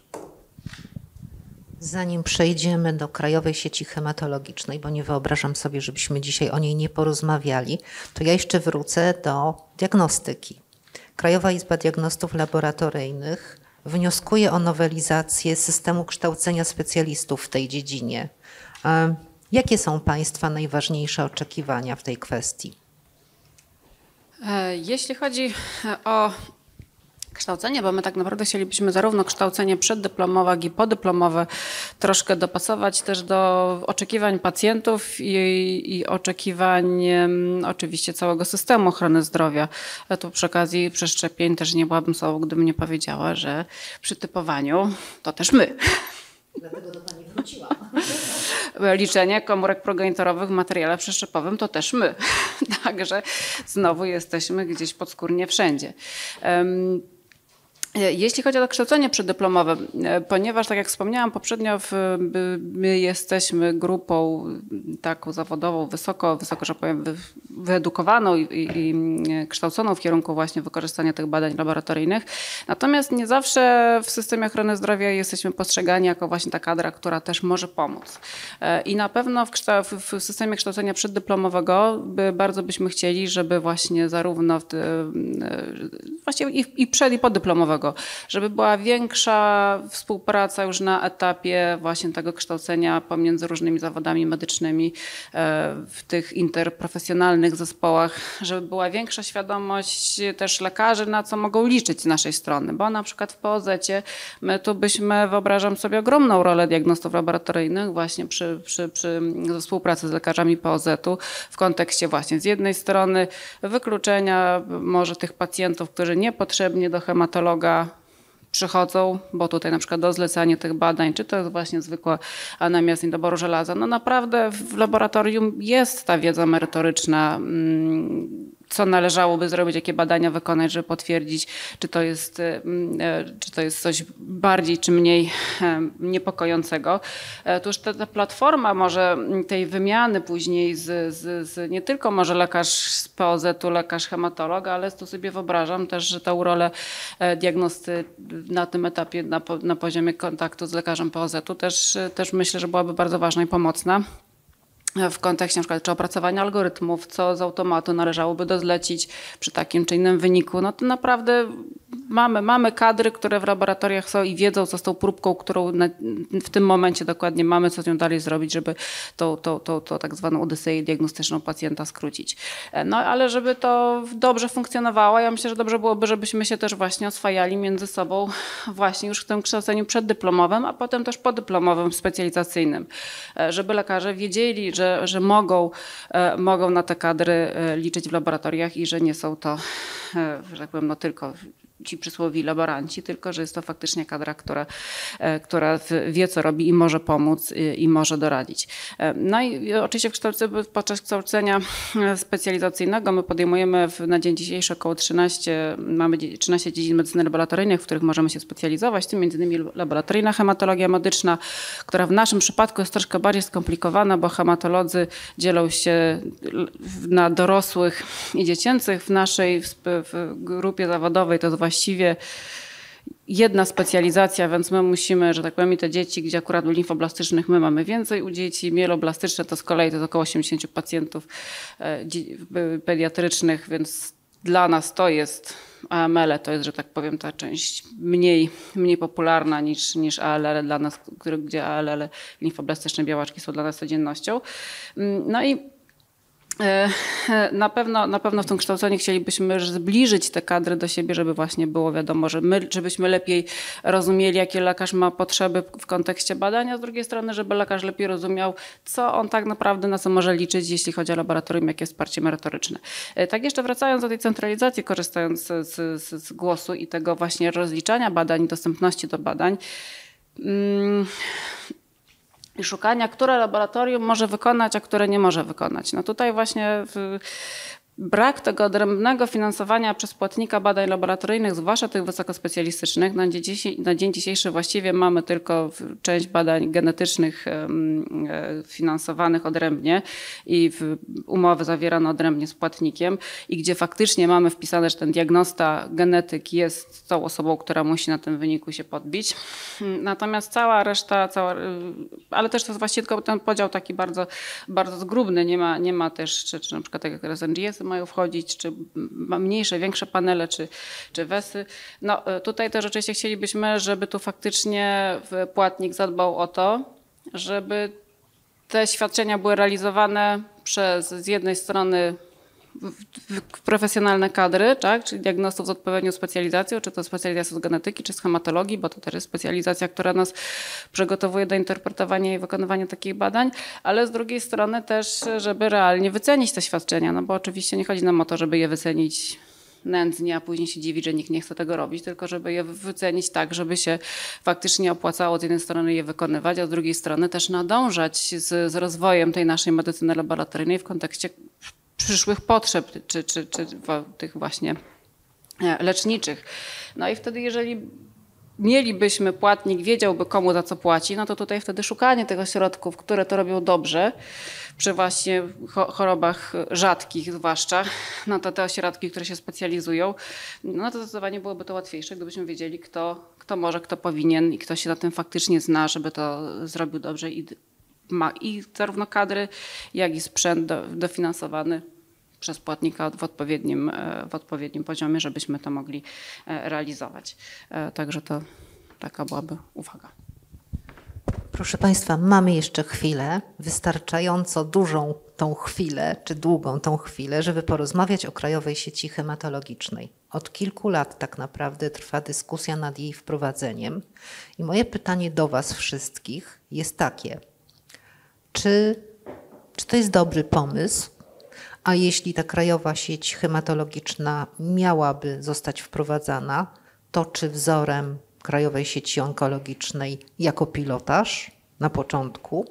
Zanim przejdziemy do Krajowej Sieci Hematologicznej, bo nie wyobrażam sobie, żebyśmy dzisiaj o niej nie porozmawiali, to ja jeszcze wrócę do diagnostyki. Krajowa Izba Diagnostów Laboratoryjnych wnioskuje o nowelizację systemu kształcenia specjalistów w tej dziedzinie. Jakie są Państwa najważniejsze oczekiwania w tej kwestii? Jeśli chodzi o kształcenie, bo my tak naprawdę chcielibyśmy zarówno kształcenie przeddyplomowe, jak i podyplomowe troszkę dopasować też do oczekiwań pacjentów i oczekiwań oczywiście całego systemu ochrony zdrowia. Tu przy okazji przeszczepień też nie byłabym sobą, gdybym nie powiedziała, że przy typowaniu to też my. Dlatego do Pani wróciłam. Liczenie komórek progenitorowych w materiale przeszczepowym to też my. Także znowu jesteśmy gdzieś podskórnie wszędzie. Jeśli chodzi o kształcenie przeddyplomowe, ponieważ tak jak wspomniałam poprzednio, my jesteśmy grupą taką zawodową, wysoko, że powiem, wyedukowaną i kształconą w kierunku właśnie wykorzystania tych badań laboratoryjnych. Natomiast nie zawsze w systemie ochrony zdrowia jesteśmy postrzegani jako właśnie ta kadra, która też może pomóc. I na pewno w systemie kształcenia przeddyplomowego bardzo byśmy chcieli, żeby właśnie zarówno i przed- i poddyplomowego, żeby była większa współpraca już na etapie właśnie tego kształcenia pomiędzy różnymi zawodami medycznymi w tych interprofesjonalnych zespołach, żeby była większa świadomość też lekarzy, na co mogą liczyć z naszej strony, bo na przykład w POZ-cie my tu byśmy, wyobrażam sobie, ogromną rolę diagnostów laboratoryjnych właśnie przy współpracy z lekarzami POZ-u w kontekście właśnie z jednej strony wykluczenia może tych pacjentów, którzy niepotrzebnie do hematologa przychodzą, bo tutaj na przykład do zlecania tych badań, czy to jest właśnie zwykła anemia z niedoboru żelaza. No naprawdę w laboratorium jest ta wiedza merytoryczna, co należałoby zrobić, jakie badania wykonać, żeby potwierdzić, czy to jest coś bardziej czy mniej niepokojącego. To już ta platforma może tej wymiany później z nie tylko może lekarz z POZ-u, lekarz hematolog, ale tu sobie wyobrażam też, że tą rolę diagnosty na tym etapie, na poziomie kontaktu z lekarzem POZ-u też myślę, że byłaby bardzo ważna i pomocna. W kontekście na przykład czy opracowania algorytmów, co z automatu należałoby dozlecić przy takim czy innym wyniku, no to naprawdę mamy kadry, które w laboratoriach są i wiedzą, co z tą próbką, którą w tym momencie dokładnie mamy, co z nią dalej zrobić, żeby tą tak zwaną odyseję diagnostyczną pacjenta skrócić. No ale żeby to dobrze funkcjonowało, ja myślę, że dobrze byłoby, żebyśmy się też właśnie oswajali między sobą właśnie już w tym kształceniu przeddyplomowym, a potem też podyplomowym, specjalizacyjnym, żeby lekarze wiedzieli, że mogą na te kadry liczyć w laboratoriach i że nie są to, że tak powiem, no tylko ci przysłowi laboranci, tylko że jest to faktycznie kadra, która wie, co robi i może pomóc i może doradzić. No i oczywiście podczas kształcenia specjalizacyjnego my podejmujemy na dzień dzisiejszy około 13 dziedzin medycyny laboratoryjnej, w których możemy się specjalizować, w tym między innymi laboratoryjna hematologia medyczna, która w naszym przypadku jest troszkę bardziej skomplikowana, bo hematolodzy dzielą się na dorosłych i dziecięcych. W naszej w grupie zawodowej to jest właściwie jedna specjalizacja, więc my musimy, że tak powiem, i te dzieci, gdzie akurat u limfoblastycznych my mamy więcej, u dzieci mieloblastyczne to z kolei to jest około 80 pacjentów pediatrycznych, więc dla nas to jest AML, to jest, że tak powiem, ta część mniej popularna niż ALL dla nas, gdzie ALL, limfoblastyczne białaczki są dla nas codziennością. No i na pewno w tym kształceniu chcielibyśmy zbliżyć te kadry do siebie, żeby właśnie było wiadomo, żebyśmy lepiej rozumieli, jakie lekarz ma potrzeby w kontekście badania, a z drugiej strony, żeby lekarz lepiej rozumiał, co on tak naprawdę, na co może liczyć, jeśli chodzi o laboratorium, jakie wsparcie merytoryczne. Tak jeszcze wracając do tej centralizacji, korzystając z głosu i tego właśnie rozliczania badań, dostępności do badań, i szukania, które laboratorium może wykonać, a które nie może wykonać. No tutaj właśnie brak tego odrębnego finansowania przez płatnika badań laboratoryjnych, zwłaszcza tych wysokospecjalistycznych, na dzień dzisiejszy właściwie mamy tylko część badań genetycznych finansowanych odrębnie i umowy zawierane odrębnie z płatnikiem i gdzie faktycznie mamy wpisane, że ten diagnosta genetyk jest tą osobą, która musi na tym wyniku się podbić. Natomiast cała reszta, ale też to jest właściwie tylko ten podział taki bardzo, bardzo zgrubny. Nie ma też, czy na przykład tak jak RSNGS mają wchodzić, czy mniejsze, większe panele, czy WESy. No tutaj też oczywiście chcielibyśmy, żeby tu faktycznie płatnik zadbał o to, żeby te świadczenia były realizowane przez z jednej strony profesjonalne kadry, tak? Czyli diagnostów z odpowiednią specjalizacją, czy to specjalizacja z genetyki, czy z hematologii, bo to też jest specjalizacja, która nas przygotowuje do interpretowania i wykonywania takich badań, ale z drugiej strony też, żeby realnie wycenić te świadczenia, no bo oczywiście nie chodzi nam o to, żeby je wycenić nędznie, a później się dziwić, że nikt nie chce tego robić, tylko żeby je wycenić tak, żeby się faktycznie opłacało z jednej strony je wykonywać, a z drugiej strony też nadążać z rozwojem tej naszej medycyny laboratoryjnej w kontekście przyszłych potrzeb, czy tych właśnie leczniczych. No i wtedy, jeżeli mielibyśmy, płatnik wiedziałby, komu za co płaci, no to tutaj wtedy szukanie tych ośrodków, które to robią dobrze, przy właśnie chorobach rzadkich zwłaszcza, no to te ośrodki, które się specjalizują, no to zdecydowanie byłoby to łatwiejsze, gdybyśmy wiedzieli, kto może, kto powinien i kto się na tym faktycznie zna, żeby to zrobił dobrze i ma i zarówno kadry, jak i sprzęt dofinansowany przez płatnika w odpowiednim poziomie, żebyśmy to mogli realizować. Także to taka byłaby uwaga. Proszę Państwa, mamy jeszcze chwilę, wystarczająco dużą tą chwilę, czy długą tą chwilę, żeby porozmawiać o Krajowej Sieci Hematologicznej. Od kilku lat tak naprawdę trwa dyskusja nad jej wprowadzeniem i moje pytanie do Was wszystkich jest takie. Czy to jest dobry pomysł? A jeśli ta Krajowa Sieć Hematologiczna miałaby zostać wprowadzana, to czy wzorem Krajowej Sieci Onkologicznej jako pilotaż na początku?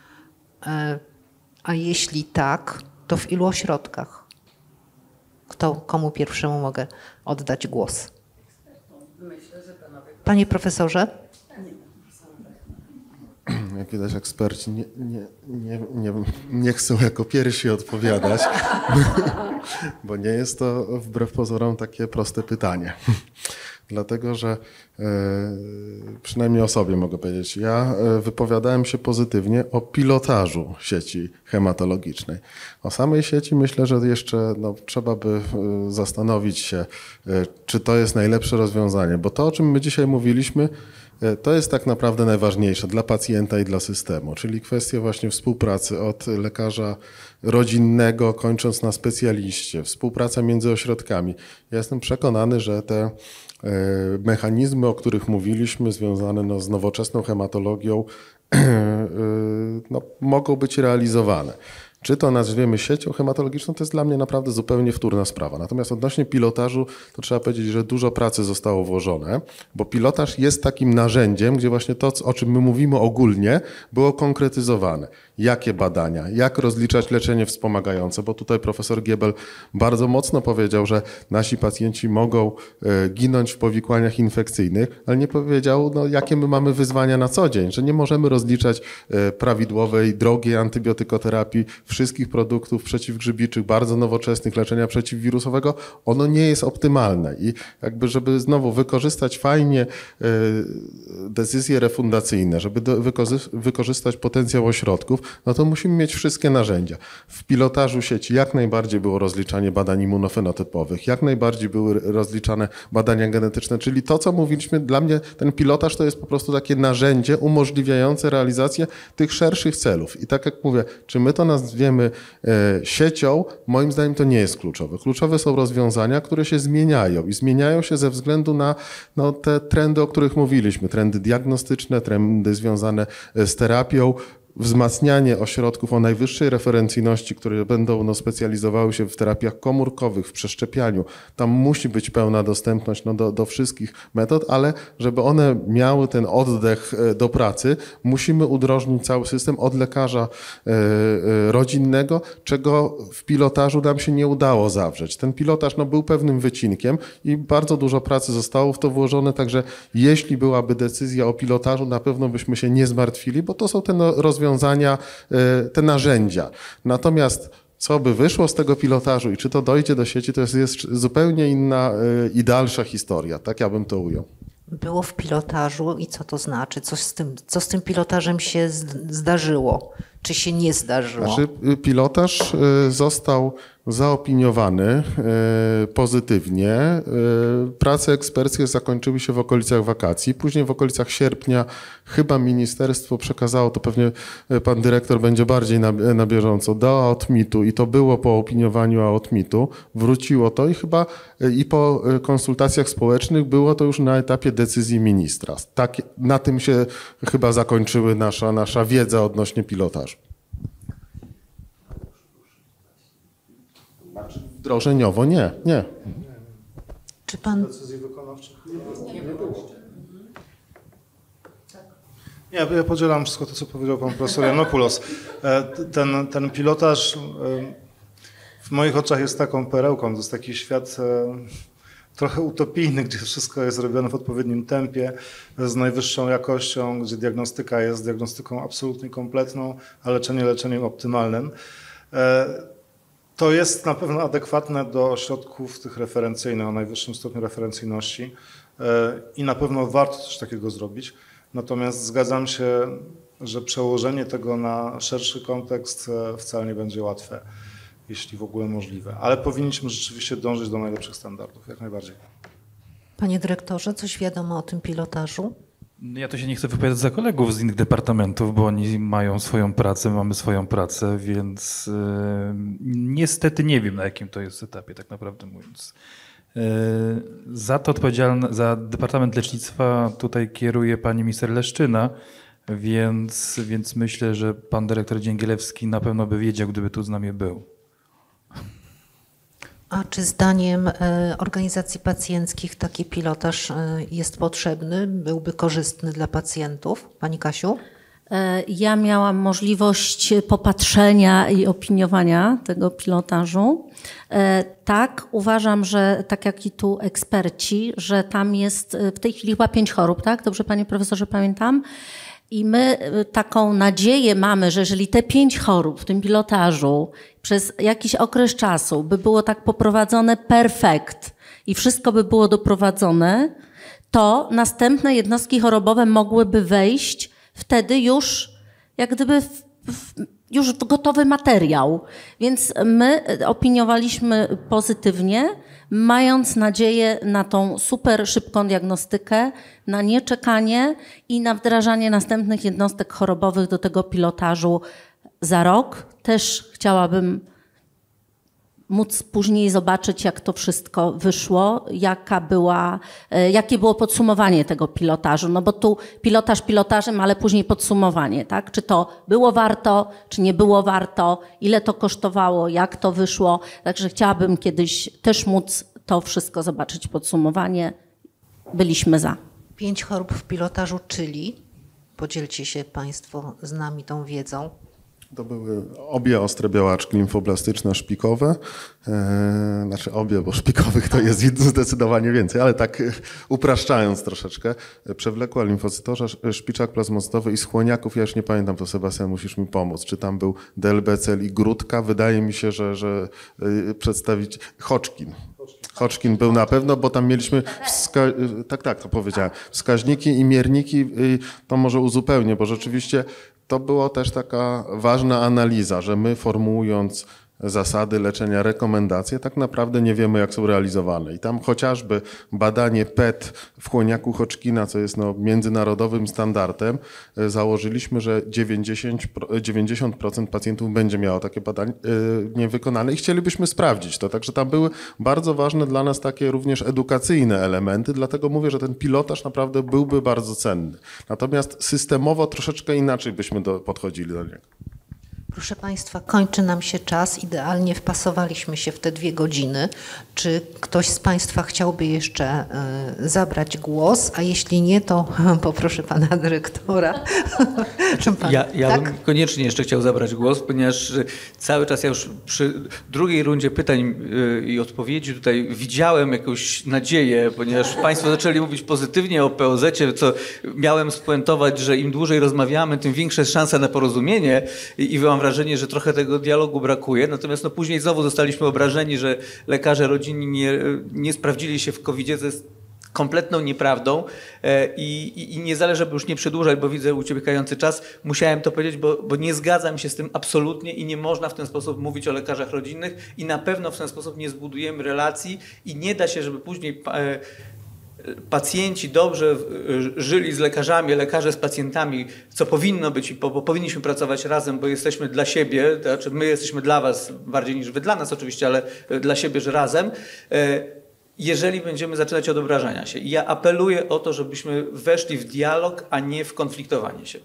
A jeśli tak, to w ilu ośrodkach? Komu pierwszemu mogę oddać głos? Panie profesorze? Jak widać, eksperci nie chcą jako pierwsi odpowiadać, bo nie jest to wbrew pozorom takie proste pytanie. Dlatego, że przynajmniej o sobie mogę powiedzieć, ja wypowiadałem się pozytywnie o pilotażu sieci hematologicznej. O samej sieci myślę, że jeszcze trzeba by zastanowić się, czy to jest najlepsze rozwiązanie, bo to, o czym my dzisiaj mówiliśmy, to jest tak naprawdę najważniejsze dla pacjenta i dla systemu, czyli kwestia właśnie współpracy od lekarza rodzinnego, kończąc na specjaliście, współpraca między ośrodkami. Ja jestem przekonany, że te mechanizmy, o których mówiliśmy, związane z nowoczesną hematologią, mogą być realizowane. Czy to nazwiemy siecią hematologiczną, to jest dla mnie naprawdę zupełnie wtórna sprawa. Natomiast odnośnie pilotażu, to trzeba powiedzieć, że dużo pracy zostało włożone, bo pilotaż jest takim narzędziem, gdzie właśnie to, o czym my mówimy ogólnie, było konkretyzowane. Jakie badania, jak rozliczać leczenie wspomagające, bo tutaj profesor Giebel bardzo mocno powiedział, że nasi pacjenci mogą ginąć w powikłaniach infekcyjnych, ale nie powiedział, jakie my mamy wyzwania na co dzień, że nie możemy rozliczać prawidłowej, drogiej antybiotykoterapii, wszystkich produktów przeciwgrzybiczych, bardzo nowoczesnych, leczenia przeciwwirusowego, ono nie jest optymalne i jakby, żeby znowu wykorzystać fajnie decyzje refundacyjne, żeby wykorzystać potencjał ośrodków, no to musimy mieć wszystkie narzędzia. W pilotażu sieci jak najbardziej było rozliczanie badań immunofenotypowych, jak najbardziej były rozliczane badania genetyczne, czyli to, co mówiliśmy, dla mnie ten pilotaż to jest po prostu takie narzędzie umożliwiające realizację tych szerszych celów. I tak jak mówię, czy my to nazwiemy siecią, moim zdaniem to nie jest kluczowe. Kluczowe są rozwiązania, które się zmieniają i zmieniają się ze względu na te trendy, o których mówiliśmy, trendy diagnostyczne, trendy związane z terapią, wzmacnianie ośrodków o najwyższej referencyjności, które będą specjalizowały się w terapiach komórkowych, w przeszczepianiu. Tam musi być pełna dostępność do wszystkich metod, ale żeby one miały ten oddech do pracy, musimy udrożnić cały system od lekarza rodzinnego, czego w pilotażu nam się nie udało zawrzeć. Ten pilotaż był pewnym wycinkiem i bardzo dużo pracy zostało w to włożone, także jeśli byłaby decyzja o pilotażu, na pewno byśmy się nie zmartwili, bo to są te rozwiązania, te narzędzia. Natomiast co by wyszło z tego pilotażu i czy to dojdzie do sieci, to jest zupełnie inna i dalsza historia. Tak ja bym to ujął. Było w pilotażu i co to znaczy? Co z tym pilotażem się zdarzyło? Czy się nie zdarzyło? Znaczy, pilotaż został zaopiniowany pozytywnie. Prace eksperckie zakończyły się w okolicach wakacji. Później w okolicach sierpnia chyba ministerstwo przekazało, to pewnie pan dyrektor będzie bardziej na bieżąco, do AOTMIT-u i to było po opiniowaniu AOTMIT-u. Wróciło to i chyba i po konsultacjach społecznych było to już na etapie decyzji ministra. Tak, na tym się chyba zakończyły nasza wiedza odnośnie pilotażu. Wdrożeniowo nie. Czy pan... Decyzji wykonawczych nie było. Ja podzielam wszystko to, co powiedział pan profesor Janopoulos. Ten pilotaż w moich oczach jest taką perełką. To jest taki świat trochę utopijny, gdzie wszystko jest robione w odpowiednim tempie, z najwyższą jakością, gdzie diagnostyka jest diagnostyką absolutnie kompletną, a leczenie leczeniem optymalnym. To jest na pewno adekwatne do ośrodków tych referencyjnych o najwyższym stopniu referencyjności i na pewno warto coś takiego zrobić. Natomiast zgadzam się, że przełożenie tego na szerszy kontekst wcale nie będzie łatwe, jeśli w ogóle możliwe. Ale powinniśmy rzeczywiście dążyć do najlepszych standardów, jak najbardziej. Panie dyrektorze, coś wiadomo o tym pilotażu? Ja to się nie chcę wypowiadać za kolegów z innych departamentów, bo oni mają swoją pracę, mamy swoją pracę, więc niestety nie wiem, na jakim to jest etapie, tak naprawdę mówiąc. Za to za Departament Lecznictwa tutaj kieruje pani minister Leszczyna, więc myślę, że pan dyrektor Dzięgielewski na pewno by wiedział, gdyby tu z nami był. A czy zdaniem organizacji pacjenckich taki pilotaż jest potrzebny, byłby korzystny dla pacjentów? Pani Kasiu? Ja miałam możliwość popatrzenia i opiniowania tego pilotażu. Tak, uważam, że tak jak i tu eksperci, że tam jest w tej chwili chyba 5 chorób, tak? Dobrze, panie profesorze, pamiętam? I my taką nadzieję mamy, że jeżeli te 5 chorób w tym pilotażu przez jakiś okres czasu by było tak poprowadzone perfekt i wszystko by było doprowadzone, to następne jednostki chorobowe mogłyby wejść wtedy już jak gdyby już w gotowy materiał. Więc my opiniowaliśmy pozytywnie, mając nadzieję na tą super szybką diagnostykę, na nieczekanie i na wdrażanie następnych jednostek chorobowych do tego pilotażu za rok. Też chciałabym móc później zobaczyć, jak to wszystko wyszło, jakie było podsumowanie tego pilotażu. No bo tu pilotaż pilotażem, ale później podsumowanie, tak? Czy to było warto, czy nie było warto, ile to kosztowało, jak to wyszło. Także chciałabym kiedyś też móc to wszystko zobaczyć, podsumowanie. Byliśmy za. 5 chorób w pilotażu, czyli podzielcie się państwo z nami tą wiedzą. To były obie ostre białaczki limfoblastyczne, szpikowe. Znaczy obie, bo szpikowych to jest zdecydowanie więcej, ale tak upraszczając troszeczkę. Przewlekła limfocytoza, szpiczak plazmocytowy i z chłoniaków, ja już nie pamiętam, to Sebastian musisz mi pomóc. Czy tam był DLBCL i grudka? Wydaje mi się, że przedstawić Hodgkin. Hodgkin był na pewno, bo tam mieliśmy, tak, to powiedziałem, wskaźniki i mierniki, to może uzupełnię, bo rzeczywiście to była też taka ważna analiza, że my formułując zasady leczenia, rekomendacje, tak naprawdę nie wiemy, jak są realizowane. I tam chociażby badanie PET w chłoniaku Hodgkina, co jest międzynarodowym standardem, założyliśmy, że 90% pacjentów będzie miało takie badanie niewykonane i chcielibyśmy sprawdzić to. Także tam były bardzo ważne dla nas takie również edukacyjne elementy, dlatego mówię, że ten pilotaż naprawdę byłby bardzo cenny. Natomiast systemowo troszeczkę inaczej byśmy podchodzili do niego. Proszę państwa, kończy nam się czas. Idealnie wpasowaliśmy się w te 2 godziny. Czy ktoś z państwa chciałby jeszcze zabrać głos? A jeśli nie, to poproszę pana dyrektora. Ja tak? bym koniecznie jeszcze chciał zabrać głos, ponieważ cały czas ja już przy drugiej rundzie pytań i odpowiedzi tutaj widziałem jakąś nadzieję, ponieważ państwo zaczęli mówić pozytywnie o POZ-cie, co miałem spuentować, że im dłużej rozmawiamy, tym większa jest szansa na porozumienie i mam wrażenie, że trochę tego dialogu brakuje. Natomiast później znowu zostaliśmy obrażeni, że lekarze rodzinni nie sprawdzili się w COVID-zie. To jest kompletną nieprawdą i nie zależy, żeby już nie przedłużać, bo widzę uciekający czas. Musiałem to powiedzieć, bo nie zgadzam się z tym absolutnie i nie można w ten sposób mówić o lekarzach rodzinnych i na pewno w ten sposób nie zbudujemy relacji i nie da się, żeby później pacjenci dobrze żyli z lekarzami, lekarze z pacjentami, co powinno być, bo powinniśmy pracować razem, bo jesteśmy dla siebie, to znaczy my jesteśmy dla was bardziej niż wy dla nas oczywiście, ale dla siebie, że razem, jeżeli będziemy zaczynać od obrażania się. I ja apeluję o to, żebyśmy weszli w dialog, a nie w konfliktowanie się.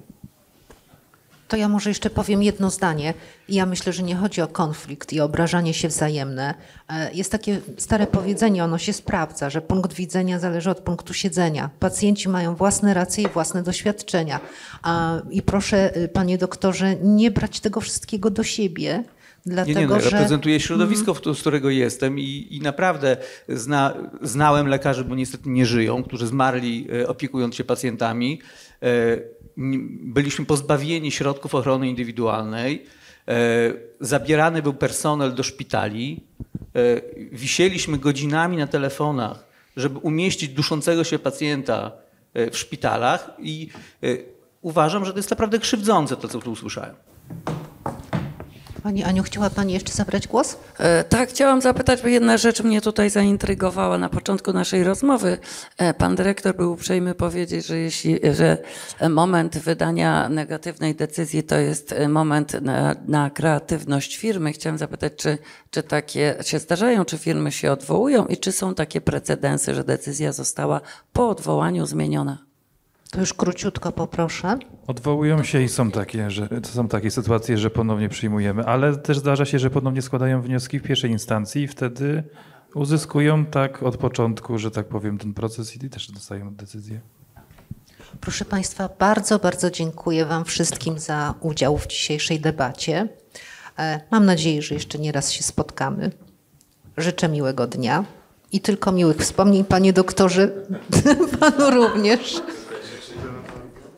To ja może jeszcze powiem jedno zdanie. Ja myślę, że nie chodzi o konflikt i obrażanie się wzajemne. Jest takie stare powiedzenie, ono się sprawdza, że punkt widzenia zależy od punktu siedzenia. Pacjenci mają własne racje i własne doświadczenia. I proszę, panie doktorze, nie brać tego wszystkiego do siebie, Dlatego, że... Reprezentuję środowisko, z którego jestem i naprawdę znałem lekarzy, bo niestety nie żyją, którzy zmarli opiekując się pacjentami. Byliśmy pozbawieni środków ochrony indywidualnej. Zabierany był personel do szpitali. Wisieliśmy godzinami na telefonach, żeby umieścić duszącego się pacjenta w szpitalach i uważam, że to jest naprawdę krzywdzące to, co tu usłyszałem. Pani Aniu, chciała Pani jeszcze zabrać głos? Tak, chciałam zapytać, bo jedna rzecz mnie tutaj zaintrygowała na początku naszej rozmowy. Pan dyrektor był uprzejmy powiedzieć, że moment wydania negatywnej decyzji to jest moment na kreatywność firmy. Chciałam zapytać, czy takie się zdarzają, czy firmy się odwołują i czy są takie precedensy, że decyzja została po odwołaniu zmieniona? To już króciutko poproszę. Odwołują się i są takie sytuacje, że ponownie przyjmujemy, ale też zdarza się, że ponownie składają wnioski w pierwszej instancji i wtedy uzyskują tak od początku, że tak powiem, ten proces i też dostają decyzję. Proszę Państwa, bardzo, bardzo dziękuję Wam wszystkim za udział w dzisiejszej debacie. Mam nadzieję, że jeszcze nie raz się spotkamy. Życzę miłego dnia i tylko miłych wspomnień, Panie doktorze, Panu również.